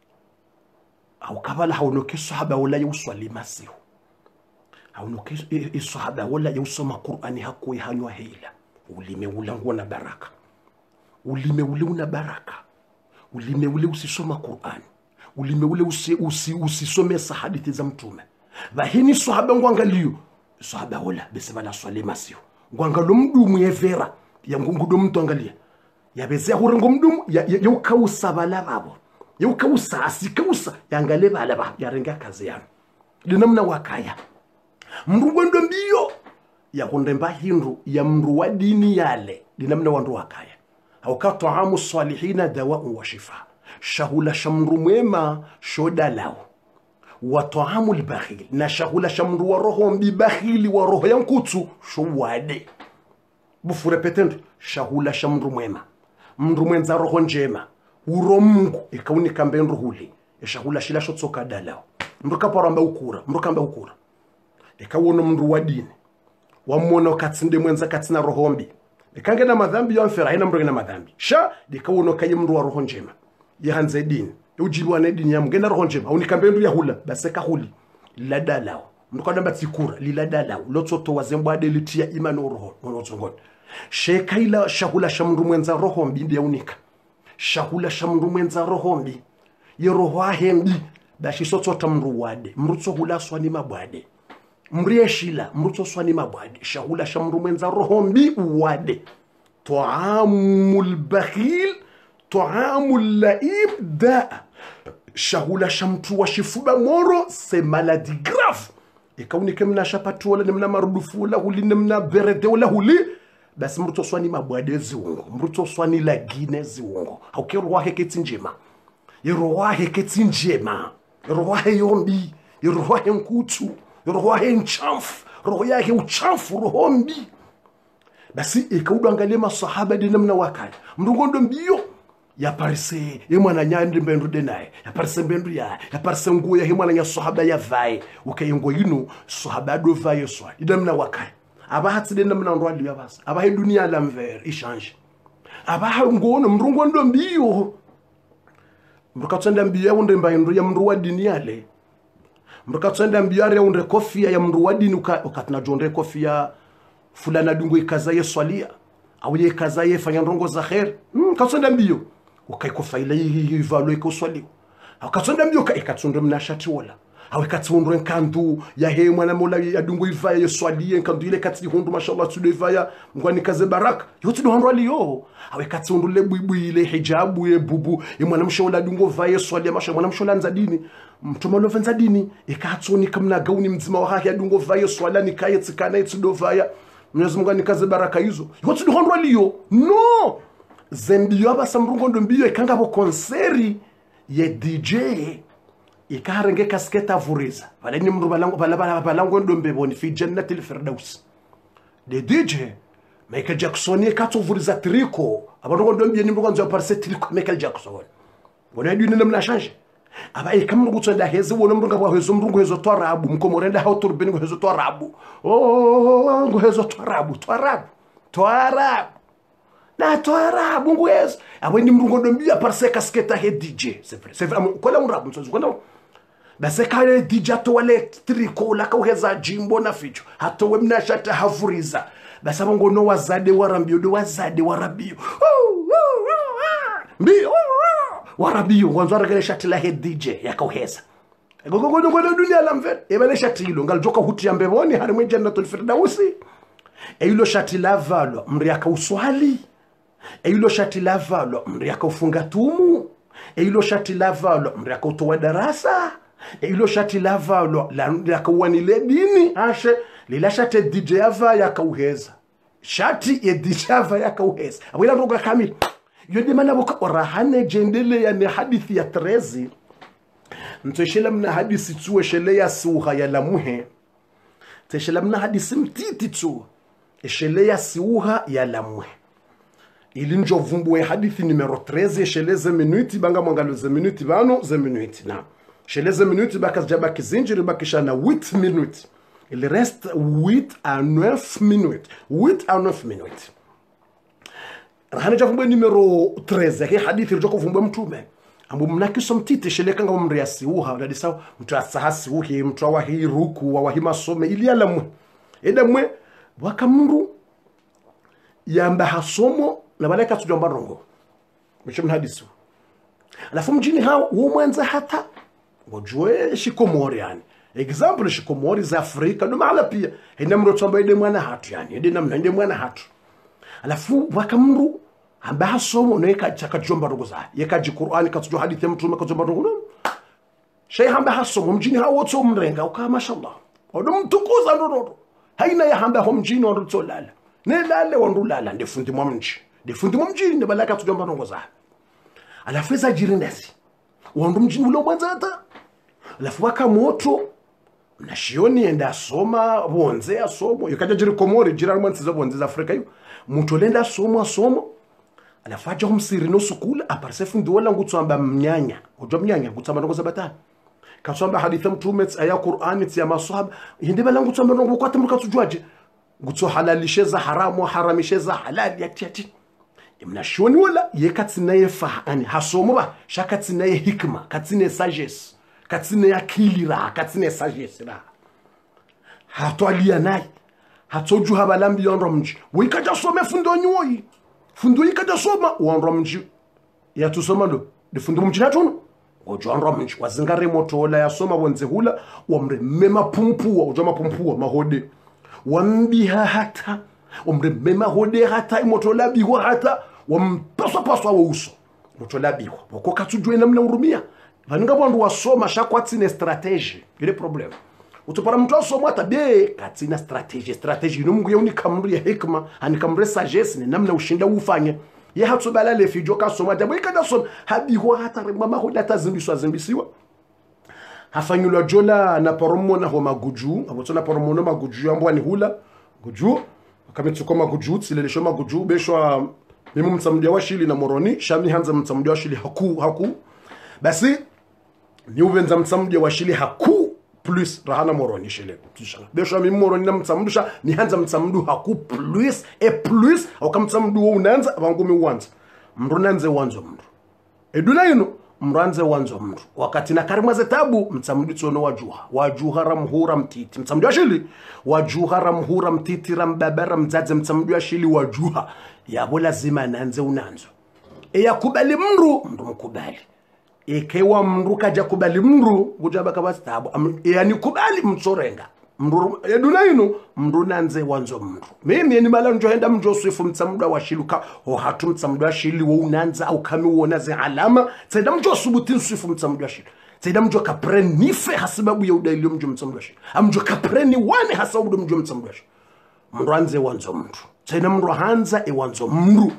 au kabala haunoke sahaba wala yuswali masihu haunoke sahaba wala yusoma Qur'ani hakui hanywa hila ulimeula ngona baraka ulimeule una baraka ulimeule usisoma Qur'ani ulimeule usisome hadithi za mtume bahini sahaba ngwangalio sahaba wala bese bala swali masihu ngwangalo mdumu yevera ya ngundo mtu angalia yabezea hurengo mdumu yukausa bala babo yukausa asikausa yangale bala babo yarenga kazi yanu dinamna wakaya mrungondo mbio ya kundemba hindu ya mru wa dini yale dinamna wandu wakaya au ta'amu salihina dawa'u wa shifa shahula shamru mwema shoda lao wa ta'amu al-bakhil na shahula shamru wa roho mbi bakhili wa roho yankutu showade bufure petendo shahula shamru mwema mndu mwenza roho njema uro Mungu ikaunika mbendu huli shahula shila shotsoka dalao mruka paramba ukura ikawono mndu wa dini wamona katsinde mwenza katsina rohombi ikange na madhambi ya mfera ina mruga na madhambi sha dikawono kaye mndu wa roho njema yahanze dini ujilwa na dini ya mgena roho njema unikambendu ya hula baseka huli ladalao mruka namba tsikura liladalao lotsoto wazembo adelitia imano roho onotsongona shekaila shahula shamndu mwenza rohombi ndiya unika shahula shamndu mwenza rohombi yeroho ahembi bashisotota mndu wade mrutso hula swani mabwade mrieshila mrutso swani mabwade shahula shamndu mwenza rohombi uwade ta'amul bakhil ta'amul laib da shahula shamtu wa shifuba moro c'est maladie grave ikaunike mna shapatu wala mna marudufu wala huli mna berede wala huli basi mrutso swani mabwade ziungo mrutso swani lagine ziungo haukerwa heketi njema yerowa heketi njema yerowa yombi yerowa nkutu roho nchafu roho yake uchafu rohombi basi ikaudangalia masahaba dinamna wakaya mrungondo mbio ya parse ye mwana nyandi mbendu denaye ya parse mbendu ya parse nguo ya mwana nya sahaba ya vai ukayingo yinu sahaba do vai swa dinamna wakaya abahatsi dinamna ndwali ya basi abahe dunia la mver ishange abaha ngono mrungondo mbio mrukatsenda mbio unde mbendu ya mru wa dini yale mrukatsenda mbiyare unde kofia ya mru wa dini ukatina jonde kofia fulana dungo ikaza ye swalia au ye kaza ye fanya ndongo za khair katsenda mbio ukaikofa ile yivalo ikoswali akatsenda mbio ikatsonde mnashati wala au ikatsondwe nkandu ya he mwana mola ya dungo ivaya ye swalia nkandu ile katsi hundu mashallah tudevaya ngwani kaze baraka yote ndo handwali yo au ikatsondule buibui ile hijabu ye bubu ye mwana mshola dungo vaye swalia mashallah mwana mshola nzadini mtuma lovenza dini ikatsoni kamna gauni mzima wa haki ya dungo vaye swala nikaye tsikana itsidovaya Mwenyezi Mungu nikaze baraka hizo yote ndo handwali yo no zembiyo abasamrungo ndo mbiyo ikanga bo konseri ye DJ ikarenge kasketa vuriza baleni mndu balango ndo mbeboni fi jannatil firdaus de DJ Michael Jackson ikatuvuriza triko abantu ndo mbiyo nimbo kwanza parse triko Michael Jackson bona yidi namna change aba ikamru gutsenda heze wona mrunga bwa hezo mrungu hezo twarabu mkomorenda ha turbeni hezo twarabu ngo hezo twarabu na toara bungu yesu abwendi mrungo ndombia parce casquette he DJ c'est vrai kola unrabu msozi kwenda base kale DJ to wale triko la kauheza jimbo na ficho hato wemna shata havuriza base bongo no wazade warambio do wazade warabio mbio warabio wanzara kale shati la he DJ yakauheza gogo dunia la mvet ebale shati hilo ngaljoka huti ya mbeboni harimwe jannatul firdausi eilo shati la valo mriaka uswali eilo shati la valo mriaka ufunga tumu eilo shati la valo mriaka utoa darasa eilo shati la valo la mriaka uwanile dini ashe lila shati DJ ava yakauheza shati ya DJ ava yakauheza awila roga kamili yode mana boka orahane jendele ya ne hadithi ya 13 mteshela mna hadithi tuwe shele ya suha ya lamuhe teshela mna hadithi mtiti tu shele ya suha ya lamuhe ili njo vumbwe hadithi numero 13 shele ze minuti banga mwangalo ze minuti bano ze minuti na shele ze minuti baka jaba kizinjiri bakisha na 8 minuti il reste 8 à 9 minutes 8 à 9 minutes rahana javumbwe numero 13 ke hadithi rjoko vumbwe mtume ambu mnakiso mtite shele kanga mria siuha dadi sawa mtu asahasi uhi mtu wa hii ruku wa hima some ili alamu edamwe wakamuru yamba hasomo na baleka tujomba rongo mchum hadisu alafu mjini hao mwanza hata wajue shikomori yani example shikomori za Afrika ndo maana pia ina mrotomba ide mwana hatu yani ide namna ide mwana hatu alafu wakamuru amba hasomo neka chakajomba rongo za yekaji Qur'ani katujua hadithi mtume kajomba rongo shay hamba hasomo mjini hao wote mrenga ukama mashallah odo mtukuza ndo haina ya hamba ho mjini ndo tolala ne lale wandulala ndefundi mwa mjini ne balaka tujomba rongo za alafu za jirindasi wandu mjini ule mwanza hata alafu waka moto na shioni enda soma bonze asomo yakaja jiri komori jira mwanzi za bonze za Afrika hiyo mtu lenda asomo alafu aja humsiri no sukula aparse fundi wala ngutsamba mnyanya ujwa mnyanya ngutsamba rongo za batani kasamba hadithi mtume aya Qur'ani ya maswahaba hindi bala ngutsamba rongo kwa tamruka tujwaje ngutso halalishe za haramu haramishe za halali yati mnashoni wala yekatsina yefahani hasomo ba shakatsina ye hikma katsine sagesse katsine akili ra katsine sagesse ra hatwalia nayi hatoju habalambi yonromji wikaja some fundo nyoyi fundo yikaja soma wanromji yatusoma ndo difundo mji natuno ojonromji wazingare motola yasoma bonze hula wamre mema pumpuwa ujoma pumpuwa mahode wambiha hata wamre mema hode hata imotola biwa hata wampaswa wa uso motola biwa wako katujwe namna urumia vanunga bwandu wasoma shakwatine strategy ile problem utopara mtu asoma hata be katina strategy no mungu yauni kamri ya hikma ani kamri sagesse ni namna ushinda ufanye ye hatsobala le fijo kasoma dabo ikada son habiho hata mama hoda tazimbisiwa hafanyulwa jola na poromo na homa guju abotona poromo no maguju ambo ani hula guju akametsuko maguju tsilele sho maguju beshwa mimu mtsamdia washili na moroni shami hanza mtsamdia washili haku basi ni uvenza mtsamdia washili haku plus rahana moroni shile tushana beshwa mimu moroni na mtsamdusha ni hanza mtsamdu haku plus et plus akamtsamdu wo unanza abangumi uwanza mrunanze wanzo mru eduna yino mranze wanzo mru wakati na karimwa zetabu mtsamdu tsono wajuha ramhura mtiti mtsamdu washili wajuha ramhura mtiti rambabara mzaze mtsamdu washili wajuha yabo lazima nanze unanzo yakubali mru mkubali ekewa mru kaja kubali mru kujaba kabastabo yani kubali mtsorenga mru eduna yino mru nanze wanzo mru mimi ni mala njohenda mjoseph mtsamdu washiluka ho hatu mtsamdu washili wo unanza au kami uona ze alama tsenda mjosubuti nsufu mtsamdu washili tsenda mjo kapreni nife hasababu ya udailio mjo mtsamdu washili amjo kapreni wane hasababu mjo mtsamdu washili mru anze wanzo mru tsenda mru hanza wanzo mru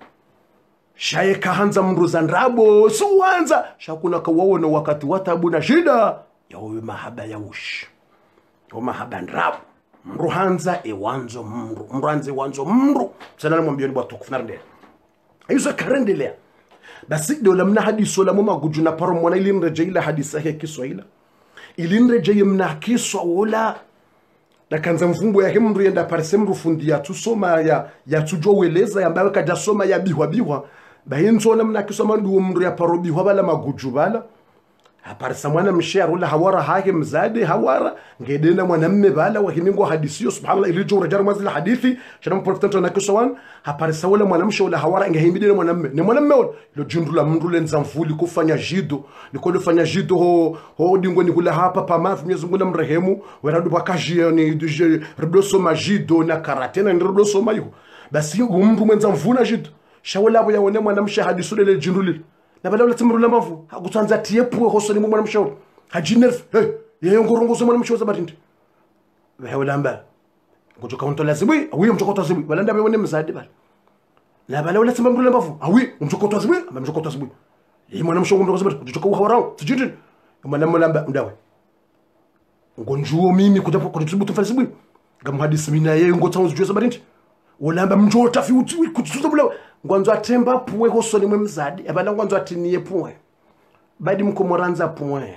shaye kahanza mru zandrabo suwanza shakuna kawawona wakati watabu na shida ya uwe mahaba ya ushi o mahaba ndrabo mru hanza wanzo mru anze wanzo mru sana mwambioni bwatu kufinarde ayuza karendelea basi dola mna hadiso la mama gujuna paro mwana ilinreje ila hadisa ya Kiswahili ilinreje mna kiswa wala na kanza mfumbo ya hemru yenda parse mru fundi ya tusoma ya tujo weleza ambayo kaja soma ya bihwa bahinzo na mnakisoma ndu mru ya parobihwa bala maguju bala aparisa mwana mshia rula hawara hake mzade hawara ngedena mwanamme bala wahimingo hadisiyo subhanallah ilijo rajar mazila hadithi shana mprofitanta na kisawan aparisa wala mwanamsha wala hawara ngehimidina mwanamme ni mwanamme wala lo jundula mndule nzamfuli kufanya jido nikolo fanya jido ho dingo ni kula hapa pa math mwenyezi Mungu mrehemu weradu bakajia ni duje rdoso majido na karate na rdoso mayo basi mndu mwenza mvuna jido shawala abo yaone mwanamsha hadisu le jundule na bala wala timrula mavu hakutanza tiepu hoso ni mwana mshauri hajinerf yeye ngorongozo mwana mshauri zabatindi wewe lamba ngotoka onto lazibwi awi mjokota zibwi bala ndabe wone mzadi bala la bala wala timrula mavu awi mjokota zibwi ama mjokota zibwi yeye mwana mshauri ndo zabatindi ngotoka uhawarao tujindi mwana lamba ndawe ngonjuo mimi kutapo kutibu tufalibwi ngamhadisi mina yeye ngotanzo jwe zabatindi olamba mjota fi uti kutuzubula ngwanzo atemba puwe hoso ni mwemzadi abala ngwanzo atiniye puwe badi mkomoranza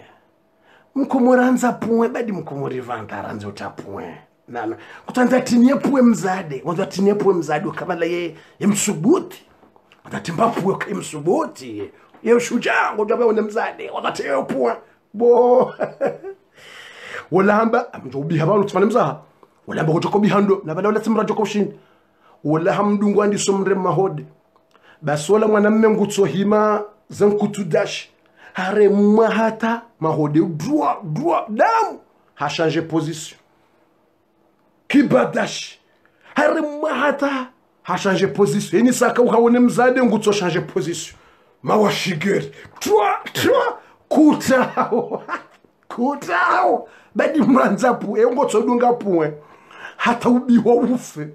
puwe badi mkomorivanga ranzo tapuwe nana kutanza atiniye puwe mzade ngwanzo atiniye puwe mzade ukabala ye msubuti atatemba puwe kai msubuti ye ushujaa ngwanzo abaone mzade wakateyo puwe bo olamba mjobi habalo tfana mzaha olamba kutoka bihando na bala wala timra joko ushindi wala hamdungu andi somre mahode basola mwanamme ngutso hima zankutu dash hare mahata mahode droit dam ha changer position kibadash hare mahata ha changer position ni saka ukawone mzade ngutso changer position mawashigeri kutao badi mwanza pu ngotso dunga puwe hata ubiwa ufe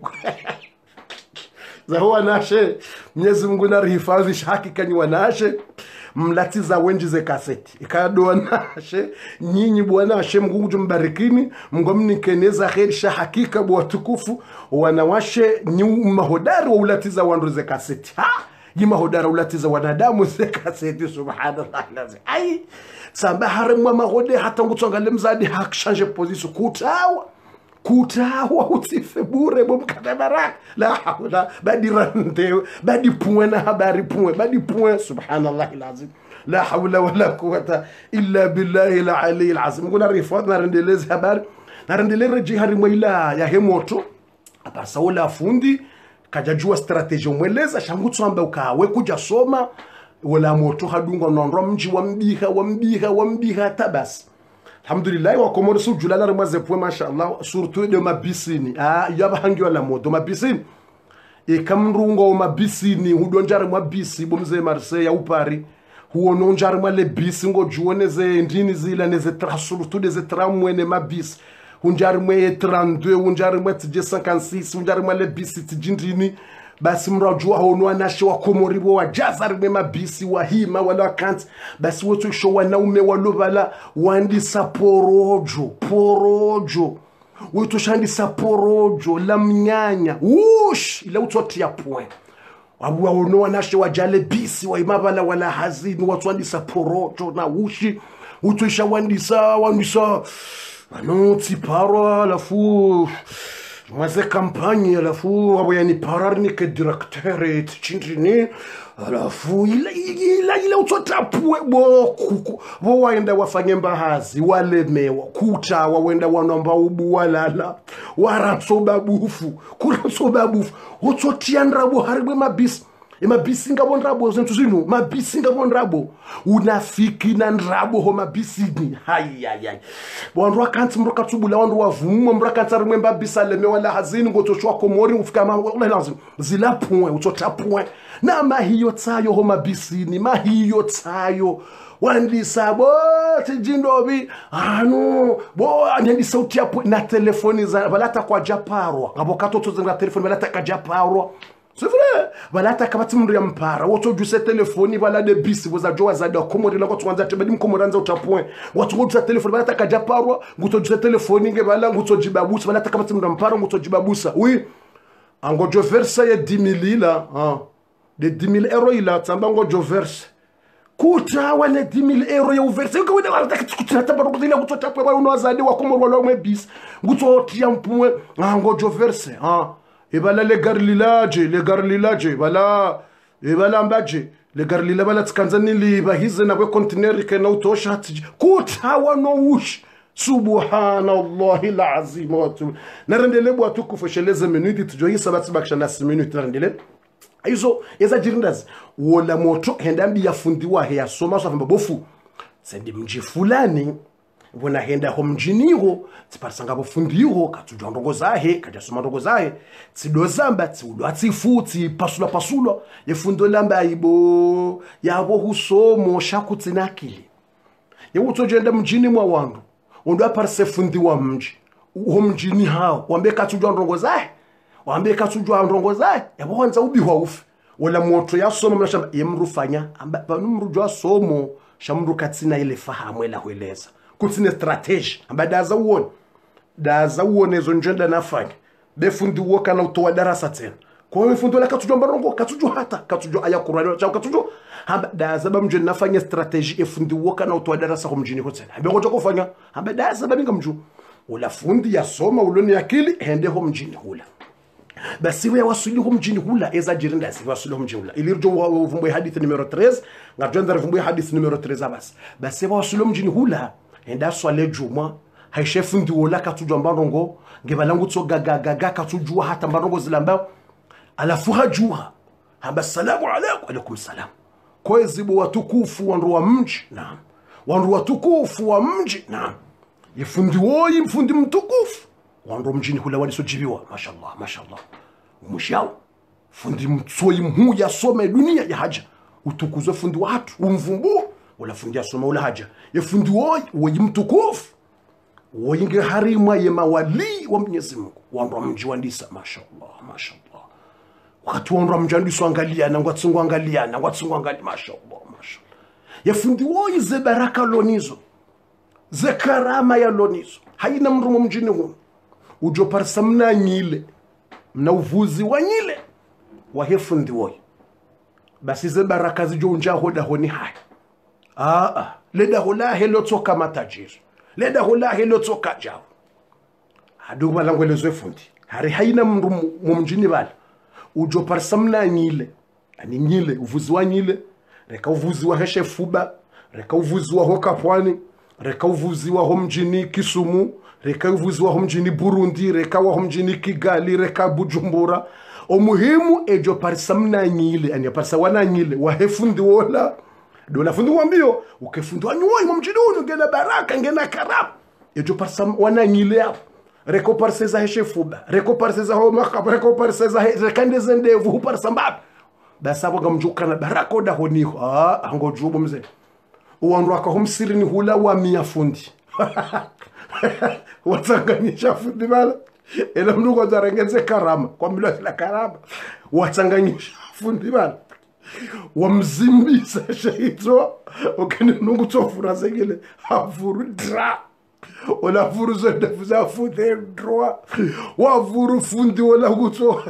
zaho wanashe Mwenyezi Mungu na rihifadhi hakika wanashe mlatiza wenjize kaseti ikadoa nashe nyinyi bwana ashe Mungu jumbarikini mngomnikeneza kheri hakika bwa tukufu wanawashe ni mahodari wa ulatiza wanduze kaseti yi mahodari ulatiza wanadamu ze kaseti subhanallah lazim ai samba harimwa mahode hata ngutsongale mzadi hakshanje position kutawa utife bure bomkadabarak la hawla badi rande badi point na habari point badi point subhanallah alazim la hawla wala quwwata illa billahi al-ali al-azim ngona rifat na rendelez habari na rendelez jihari mwila ya hemoto apasa wala fundi kajajua strategy mweleza shangutso amba ukawe kuja soma wala moto hadunga nondro mji wambiha tabas alhamdulillah wa komoro su julala remaze point mashallah surtout de mabisini yaba hangyo la moto mabisini e kamrungo mabisini hudonjare mabisi bomze Marseille au Paris huononjare male bisi ngo juone ze ndini zila neze surtout des tramwene mabisi hunjare mwe 32 hunjare mwe 56 hunjare male bisi tijindini basi mrajua hono anashe wa komoribo wa jazari mwe mabisi wa hima wala kanti basi wotu show wanaume walobala wandisa porojo wotu shandisa porojo la mnyanya ila utoti ya point wabu hono anashe wa jale bisi wa imabala wala hazini watu wandisa porojo na wotu isha wandisa anoti parwa alafu mwaze kampanye alafu wabo yani pararnike directeur chindrini alafu ila utotapwe bo waenda wafanye mbahazi walemewa kuta wawenda wanomba ubu walala waratsobabufu utotiandrabo haribwe mabisi mabisi ngabondrabo zentu zinu mabisi ngabondrabo unafiki na ndrabo ho mabisi ni hayayay bonrwa kanti mroka tsubula wandu wavumo mroka tsari mwemba bisale me wala hazini ngotoshwa komori ufika ma wala lazim zila point utota point na mahiyo tsayo ho mabisi ni mahiyo tsayo wandi sabo tijindobi bo anyandi sauti hapo na telefoni za balata kwa japarwa ngabokato tuzenga telefoni balata kwa japarwa. C'est vrai. Voilà ta kabati mru ya mpara. Woto juse telefoni wala de bisi woza joa za da komori la kwa tuanza tebedi mkomoranza utapoint. Watu ngoja telefoni wala ta kajaparwa, nguto juse telefoni nge wala nguto jibabusa wala ta kabati mru ya mpara nguto jibabusa. Oui. Angojo verse ya 10,000 la, de 10,000 € ila tamba ngojo verse. kuta wane 10,000 euro ya uverse uko wenda wataka kutsata baro kudila kutsota kwa unozade wakomorwa lo mwebis ngutsotia mpumwe ngojo verse ebala le garlilaje bala mbaje le garlila bala tkanzani liba hize na kwe container ke na utosha kuta wano ush subhanallahi alazim watu narendele bwa tukufesheleze minute tujoyisa batsibakisha na 6 minute narendele aizo eza jirindazi wola moto henda mbi yafundiwa he yasoma so afamba bofu sende mji fulani bona henda ho mjiniho tsiparisanga bofundiho katujwa ndongo zahe kajasoma ndongo zahe tsidozamba tsiulo atsifuti pasula yefundo lamba ibo yabo husomo shakutsinakili yewutojenda mjini mwa wandu ondo aparse fundiwa mji ho mjini hao wambe katujwa ndongo zahe wambe katujwa ndongo zahe yabo kwanza ubihwa ufi wala moto ya somo mnashamba yemrufanya amba banumrujwa somo shamru katsina ile fahamu ela hueleza kutsine strategy amba daza uone zo njenda nafanya befundi woka na utoa darasa tena kwa hiyo fundo la katujwa mbarongo katujwa hata katujwa aya Qur'an cha katujwa amba daza bamjeni nafanya strategy efundi woka na utoa darasa kwa mjini kote amba ngoja kufanya amba daza babinga mju wala fundi ya soma uloni akili hende ho mjini hula basi wewe wasuliho mjini hula eza jirinda si wasuliho mjini hula ilirjo vumbwe hadith numero 13 ngajenda vumbwe hadith numero 13 basi wewe wasuliho mjini hula enda swale juma haishefu ndi wola katujwa mbarongo ngebalangu tso gaga katujwa hata mbarongo zilamba alafu hajua hamba salamu alaikum salam kwa zibu watukufu wandu wa mji naam wandu watukufu wa mji naam yifundi woi mfundi mtukufu wandu mjini hula walisojibiwa mashallah umushao fundi mtsoi mhuya soma dunia ya haja utukuzwe fundi watu umvumbu wala fundi asoma ula haja yefundi woi mtukufu woyinge harima ye mawali wa Mwenyezi Mungu wandu mji wandisa mashallah wakati wandu mji wandisa angaliana ngwatsungu angaliana mashallah yefundi woi ze baraka lonizo ze karama ya lonizo haina mrumo mjini huu ujo parsamna nyile mna uvuzi wa nyile wa hefundi woi basi ze baraka zijo unja hoda honi hai leda hola helo toka matajiri leda hola helo toka jao hadu malangwelezo fundi hari haina mumjini bala ujo parsamna nyile ani nyile uvuzi wa nyile reka uvuzi wa heshe fuba reka uvuzi wa hoka pwani reka uvuzi wa homjini Kisumu reka uvuzi wa homjini Burundi reka wa homjini Kigali reka Bujumbura omuhimu ejo parsamna nyile ani parsa wana nyile wa hefundi wola dola fundi wambio ukefundi wanyoi mumjini uno ngena baraka ngena karab ejo parsam wana nyile hapo reko parseza heshe fuba reko parseza homa reko parseza rekande zendevu parsamba basa boga mjuka na baraka oda honiho angojubo mzee uwandu akahomsiri ni hula wa mia fundi watanganyisha fundi bala ela mnuko zarengeze karama kwa milo la karama watanganyisha fundi bala wamzimbisa shaito okene nungu tofura zegele havuru dra ola vuru zenda fuza fude droit wa vuru fundi wala guto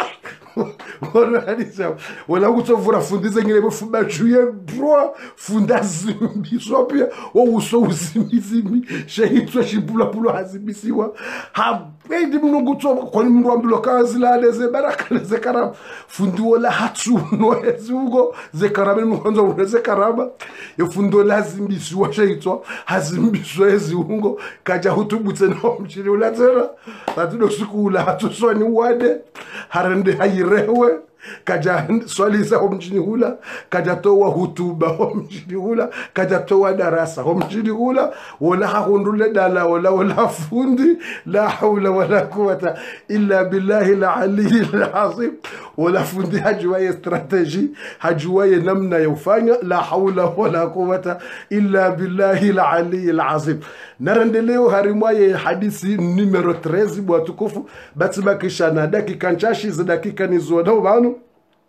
wala guto vura fundi zengele bofuba juye droit funda zimbi sopia wo uso uzimizimi shaito shibula hazibisiwa habedi mnuguto kwa mrwambilo kazi la leze baraka leze karaba fundi wala hatu no ezugo ze karaba mwanzo uneze karaba yo fundo lazimbisiwa shaito hazimbiswa eziungo kaja hutubutse no mchiri ulatera tatudo sikula hatusoni wade harende hayirewe kaja swaliza homjini hula kaja towa hutuba homjini hula kaja towa darasa homjini hula wala hakundule dala wala fundi la hawla wala quwata illa billahi al-ali al-azim wala fundi hajwa strategy hajwa namna yufanya la hawla wala quwata illa billahi al-ali al-azim narendeleo harimwaye hadithi numero 13 bwatukufu batibakisha na dakika nchashi za dakika nizo banu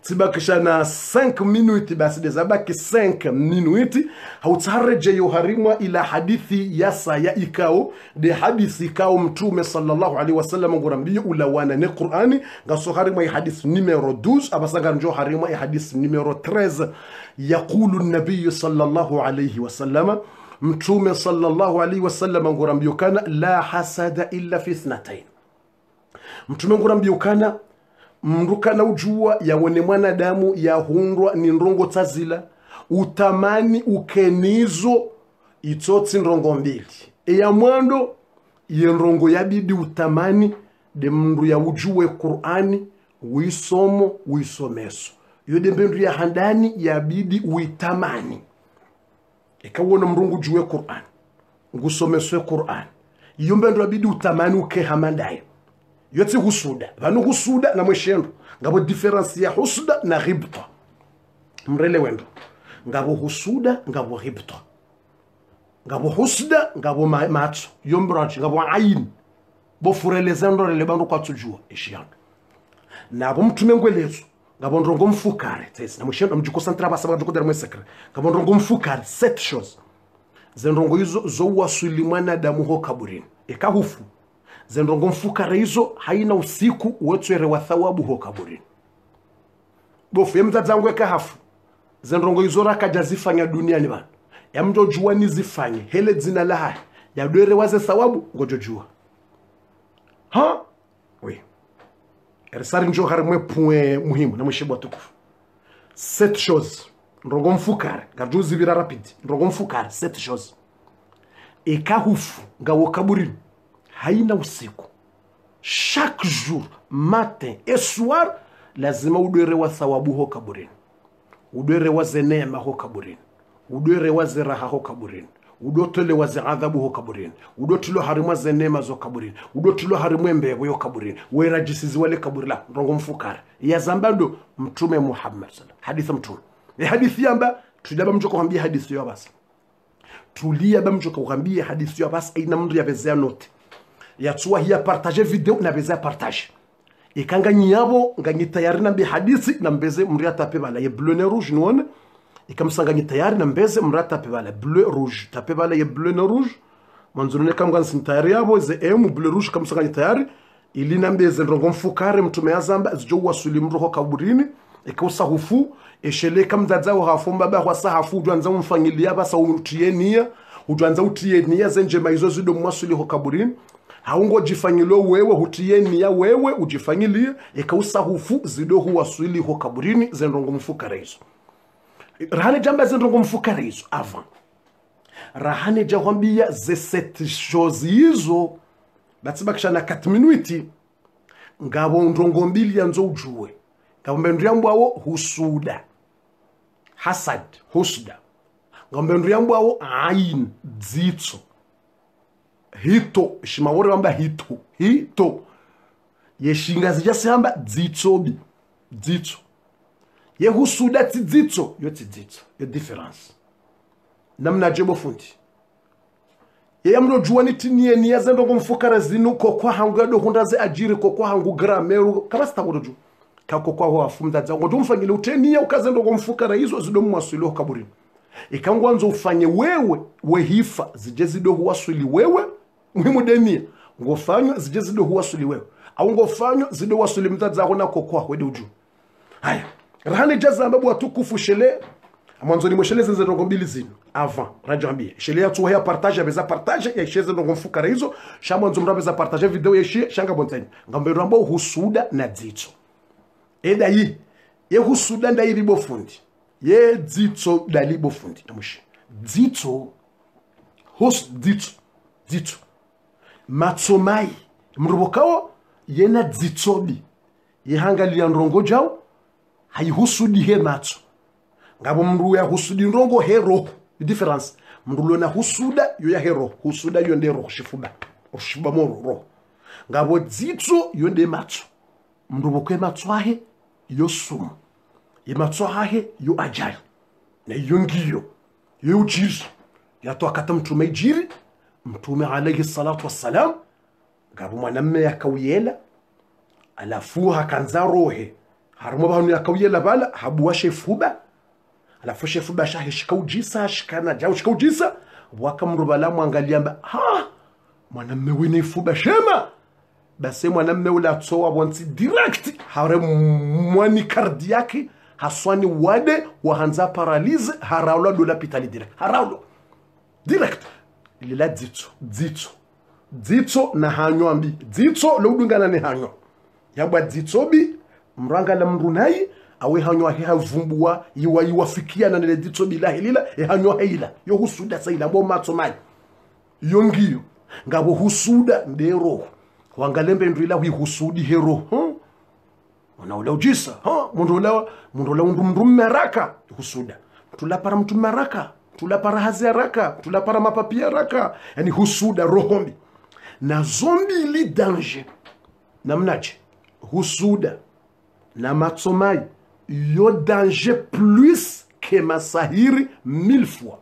tibakishana 5 minutes basi dezabaki 5 minutes hautareje yoharimwa ila hadithi yasa ya ikao de hadithi ikao mtume sallallahu alaihi wasallam ngurambiyo ulawana ne Qur'ani ngaso harimwa hadith numero 12 abasanga njo harimwa hadith numero 13 yaqulu an-nabiy sallallahu alaihi wasallam mtume sallallahu alaihi wasallam ngurambiyo kana la hasada illa fi ithnatayn mtume ngurambiyo kana mrukana ujua yawone mwanadamu yahundwa ni ndongo tazila utamani ukenizo itotsi ndongo mbili ya mwando ye ndongo yabidi utamani de mndu ya ujue Qur'ani uisomo uisomeso yode mbendu ya handani yabidi uitamani ikawona mrungu ujue Qur'ani ngusomeswe Qur'ani iyo mbendu yabidi utamani ukehamandaye yote husuda vanu husuda na mweshendo ngabo difference ya husuda na ghibta mrele wendo ngabo husuda ngabo ghibta ngabo husuda ngabo macho yombrachi ngabo ayin bo furelezando le bandu kwa tujua ishiyanga nabo mtume ngwelezo ngabo ndrongo mfukare tesi na mweshendo mjikosantra basa ngabo kodera mwesekre ngabo ndrongo mfukare 7 choses zendrongo hizo zo wasuli mwanadamu ho kaburini ekahufu zendrongo mfukare hizo haina usiku wetwere wa thawabu ho kaburini bofu yemzadzangu ekahafu zendrongo hizo rakajazifanya duniani bana yamjojua nizifanye hele dzina laha yadwere waze thawabu ngojojua ha oui ersari njo harimwe point muhimu na mwishibu tukufu 7 choses ndrongo mfukare gajuzi vira rapide ndrongo mfukare 7 choses ekahufu ngawo kaburini haina usiku chaque jour matin et soir lazima udwere wa thawabu ho kaburini udwere wa neema ho kaburini udwere wa raha ho kaburini udotole wa adhabu ho kaburini udotilo harimwa neema zo kaburini udotilo harimwe mbego yo kaburini werajisizi wale kaburila ndongo mfukara ya zambando mtume Muhammad sallallahu hadithi mtume hadithi yamba tudaba mjoko kwambia hadithi yo basi tulia ba mjoko kwambia hadithi yo basi ina mndu ya vezea note ya tuwa hiya partage video na beza partage ikanga nyabo nganyi tayari na bi hadithi na mbeze mria tape bala ye bleu ne rouge none ikamsanga nyi tayari na mbeze mria tape bala bleu rouge tape bala ye bleu ne rouge manzurune kamga tayari yabo ze emu bleu rouge kamsanga nyi tayari ili na mbeze ndongo mfukare mtume azamba zijo wasuli mroho kaburini ikausa hufu eshele kamzadzao hafumba ba kwa sahafu dwanza umfangilia basa utienia udwanza utienia zenje maizo zido mwasuli ho kaburini haungo jifanyilo wewe hutieni ya wewe ujifanyilie ikausa hufu zido huwasuli ho kaburini zendongo mfukare hizo rahane jamba zendongo mfukare hizo avant rahane jahwambia ze 7 choses hizo batsibakisha na 4 minutes ngabo ndongo mbili yanzo ujue ngabo mbendriambo awo husuda hasad husda ngabo mbendriambo awo ain dzitso hito shimawore wamba hito yeshinga zijasamba dzitsobi dzitso yehusuda tidzitso yo tidzitso yo difference namna jebo fundi yamro juani tinie ni yazendo kumfukara zinu kokwa hangu yado hundaze ajiri kokwa hangu grameru kabasta wodoju kakokwa ho afumda za ngo dumfanyile utenia ukazendo kumfukara hizo zidomu mwasuli ho kaburi ikangwanzo ufanye wewe wehifa zijezido huwasuli wewe muhimu denia ngofanywa zijezido huwasuli wewe au ngofanywa zido wasuli mtaza hona kokwa wede uju haya rahani jaza ambabu watukufu shele mwanzo ni mweshele zenze ndongo mbili zinu avant rajambie shele ya tuwa ya partage ya beza partage ya sheze ndongo mfukara hizo shamwanzo mrabe za partage video ya shie shanga bontani ngambe rambo husuda na dzitso eda yi ye husuda nda iribo fundi ye dzitso dalibo fundi namushi dzitso dzitso matsomai mrubokao yena dzitsobi ye hangalia ndongo jao haihusudi he matso ngabo mndu ya husudi ndongo hero difference mndu na husuda yo ya hero husuda yo ndero shifuba moro ro ngabo dzitso yo nde matso mndu bokwe matso ahe yo sumu ye matso ahe yo ajali na yongiyo yo ujiri ya to akata mtume jiri mtume alayhi salatu wassalam ngabo mwanamme yakawiyela alafu hakanza rohe harimo bahanu yakauye labala habuwa shefuba alafu shefuba shahishika ujisa shikana jao shika ujisa wakamrubala mwangaliamba ha mwanamme wini fuba shema basi mwanamme ula tsowa wansi direct hare mwani cardiaque haswani wade wahanza paralyze haraula dola pitali direct haraula direct ilila dzitso na hanyo ambi dzitso lo udungana ne hanyo yabwa dzitso bi mranga la mrunai awe hanyo ahe havumbuwa yiwafikia na nele dzitso bilahi lila hanyo heila yo husuda saila bo matsomai yongiyo ngabo husuda ndero wangalembe ndwila wi husudi hero ona ula ujisa mundu la undu meraka husuda tulapara mtu meraka tulapara hazi haraka tulapara mapapi haraka yani husuda rohombi na zombi ili danger namnaje husuda na matsomai yo danger plus que masahiri 1000 fois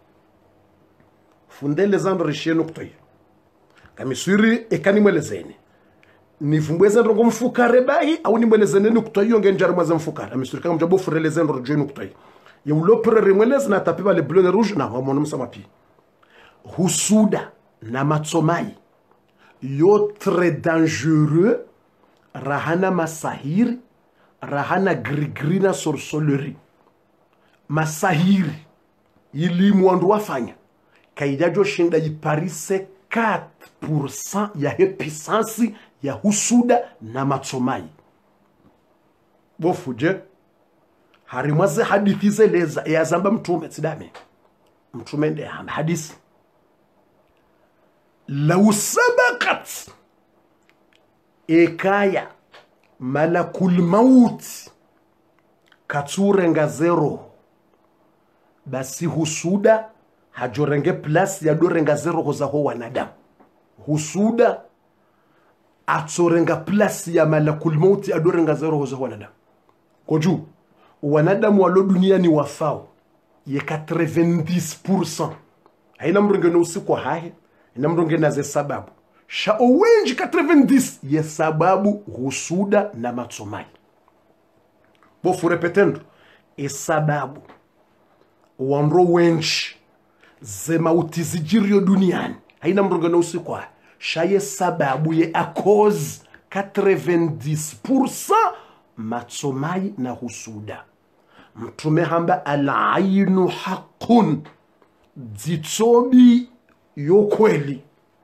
fundele zandro risheno kutoya kamiswiri ekani mwelezeni nivumbweze ndongo mfukare bahi au nimwelezeni nukutoyo ngenjari mwaza mfukare amiswiri kama mjabo fureleze ndro jenu kutoya ya ulopere mweleze na tapiba le bleu et rouge na wamono msamapi husuda na matsomai yo très dangereux rahana masahiri rahana grigrina sorcellerie masahiri ili mwandu wafanya kaidajo shinda yiparise 4% ya puissance ya husuda na matsomai bofuje harimwaze hadithi zeleza ya zamba mtume tsidame mtume nde hadisi law sabaqat ekaya malakul maut katsurenga zero basi husuda hajorenge plus ya dorenga zero hoza ho wanadamu husuda atsorenga plus ya malakul maut ya dorenga zero hoza ho wanadamu koju wanadamu walo dunia ni wafao ye 90% haina mrunge no usiku hahe ina mrunge na ze sababu sha owenji 90 ye sababu husuda na matsomai bofu repetendo e sababu wanro wenji ze mauti zijirio duniani haina mrunge no usiku hahe sha ye sababu ye a cause 90% matsomai na husuda mtume hamba al-ainu haqqun dzitsobi yokweli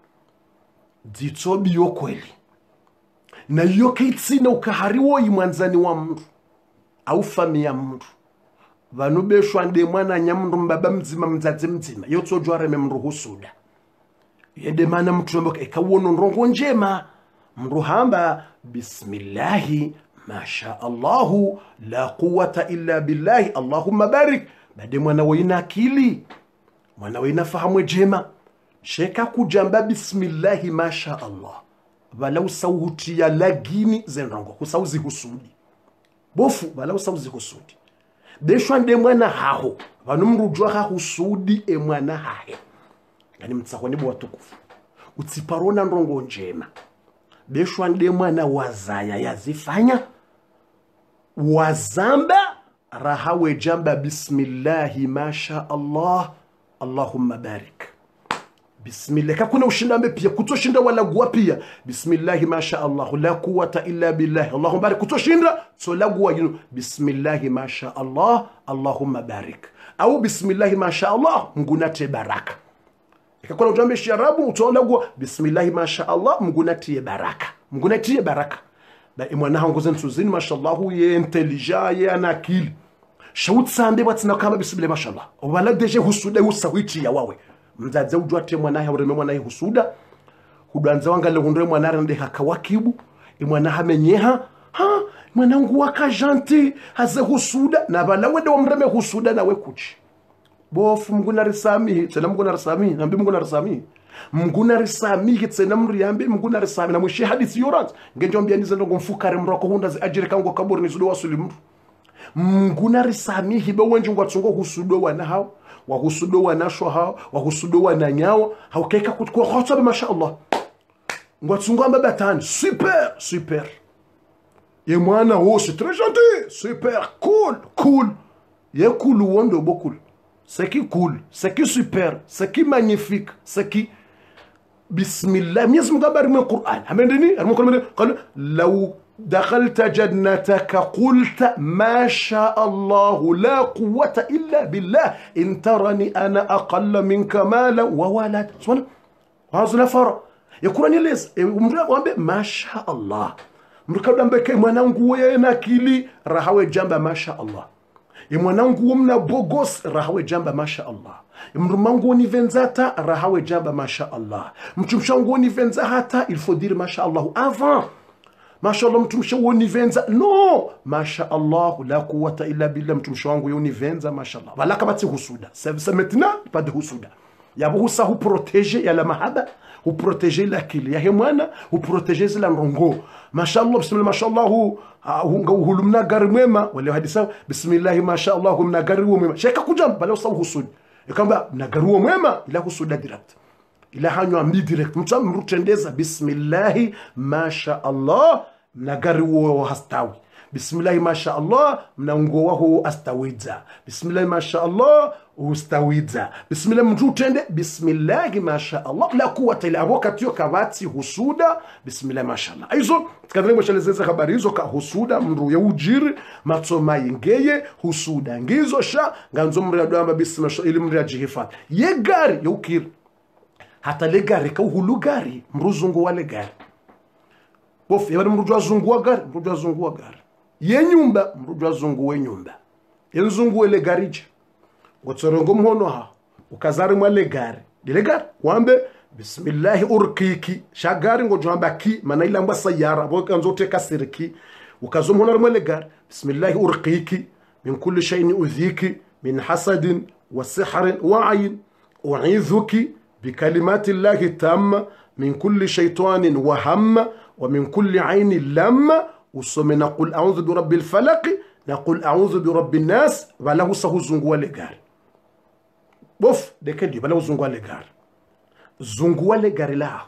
na yokeitsina ukahariwo imwanzani wa mndu au famia mndu vanu beshwa nde mwana nyamndu mbaba mzima mdzadze mzima yotsojwa reme mndu husuda yende mana mtume ekawono ndongo njema mndu hamba bismillahi ما شاء الله لا قوة إلا بالله اللهم بارك بعد مwana وينا akili mwana wina fahamu jema sheka kujamba bismillah ma sha Allah walau sauti ya lagini zenrongo kusauzi husudi bofu walau sauzi husudi deshwande mwana haho vanumrujwa ha husudi e mwana hahe yani mtsakoni bo watukufu utsiparona ndongo njema deshwande mwana wazaya yazifanya wazamba rahawe jamba bismillahi ma sha Allah Allahumma barik bismillah kakuna ushindambe pia kutoshinda wala gua pia bismillahi ma sha Allah la quwwata illa billah Allahumma barik kutoshinda so la gua yinu bismillahi ma sha Allah Allahumma barik au bismillahi ma sha Allah mgunate baraka kakuna ujambe sharabu utola gua bismillahi ma sha Allah mgunate baraka da imwana hangozen tuzini mashallah ye intelligent ye anakili shawut sande batsina kama bismillah mashallah wala deje husuda usawiti ya wawe mzaze ujwate mwana ya ureme mwana husuda hudanza wangale hundre mwana rende hakawakibu imwana hamenyeha mwanangu wakajanti haze husuda na bala wende wamreme husuda na wekuchi bofu mguna risami tsena mguna risami nambi mguna risami mguna risami kitsena mriyambi mguna risami na mwishi hadithi yorat ngenjombia nize ndongo mfukare mroko hunda zi ajire kango kaburi nizudo wasuli mru mguna risami hibe wenji ngwatsongo husudo wana hao wahusudo wana sho hao wahusudo wana nyao haukeka kutukua khotobe mashallah ngwatsongo amba batani super ye mwana oh c'est très gentil super cool ye cool wondo beaucoup c'est qui cool c'est qui super c'est qui magnifique c'est qui bismillah Mwenyezi Mungu habari mu Qur'an amendeni qala law dakhalta jannataka qulta ma sha Allah la quwwata illa billah in tarani ana aqalla minka mala wa walad subhana hazla fara yakurani les umwambe ma sha Allah mrikadambe ke mwanangu wewe na akili rahawe jamba ma sha Allah mwanangu mna bogos rahawe jamba masha Allah mrumangu ni venzata rahawe jamba masha Allah mtumshangu ni venza hata il faut dire masha Allah avant masha Allah mtumshangu ni venza non masha Allah la quwwata illa billah mtumshangu ni venza masha Allah wala kabati husuda c'est maintenant pas de husuda ya buhusa hu protéger ya la mahaba hu protéger l'akili ya hemwana hu protéger la rongo mashallah bismillah mashallah hu lumna garmema wale hadisa bismillah mashallah hu mna garu mwema sheka kujamba bale usawu husud ikamba mna garu mwema ila husuda direct ila hanyo amdi direct mrutendeza bismillah mashallah mna garu hastawi bismillah mashallah mna ngo waho astawidza bismillah mashallah ustawidza bismillah mtutende bismillah mashallah la quwwata illa wakati kabati husuda bismillah mashallah aizo tukadhani mwashalezeza habari hizo ka husuda mru ya ujiri matsoma ingeye husuda ngizo sha nganzo mri adamba bismillah ili mri ajihifadhi ye gari yukir hata le gari ka uhulu gari mruzungu wale gari bof yabari mrujwa zungua gari ye nyumba mrujwa zungu we nyumba ye zungu wele garije ngotsorongo mhono ha ukazari mwale gari dile gari wambe bismillah urqiki shagari ngojamba ki mana ilamba sayara boka nzoteka sirki ukazomhona mwale gari bismillah urqiki min kulli shay'in udhiki min hasadin wa sihrin wa ayn u'idhuki bikalimati llahi tamma min kulli shaytanin wa hamma wa min kulli aynin lamma usome naqul a'udhu bi rabbil falaq naqul a'udhu bi rabbin nas wala husahuzungua le gari bof dekedi bala uzungua le gari zungua le gari lao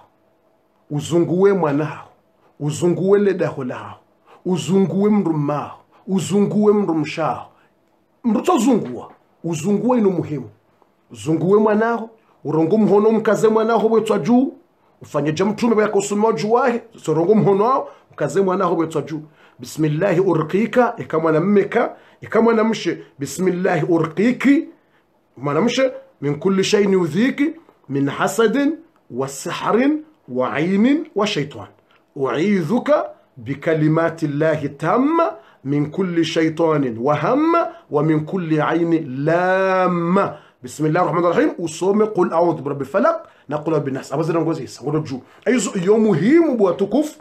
uzungue mwanao uzungue le daho lao uzungue mrumao uzungue mrumshao mruto zungua uzungue ino muhimu zungue mwanao urongo mhono mkaze mwanao wetwa juu ufanye jamtume bya kusoma juwahe sorongo mhono wao ukaze mwanao wetwa juu bismillah urqika ikamwana mmeka ikamwana mshe bismillah urqiki mwanamshe min kulli shay'in yudhiki min hasadin wa sihrin wa aynin wa shaytan u'idhuka bikalimati llahi tamma min kulli shaytanin wa hamma wa min kulli aynin lamma bismillahir rahmanir rahim usome qul a'udhu birabbil falaq naqulu binas abazina ngozi sagoju ayizo yo muhimu bwa tukufu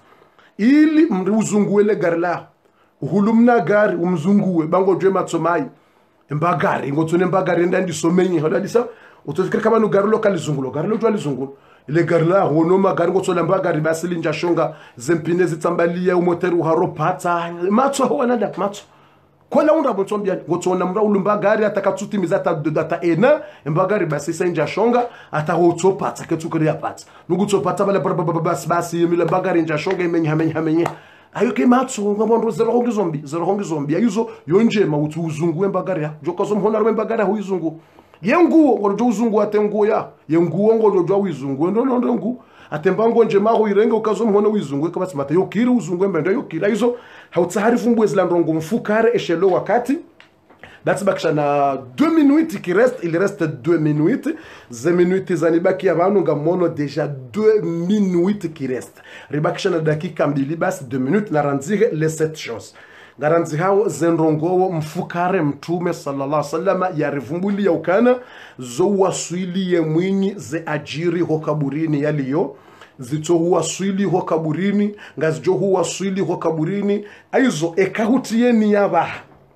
ili mruzunguele garla uhulumna gari umzunguwe bango jwe matsomai mbagari ngotsone mbagari ndandi somenyi hodadisa utozikira kama no gari lokali zungulo gari lo twali zungulo ile garla hono magari ngotsole mbagari basili njashonga zempine zitsambalia umoteru uharo patsa matso wanada matso kola unda botsombia ngotsona mra ulumbagari atakatsuti data ena mbagari basisa njashonga atahotsopa ketsukuria yapatsa nugutsopata bale basi yemile bagari njashonga imenye ayoke matso ngabondo zero hongi zombi ayizo yonje mawutu uzungu embagari joka somhona rwembagari ho izungu yenguo ngojo uzungu atenguo ya yenguo ngojo wizungu ndo ngu atembango nje maho irenge ukazomhona wizungu kabasi mata yokiri uzungu embendo yokira izo hautsaharifu mbwezi la ndongo mfukare eshelo wakati that's bakisha na 2 minutes qui reste il reste 2 minutes 2 minutes zanibaki abantu ngamono déjà 2 minutes qui reste ribakisha na dakika mbili basi 2 minutes na ranzige les 7 choses garanzi hao zenrongowo mfukare mtume sallallahu alaihi wasallam yarivumbuli ya ukana zo waswili ye mwinyi ze ajiri ho kaburini yaliyo zito huwa swili ho kaburini ngazijo huwa swili ho kaburini aizo ekahutie ni yabaha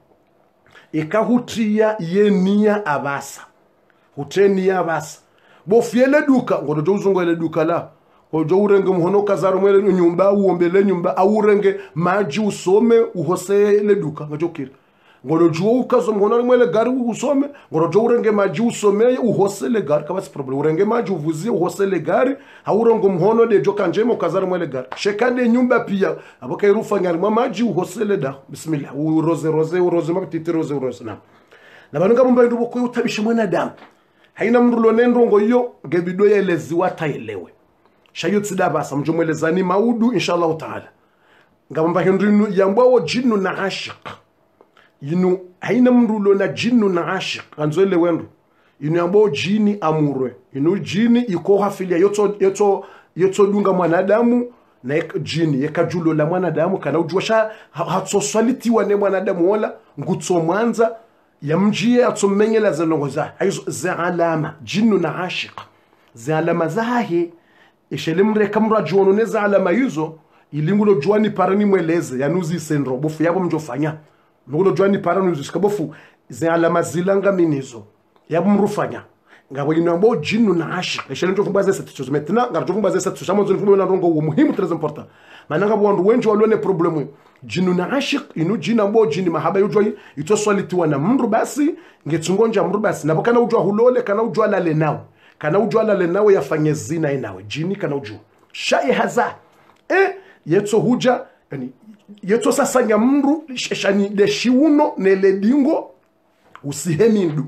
ekahutia yenia abasa huteni yabasa bofiele duka ngodo uzungu ele duka la ojo urenge mhono kazaro mwele nyumba uombele nyumba aurenge maji usome uhose le duka ngajokira ngolo juo ukazo mhona mwele gari usome ngolo jo urenge maji usomeye uhosele gari kama si problem urenge maji uvuzie uhosele gari haurongo mhono de joka njema ukazara mwele gari shekade nyumba pia aboka irufa ngari maji uhosele da bismillah uroze mabitite roze na banunga mumba ndubo ko utabisha mwana damu haina mrulo nendongo yo gebido yeleziwa taelewe shayo tsida basa mjomwelezani maudu inshallah taala ngamba hindu yambao jinnu na ashiq yinu haina mrulo na jinnu na ashiq kanzwele wendu yinu yambao jini amurwe yinu jini iko hafilia yoto dunga mwanadamu na jini yekajulo la mwanadamu kana ujwasha hatsoswalitiwa ne mwanadamu wala ngutso mwanza yamjie atsomenyela zelongo za hizo za alama jinnu na ashiq za alama zahe ishelimre kamra juono ne za alama hizo ilingulo juani parani mweleze yanuzi sendro bofu yabo mjofanya ngulo juani parani uzikabofu za alama zilanga minizo yabo mrufanya ngabo inambo jinnu na ashiq ishelimre fumbaze setcho metna ngarjo fumbaze setcho shamonzo fumbaze na rongo muhimu très important mananga bwandu wenjo walone problemu jinu na ashiq inu jina mbo jini mahaba yujwa itoswalitiwa na mru basi ngetsungonja mru basi nabo kana ujwa hulole kana ujwa lale nawe kana ujwa lale nawe yafanye zina inawe jini kana ujwa shai haza yetso huja yani yetso sasanya mru shani de shiuno nele dingo usihemindu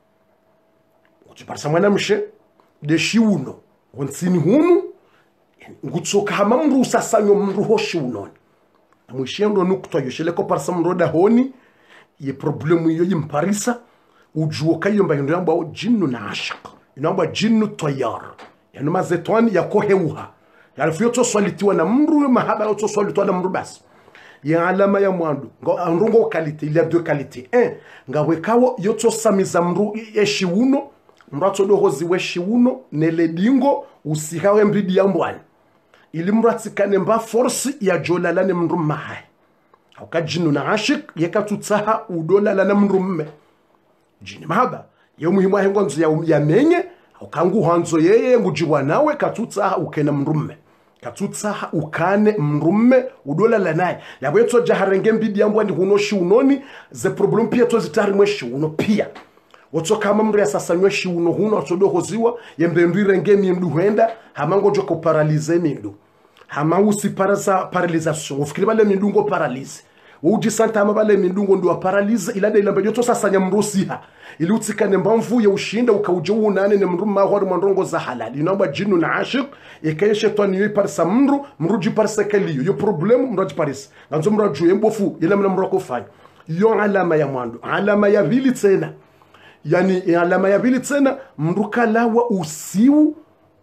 uchiparsa mwana mshe de shiuno wonsini hunu ngutsoka hama mru sasanyo mru hoshi unoni mwishendo nukutwa yosheleko parsa mroda honi ye problemu yo yimparisa ujuo kayo mbayendo yamba jinnu na ashiq inamba jinnu tayar yani mazetwani yakoheuha yani fiyoto swalitiwa na mru mahaba yoto swalitiwa na mru basi ya alama ya mwandu ndongo kalite il y a deux qualités ngawe kawo yoto samiza mru eshiuno mrato dohozi weshiuno neledingo usihawe mbidi yambwani ili mratsikane mba force ya jolalane mrumaha hauka jinu na ashik yeka tutsaha udolalane mrumme jini mahaba yo muhimu ahengo nzo ya menye haukangu hanzo yeye ngujiwa nawe katutsaha ukena mrumme katutsaha ukane mrumme udolalanaye yabo yetso jaharenge mbidi yambwa ndi huno shiunoni ze problem pia to zitari mwe shiuno pia wotso kama mri asasanywe shiuno huno atsodohoziwa yembendwire ngemi mduhenda hamango joko paralize mindu hama usiparasa paralysation ufikiri bale mindungo paralyze uji santa ama bale mindungo ndo paralyze ilade ilambe yoto sasanya mrusiha ili utsikane mbamvu ya ushinda ukauje unane ne mruma hori mandongo za halali inamba jinnu na ashiq ekayeshe twani yo parsa mruji parsa kaliyo yo problem mruji paris nganzo mruju yembofu yelamna mroko fanya yo alama ya mwando alama ya vili tena yani alama ya vili tena mrukalawa usiu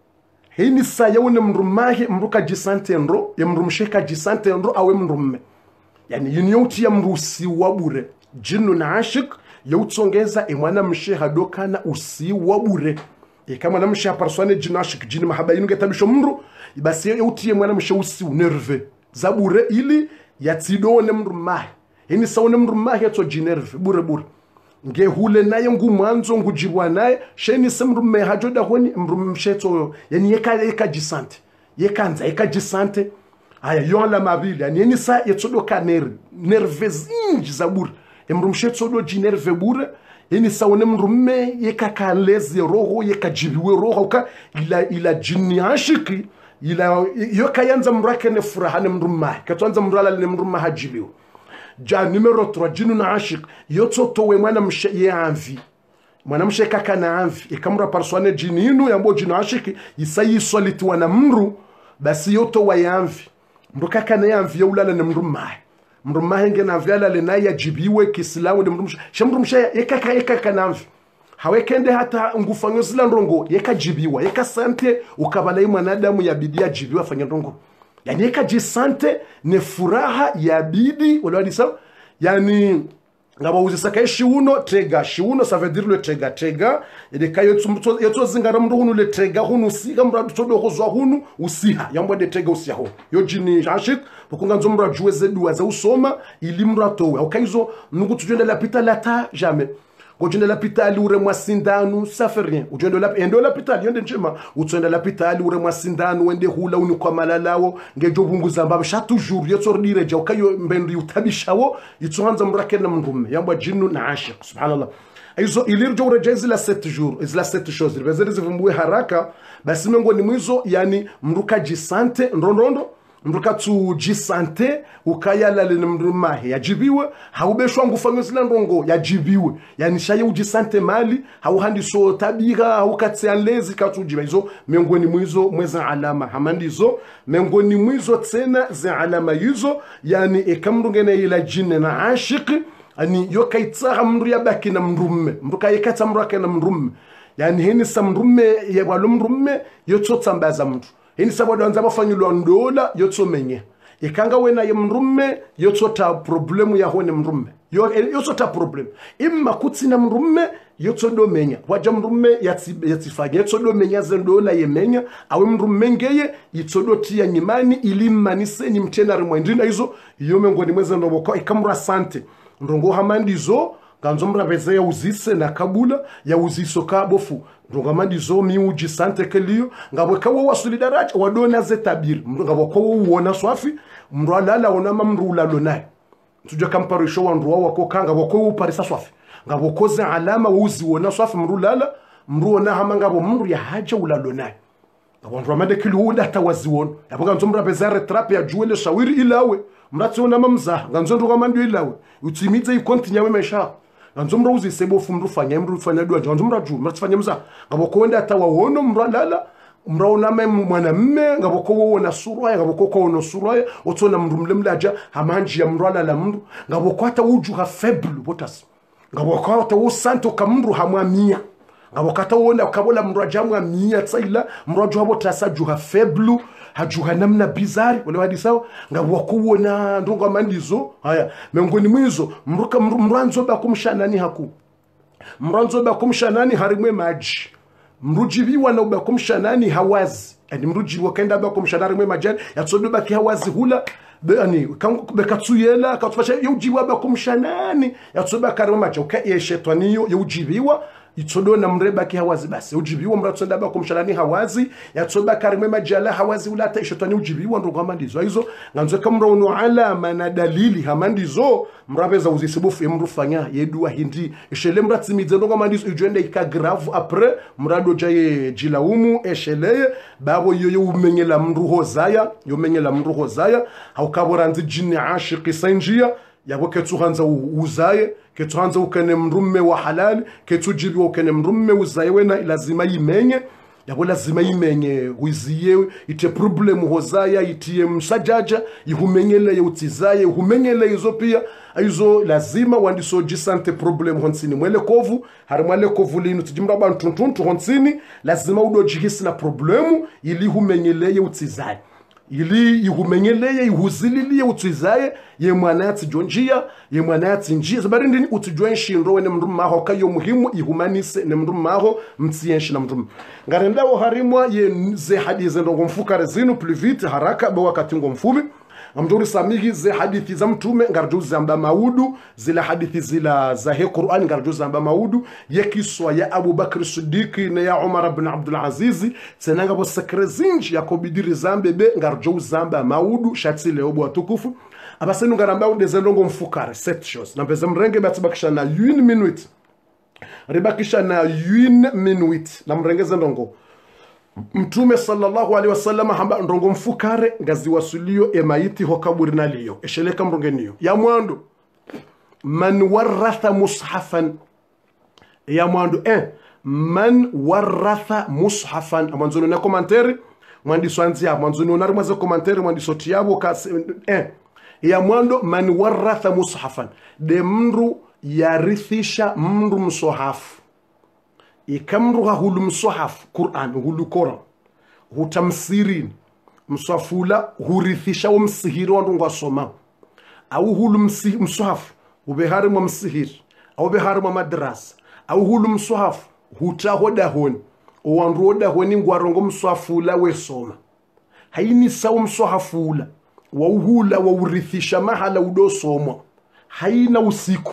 hini saya wone mrumahe mruka jisante nro ya mrumsheka jisante nro awe mrumme yani yinyoti ya mrusi wabure jinnu na ashiq yautsongeza mwana msheha dokana usi wabure kama na msheha parswane jinnu ashiq jinnu mahaba yinu getabisho mru basi yauti mwana mshe usi unerve zabure ili yatidone mrumahe hini saone mrumahe yatso jinerve bure nge hule naye ngumwanzo ngujibwa naye sheni semrume hajoda honi mrumsheto yani yeka jisante yekanza yeka jisante aya yonla mabili yani ni sa yetsodo kaneri nerves inji zabur mrumsheto do jinerve bure yani saone mrume yeka kanlezi roho yeka jibiwe roho ka ila jinni ashiki ila yoka yanza mrake ne furahane mrumma katwanza mrala ne mrumma hajibiwe ja numero 3 jinu na ashiq yotso towe mwana mshe yanvi mwana mshe kaka na anvi ikamura parswane jininu yambo jinu ashiki isayi solitwa na mru basi yoto wa yanvi mru kaka na yanvi yulala na mru mahe ngena vyala le na yajibiwe kisilamu de mru mshe yekaka na anvi hawekende hata ngufanyo zila ndongo yekajibiwa yekasante ukabala mwanadamu yabidia jibiwa fanya ndongo yani yekajisante ne furaha yabidi walwadisa yani ngaba uzisaka shiuno trega shiuno ça veut dire le trega ede kayo yotso zingara mndu hunu le trega hunu sika mndu todo kozwa hunu usiha yambo de trega usiha ho yo jini ashik bukunga nzomra juwe zedu za usoma ili mndu atowe okaizo nugu tujenda la pita lata jamais Ujende l'hôpital ure mwa sindanu, ça fait rien. Ujende l'hôpital, yonde njema. Ujende l'hôpital ure mwa sindanu, wende hula unuko malalao, ngejo bungu zambaba, chaque jour, yotsordire ja, ukayo mbenri utabishawo, yitsuhanza mrake na mrume. Yamba jinnu na ashiq, subhanallah. Hizo ilirjo ureja zila 7 jours, zila 7 choses. Vezeri zivumbue haraka, basi miongoni mwizo, yani mruka jisante, nrondondo, mruka tu jisante, ukayala lene mrumahe, yajibiwe, haubeshwa ngufanyo zila nrongo, yajibiwe. Yani shaye ujisante mali, hauhandi so tabira, haukatse anlezi katu ujiba. Hizo miongoni mwizo mweza alama. Hamandi hizo, miongoni mwizo tena ze alama hizo, yani ekamrungene ila jine na ashiki, ani yokaitsaha mru yabaki na mrumme mruka yekata mruka na mrumme yani hini sa mrumme yewalo mrumme yototsambaza mtu hini sa bado anza bafanyulwa ndola yotomenye ikanga wena ye mrumme yotota problemu ya hone mrumme yotota problem imma kutsina mrumme yotodomenya waja mrumme yatifanya yotodomenya zendola yemenya awe mrumme ngeye yitodotia nyimani ilimanise nyimtena rimwendina hizo yomengoni mweze ndoboko ikamura sante ndongo hamandizo ganzo mrabeze ya uzise na kabula ya uziso kabofu ndongo hamandizo mi ujisante kelio ngabwe kawo wasulidaraja wadona zetabir ngabwe kawo uona swafi mralala onama mrula lonai tujja kamparisho wanruwa wako kanga wako uparisa swafi ngabwe koze alama uzi wona swafi mrulala mruona hama ngabwe mru ya haja ulalonai ngabwe mramade kilo ula tawaziwon yabo ganzo mrabeze retrape ya juele shawiri ilawe mratsiona mamza ganzo ndo kamandu ilawe utimize ikontinya wemesha ganzo mrozi sebo fumru fanya dwa ganzo mraju mratsifanya mza ngaboko wenda atawawono mralala mraona mwanamme ngaboko wona surwa ngaboko ko ono surwa otona mrumlemlaja hamanji ya mralala mru ngaboko hata ujuha feblu botas ngaboko hata usanto kamru hamwamia ngaboko hata wona kabola mrajamu amia tsaila mraju habo tasajuha feblu hajuha namna bizari wale hadi sawa ngabwa kuona ndongo mandizo haya miongoni mwizo mranzo ba kumshanani haku mranzo ba kumshanani harimwe maji mrujibiwa na ba kumshanani hawazi yani mrujibiwa kaenda ba kumshanani mwe majani yatsodo ba hawazi hula yani bekatsuyela katufasha yujiwa ba kumshanani yatsoba karimwe maji ukayeshetwaniyo yujibiwa itsodo na mreba ki hawazi basi ujibiwa mratsonda ba kumshalani hawazi yatsoba karimwe majala hawazi ulata ishotani ujibiwa ndo kwamandizo hizo nganzo kamrono alama na dalili hamandizo mrabeza uzisibufu emrufanya yedua hindi ishele mratsimize ndo kwamandizo ijende ikagrave après mrado jaye jilaumu eshele babo yoyo umenyela mruho zaya haukaboranzi jini ashiqi sanjia yabo ketsuhanza uzaye ketsuhanza ukene mrumme wa halal ketsujibi ukene mrumme uzaye wena lazima yimenye yabo lazima yimenye wiziye ite problem hozaya itie msajaja ihumenyele yutizaye ihumenyele izo pia aizo lazima wandiso jisante problem honsini mwele kovu harimwale kovu linu tujimra bantu tuntu honsini lazima udojihisi na problemu ili humenyele yutizaye ili ihumenyeleye ihuzililie utwizaye ye mwanati jonjia ye mwanati njia zabari ndini utujwenshi nrowe ne mrumu maho kayo muhimu ihumanise ne mrumu maho mtsiyenshi na mrumu ngarendawo harimwa ye ze hadithi ndongo mfukare zinu plus vite haraka ba wakati ngo mfubi amduri samigi ze hadithi za mtume ngarju zamba maudu zila hadithi zila za he Qur'an ngarju zamba maudu yakiswa ya Abu Bakr Siddiq na ya Umar ibn Abdul Aziz tsenanga bo sakrezinji yakobidiri zambe be ngarju zamba maudu shatsile obo atukufu abasenu ngaramba udezendongo mfukare 7 choses na pesa mrenge batibakisha na 1 minute ribakisha na 1 minute na mrengeze ndongo Mtume sallallahu alaihi wasallam hamba ndongo mfukare ngazi wasulio emaiti hokaburi naliyo esheleka mrongeniyo ya mwando man waratha mushafan ya mwando man waratha mushafan mwanzo na komanteri mwandi swanzia mwanzo na rmaze komanteri mwandi sotiabo ka ya mwando man waratha mushafan de mru yarithisha mru msohafu ikamruha hulu msohaf Qur'an hulu Qur'an hutamsirin msafula hurithisha wa msihiri wa ndungu asoma au hulu msohaf ubehari mwa msihiri au behari mwa madrasa au hulu msohaf hutahoda honi uwanruoda honi ngwarongo msafula we soma haini sawa msohafula wa uhula wa urithisha mahala udosomwa haina usiku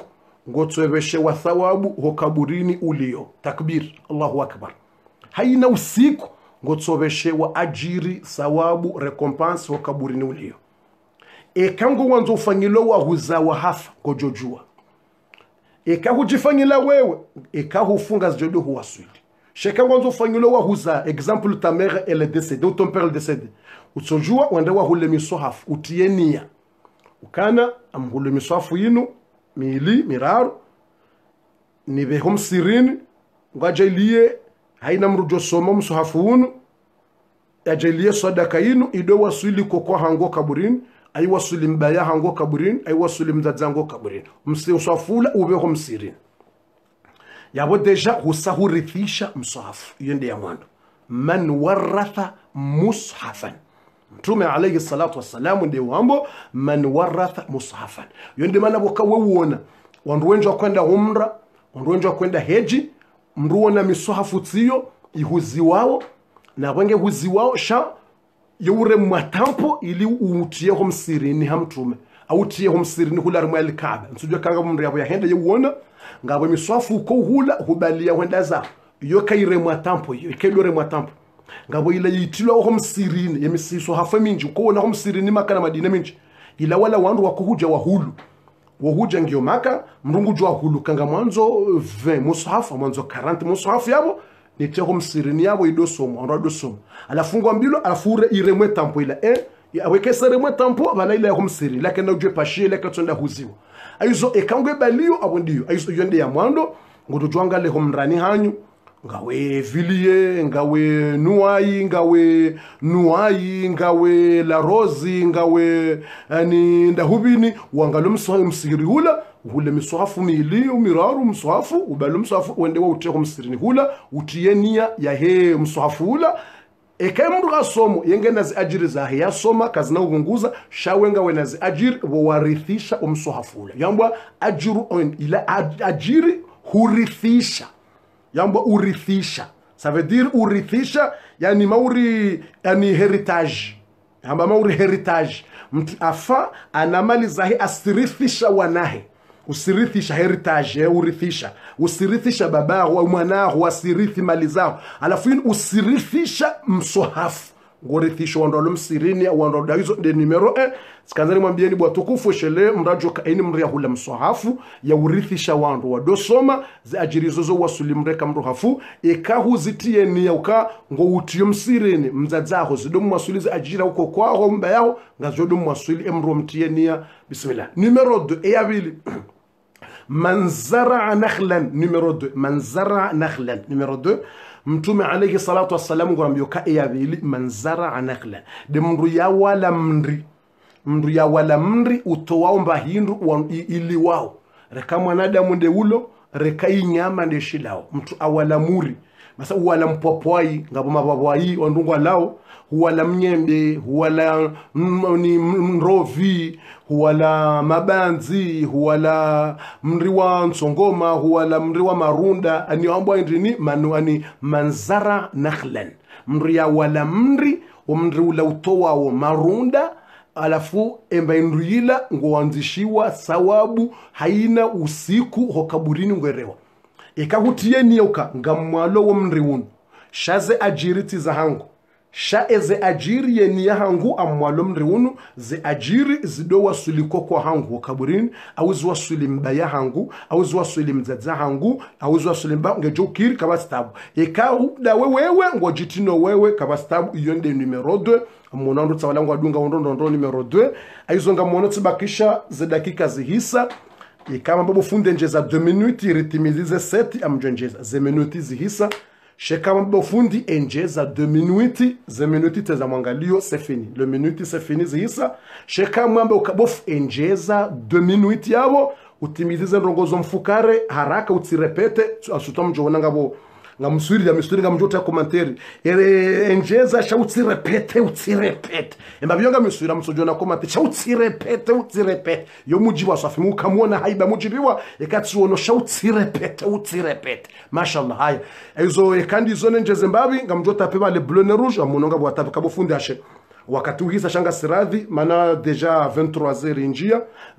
ngotswebeshe wa thawabu ho kaburini ulio. Takbir, Allahu akbar. Haina usiku ngotsobeshe wa ajiri thawabu recompense ho kaburini ulio. Kango wanzo ufanyilo wa huzawa hafa ngojojua. Hujifanyila wewe, hufunga zijodo huwaswili. Chacun wanzo ufanyilo wa huza, exemple ta mère elle est décédée ou ton père est décédé. Utsojua wende wa hule misohafu utienia. Ukana amhule misohafu yinu mili miraru nibe hom sirini ngajailie haina mrujo soma msohafu unu ajailie sadaka yinu ido wasuli kwa hango kaburini ai wasuli mbaya hango kaburini ai wasuli mzadzango kaburini msofula ube hom sirini yabo deja husahurithisha msohafu yende ya mwando man waratha mushafan. Mtume alayhi salatu wassalamu ndiye wambo man waratha mushafan. Yonde mana boka wewona wandu wenjo kwenda umra, wandu wenjo kwenda heji, mruona misuhafu tsiyo ihuzi wao na wenge huzi wao sha yure mwatampo ili utie ho msirini hamtume au tie ho msirini hula mwa al-Kaaba. Nsujwe kanga mumri yabo ya henda yewona ngabo misuhafu ko hula hubalia wenda za yo kaire mwatampo yo kedore mwatampo ngabo ila yitilo ho msirini yemisiso hafa minji ko na ho msirini makana madina minji ila wala wandu wakuhuja wahulu wahuja ngio maka mrungu jwa hulu kanga mwanzo 20 mushafu mwanzo 40 mushafu yabo ni teho msirini yabo idosomo ndo alafungwa mbilo alafure iremwe tampo ila aweke seremwe tampo bala ila ho msirini lakini ujwe pashie leka tonda huziwa aizo ekangwe balio abondio aizo yende ya mwando ngoto jwanga le homrani hanyu ngawe vilie ngawe nuai ngawe la rozi ngawe ani ndahubini wangalo msiri hula hule miswafu mili umiraru mswafu ubalo mswafu wende wa uteko msirini hula utienia ya he mswafu hula ekemru gasomo yengena zi ajiri za ya soma kazina ugunguza shawenga wenazi ajiri warithisha umswafu hula yambwa ajiru ila ajiri hurithisha yamba urithisha. Ça veut dire urithisha yani mauri yani heritage. Yamba mauri heritage. Mtu afa anamali zahi asirithisha wanahe. Usirithisha heritage urithisha. Usirithisha babahu mwanahu asirithi mali zao. Alafu usirithisha msohafu. Ngorithisho wandolo msirini wandolo hizo de numero 1 sikanzani mwambieni bwa tukufu shele mrajo kaini mria hula msohafu ya urithisha wandu wadosoma za ajirizozo wasulimreka mrohafu ekahu zitie ni uka ngo utiyo msirini mzadzaho zidomu mwasuliza ajira uko kwaho mbayaho ngazodomu mwasuli emro mtie niya bismillah. Numero 2 eyabili man zara'a nakhlan. Numero 2 man zara'a nakhlan. Numero 2 Mtume alayhi salatu wassalamu ngorambio ka eyabili man zara'a nakhlan de mndu ya wala mri utowaomba hindu ili wao reka mwanadamu nde ulo reka inyama nde shilao mtu awala muri masa uwala mpopwai ngabo mababwai ondungwa lao huwala mnyembe huwala mrovi huwala mabanzi huwala mri wa nsongoma huwala mri wa marunda ani ambwa ndini manuani manzara nakhlan mri ya wala mri umri ula utowa marunda alafu emba induyila ngoanzishiwa sawabu haina usiku hokaburini ngwerewa ekahutie niyoka ngamwalo wo mriwunu shaze ajiriti za hangu sha eze ajiri yeni ya hangu amwalo mriwunu ze ajiri zido wasuliko kwa hangu hokaburini au zwasuli mbaya hangu au zwasuli mzadza hangu au zwasuli mba ngejokiri kabastabu ekahu da wewe ngojitino wewe kabastabu yonde numero 2 mwanandu tsawalangu adunga ondondo numero 2 aizonga mwono tsibakisha ze dakika zihisa ikama babo funde njeza 2 minutes iritimizize 7 amjonjeza ze minutes zihisa shekama babo fundi enjeza 2 minutes ze minutes teza mwangalio c'est fini le minute c'est fini zihisa shekama babo kabof enjeza 2 minutes yabo utimizize ndongozo mfukare haraka utsirepete asutamjona ngabo ngamuswiri ya miswiri ngamjota komanteri enjeza sha utsirepete embabiyonga miswiri amsojona komanteri sha utsirepete yo mujiba safimu kamona haiba mujibiwa ekatsuono sha utsirepete mashallah haya ezo ekandi zone njeze mbabi ngamjota peba le bleu ne rouge amunonga bwatabe kabofundi ashe wakati uhisa shanga siradhi mana deja 23h injia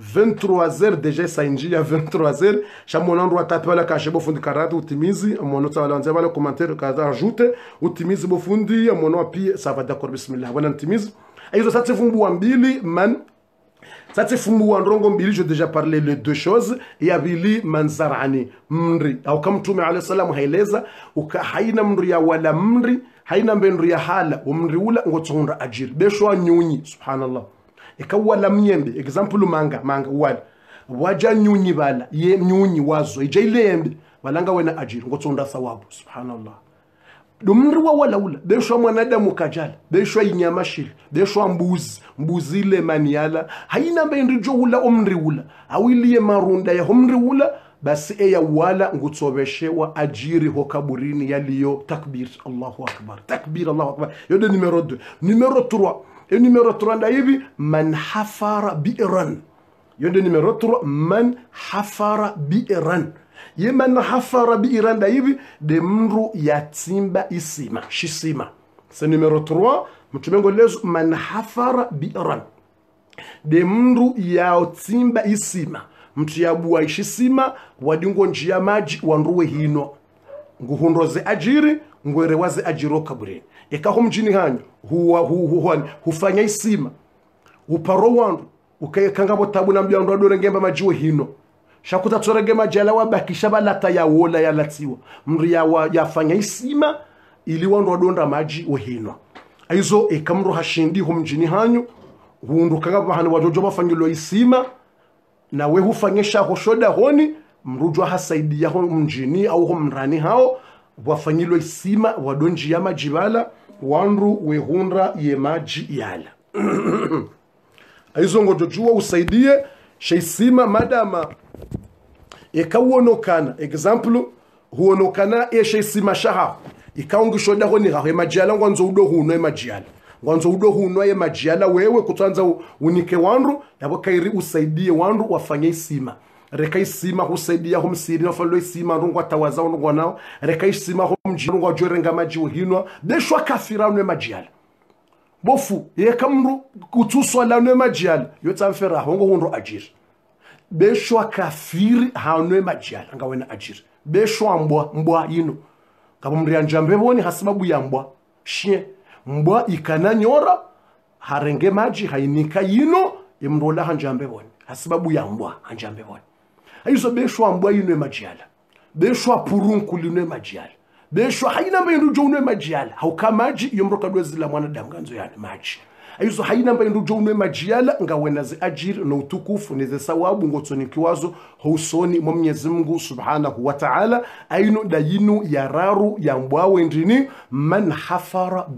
23h deja sa injia 23h shamonandu watapi wala kashe bofundi karati utimizi mono ta wala nzaba wala commentaire kaza ajoute utimizi bofundi mono api ça va d'accord bismillah wala utimizi aizo sati fumbu wa mbili man sati fumbu wa ndrongo mbili je déjà parlé les deux choses ya bili manzarani mri au kama mtume alayhi salam haeleza uka haina mri ya wala mri haina mbenri ya hala umri ula ngotsonda ajiri beshwa nyunyi subhanallah ikawala myembe example manga wala waja nyunyi bala ye nyunyi wazo ijailembe balanga wena ajiri ngotsonda thawabu subhanallah dumri wa wala ula beshwa mwanadamu kajala beshwa inyama shili beshwa mbuzi ile maniala haina mbenri jo ula umri ula awiliye marunda ya umri ula basi eya wala ngutsobeshewa ajiri ho kaburini yaliyo takbir Allahu akbar takbir Allahu akbar yode numero 2 numero 3 et numero 3 nda hivi man hafara bi'ran yode numero 3 man hafara bi'ran ye man hafara bi'ran nda hivi de mru yatimba isima shisima c'est numero 3 mtumengo lezo man hafara bi'ran de mru yatimba isima mtu yabuwa ishisima wadingo njia maji wanruwe hino nguhunroze ajiri ngwerewaze ajiro kaburini ekaho mjini hanyu hufanya isima uparo wandu ukayekanga botabu na mbyandu adore ngemba majiwe hino shakuta tsorege majala wabakisha balata ya wola ya latiwa mri yafanya isima ili wandu adonda maji wehino aizo ekamro hashindi ho mjini hanyu hundu kanga bahani wajojo bafanyilo isima na we hufanyesha hoshoda honi mrujwa hasaidia ho mjini au ho mrani hao wafanyilo isima wadonji ya majibala wandu wehunra ye maji yala aizo ngojojua usaidie sheisima madama ekawonokana example huonokana sheisima shaha ikaungishoda honi ha majala ngwanzo udo huno majala ngwanzo udo huno ye majiala wewe kutanza unike wandu yabo kairi usaidie wandu wafanye isima reka isima husaidia humsiri na falo isima ndungwa tawaza ndungwa nao reka isima humji ndungwa jorenga maji uhinwa deshwa kafira nwe majiala bofu ye kamru kutuswa la nwe majiala yotamfera hongo hundo ajiri beshwa kafiri hanwe majiala ngawena ajiri beshwa mbwa yino kabo mri anjambe boni hasibabu ya mbwa shie mbwa ikananyora harenge maji hainika yino imrola hanjambe boni hasibabu ya mbwa hanjambe boni aizo beshwa mbwa yino majiala beshwa purunku lino majiala beshwa haina mbendu jonwe majiala hauka maji yomroka dozi la mwanadamu ganzo yani maji aizo haina mbendu jonwe majiala ngawena zi ajiri na utukufu neze sawabu ngotsoni kiwazo husoni mwa Mwenyezi Mungu Subhanahu wa Ta'ala aino dayinu yararu ya mbwawe ndini man hafara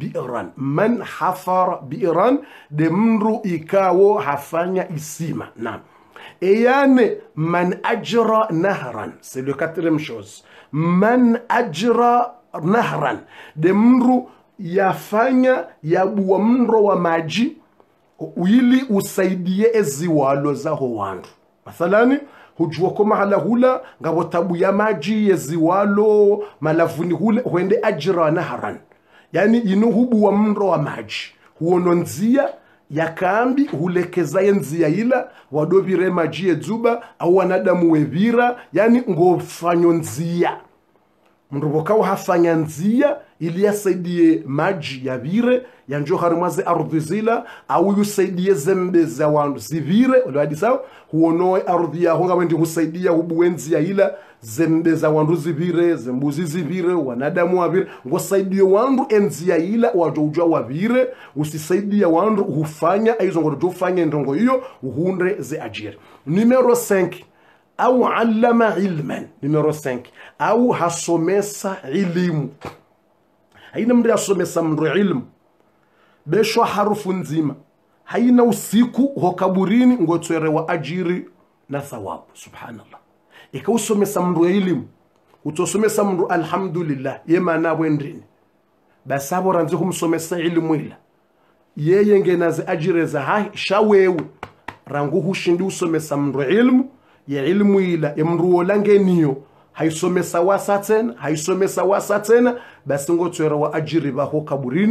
bi'ran de mru ikawo hafanya isima na eyane man ajra nahran c'est le quatrième chose man ajra nahran de mru yafanya yabuwa mro wa maji ili usaidie eziwalo zaho wandu mathalani hujua kwa mahala hula ngabo tabu ya maji yeziwalo malavuni hule huende ajra nahran yani inuhubu wa mro wa maji huono nzia ya kambi hulekeza nzia ila wadobire maji yezuba au wanadamu wevira yani ngofanyo nzia mrubokawa hafanya nzia ili yasaidie maji ya vire yanjo harimaze ardhi zila au yusaidie zembe za wandu zivire ulwadi sawa huonoe ardhi ya honga wendi husaidia hubuenzi ya ila zembe za wandu zivire zembuzi zivire wanadamu wavire ngosaidie wandu enzi ya ila wajojwa wavire usisaidia wandu hufanya aizo ngodo ufanya ndongo hiyo uhunde ze ajiri numero 5 au allama ilman numero 5 au hasomesa ilimu haina mri asomesa mru ilmu beshwa harufu nzima haina usiku hokaburini ngotwere wa ajiri na thawabu subhanallah ikausomesa mru ilimu utosomesa mru alhamdulillah yemana wendrini basabo ranzi humsomesa ilimu ila yeye ngenaze ajire za hai shawewe rangu hushindi usomesa mru ilmu ya ilmu ila emru langeniyo haisomesa wasa tena basi ngotwera wa ajiri baho kaburini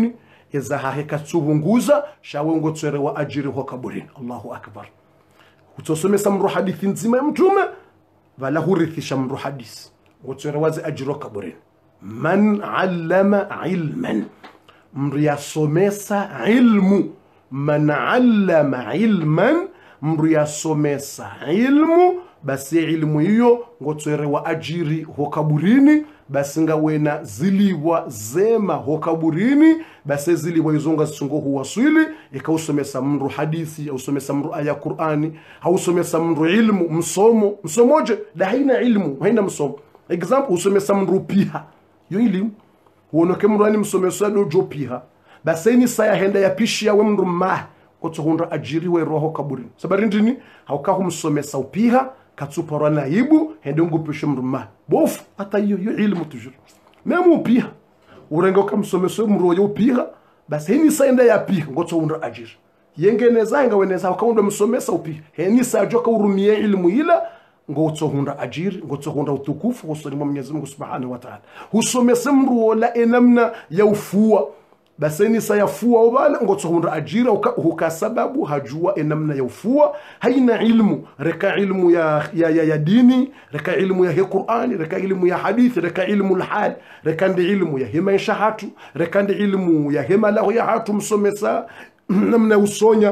eza hahe katsubunguza shawe ngotsere wa ajiri ho kaburini. Allahu akbar. Utosomesa mru hadithi nzima ya mtume wala hurithisha mru hadisi ngotsere wazi ajiri ho kaburini. Man allama ilman, mru yasomesa ilmu. Man allama ilman, mru yasomesa ilmu, basi ilmu hiyo ngotsere wa ajiri ho kaburini. Basi nga wena ziliwa zema ho kaburini, basi ziliwa izonga zisungo huwaswili ikausomesa mru hadithi, usomesa mru aya Qur'ani, usomesa mru ilmu msomoje da haina ilmu haina msomo. Example, usomesa mru piha yo ilmu uonoke mru ani msomesa dojo piha, basi ni saya henda ya pishia we mru ma kutsuhunda ajiri we roho kaburini. Sabari ndini haukahu msomesa upiha katsupara naibu hende ngupisho mruma bofu hata hiyo ilmu tujur memu piha urenga ukamsomeso mro yo piha, basi heni saenda ya piha ngotso undra ajiri yengeneza nga weneza ukaunda msomesa upiha heni sajoka urumie ilmu ila ngotso hunda ajiri ngotso hunda utukufu usoni mwa Mwenyezi Mungu Subhanahu wa Ta'ala. Husomesa mro la enamna ya ufua, basi ni sayafua ubala ngotso hunda ajira uka sababu hajua enamna ya ufua haina ilmu. Reka ilmu ya dini, reka ilmu ya Qur'ani, reka ilmu ya hadithi, reka ilmu al-hal, reka ndi ilmu ya hima shahatu, reka ndi ilmu ya hima lahu ya hatu msomesa namna usonya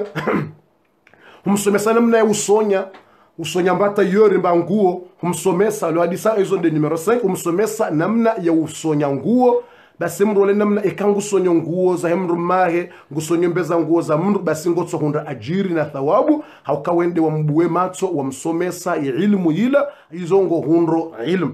msomesa namna ya usonya mbata yori mbanguo msomesa lo hadisa hizo ndio numero 5 msomesa namna ya usonya nguo. Basi mru namna ekangu sonyo nguo za mru mahe ngusonyo mbeza nguo za mru, basi ngotso hunda ajiri na thawabu haukawende wa mbuwe matso wa msomesa ya ilmu yila izongo hundro ilmu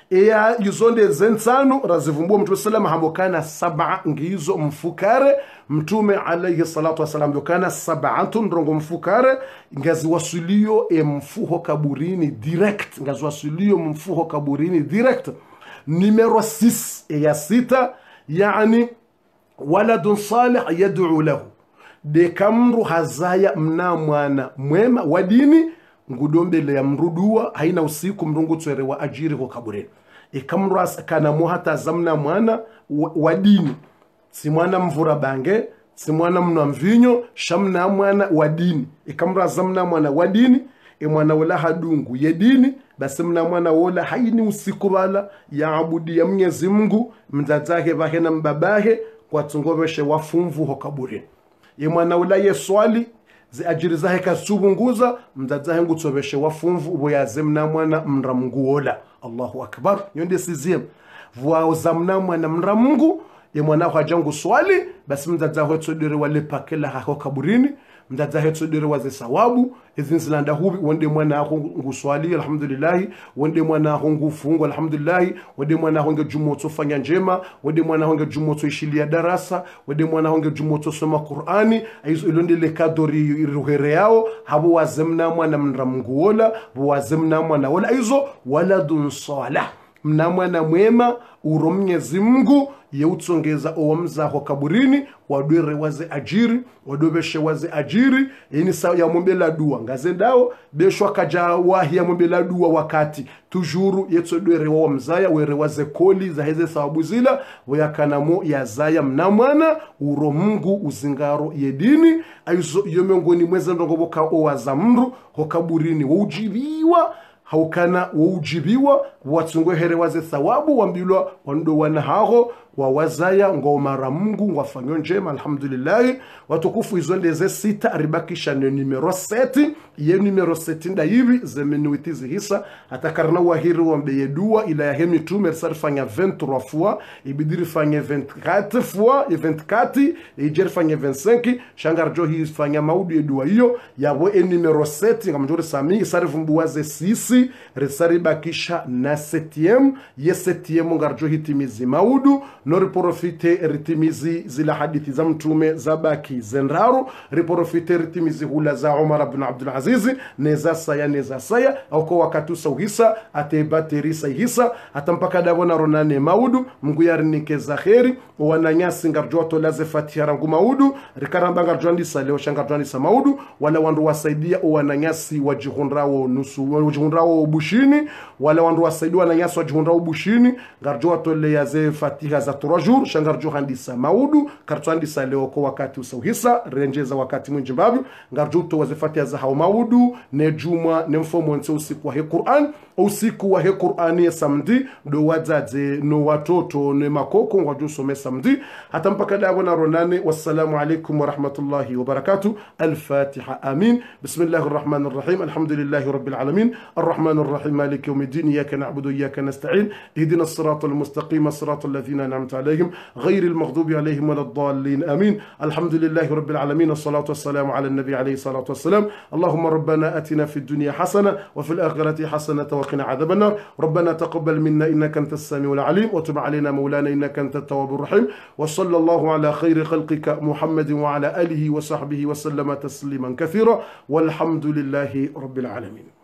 ya yuzonde zensano razivumbua mtume salama hamokana 7 ngizo mfukare mtume alayhi salatu wasalam yokana 7 ndrongo mfukare ngazi wasulio mfuho kaburini direct, ngazi wasulio mfuho kaburini direct. Numero 6 ya 6 yani waladun salih yad'u lahu, de kamru hazaya mna mwana mwema wa dini ngudombele ya mrudua haina usiku mrungu tsere wa ajiri ho kaburini. Ikamru kana muhata zamna mwana wa dini, si mwana mvura bange, si mwana mna mvinyo, shamna mwana wa dini. Ikamru zamna mwana wa dini mwana wala hadungu ye dini, basi mna mwana wala haini usiku wala ya abudi ya Mwenyezi Mungu mzazahe bahe na mbabahe kwa tungobeshe wafumvu ho kaburini. Ye mwana wala ye swali zi ajiri zahe kasubunguza mzazahe ngutsobeshe wafumvu ubo ya zemna mwana mramungu wola. Allahu akbar. Yonde sizim vwa zamna mwana mramungu ye mwana hajangu swali, basi mzazahe tsodere wale pakela ho kaburini, mzazahe tsodere waze sawabu izinzilanda hubi wende mwana aho nguswali alhamdulillah, wende mwana aho ngufungu alhamdulillah, wende mwana aho ngejumoto fanya njema, wende mwana aho ngejumoto ishilia darasa, wende mwana aho ngejumoto soma Qur'ani, aizo ilonde le kadori ruhere yao habo wazemna mwana mnramnguola wazemna mwana wala aizo waladun salih mna mwana mwema uro Mwenyezi Mungu yeutsongeza owamzaho kaburini wadwere waze ajiri wadobeshe waze ajiri ini sawa ya mombela dua ngazendao beshwa kaja wahi ya mombela dua wakati tujuru yetsodwere wa mzaya were waze koli za heze sababu zila wayakanamo ya zaya mnamwana uro Mungu uzingaro yedini aizo yomengoni mweze ndongoboka owaza mru ho kaburini waujibiwa haukana waujibiwa watsungwe here waze thawabu wambilwa wando wanahaho wawazaya ngomara Mungu ngwafanyo njema alhamdulillah. Watukufu izonde ze 6 aribakisha ne numero 7 ye numero 7 nda hivi zemenuitizi hisa atakarna wahiri wambeye dua ila ya hemi tume sarfanya 23 fois ibidiri fanya 24 fois 24 ijer fanya 25 shangarjo hii fanya maudu ya dua hiyo yawo e numero 7 ngamjore sami sarifumbuwaze 6 resaribakisha na 7e ye 7e ngarjo hitimizi maudu no riporofite ritimizi zila hadithi za mtume zabaki zenraru riporofite ritimizi hula za Umar ibn Abdul Aziz neza saya au kwa wakati sauhisa atebaterisa hisa atampaka davona ronane maudu Mungu yarinike za kheri wananyasi ngarjwa to laze fatiha rangu maudu rikaramba ngarjwa ndisa leo shangarjwa ndisa maudu wala wandu wasaidia wananyasi wajihundrawo nusu wajihundrawo bushini wala wandu wasaidia wananyasi wajihundrawo bushini ngarjwa to le yaze fatiha za 3 jours shangarjo handisa maudu kartu handisa leo kwa wakati usauhisa renjeza wakati mwinji mbabyo ngarjo to wazifatia za hao maudu ne juma ne mfomo nse usiku wa he Qur'an usiku wa he Qur'ani ya samedi do wazaze no watoto ne makoko ngwaju some samedi hata mpaka dawo na ronane. Wassalamu alaikum wa rahmatullahi wa barakatuh. Al-Fatiha. Amin. Bismillahir rahmanir rahim. Alhamdulillahi rabbil alamin. Ar-rahmanir rahim. Maliki yawmiddin. Iyyaka na'budu wa iyyaka nasta'in. Ihdina as-siratal mustaqim. As-siratal ladzina an'amta alayhim ghayril maghdubi alayhim waladdallin. Amin. Alhamdulillahi rabbil alamin. As-salatu was-salamu ala an-nabi alayhi salatu was-salam. Allahumma rabbana atina fid dunya hasana wa fil akhirati hasanatan wa qina adhaban nar. Rabbana taqabbal minna innaka antas samiul alim wa tub alayna mawlana innaka antat tawwabur rahim. Wa sallallahu ala khayri khalqika Muhammadin wa ala alihi wa sahbihi wa sallama tasliman kathira. Walhamdulillahi rabbil alamin.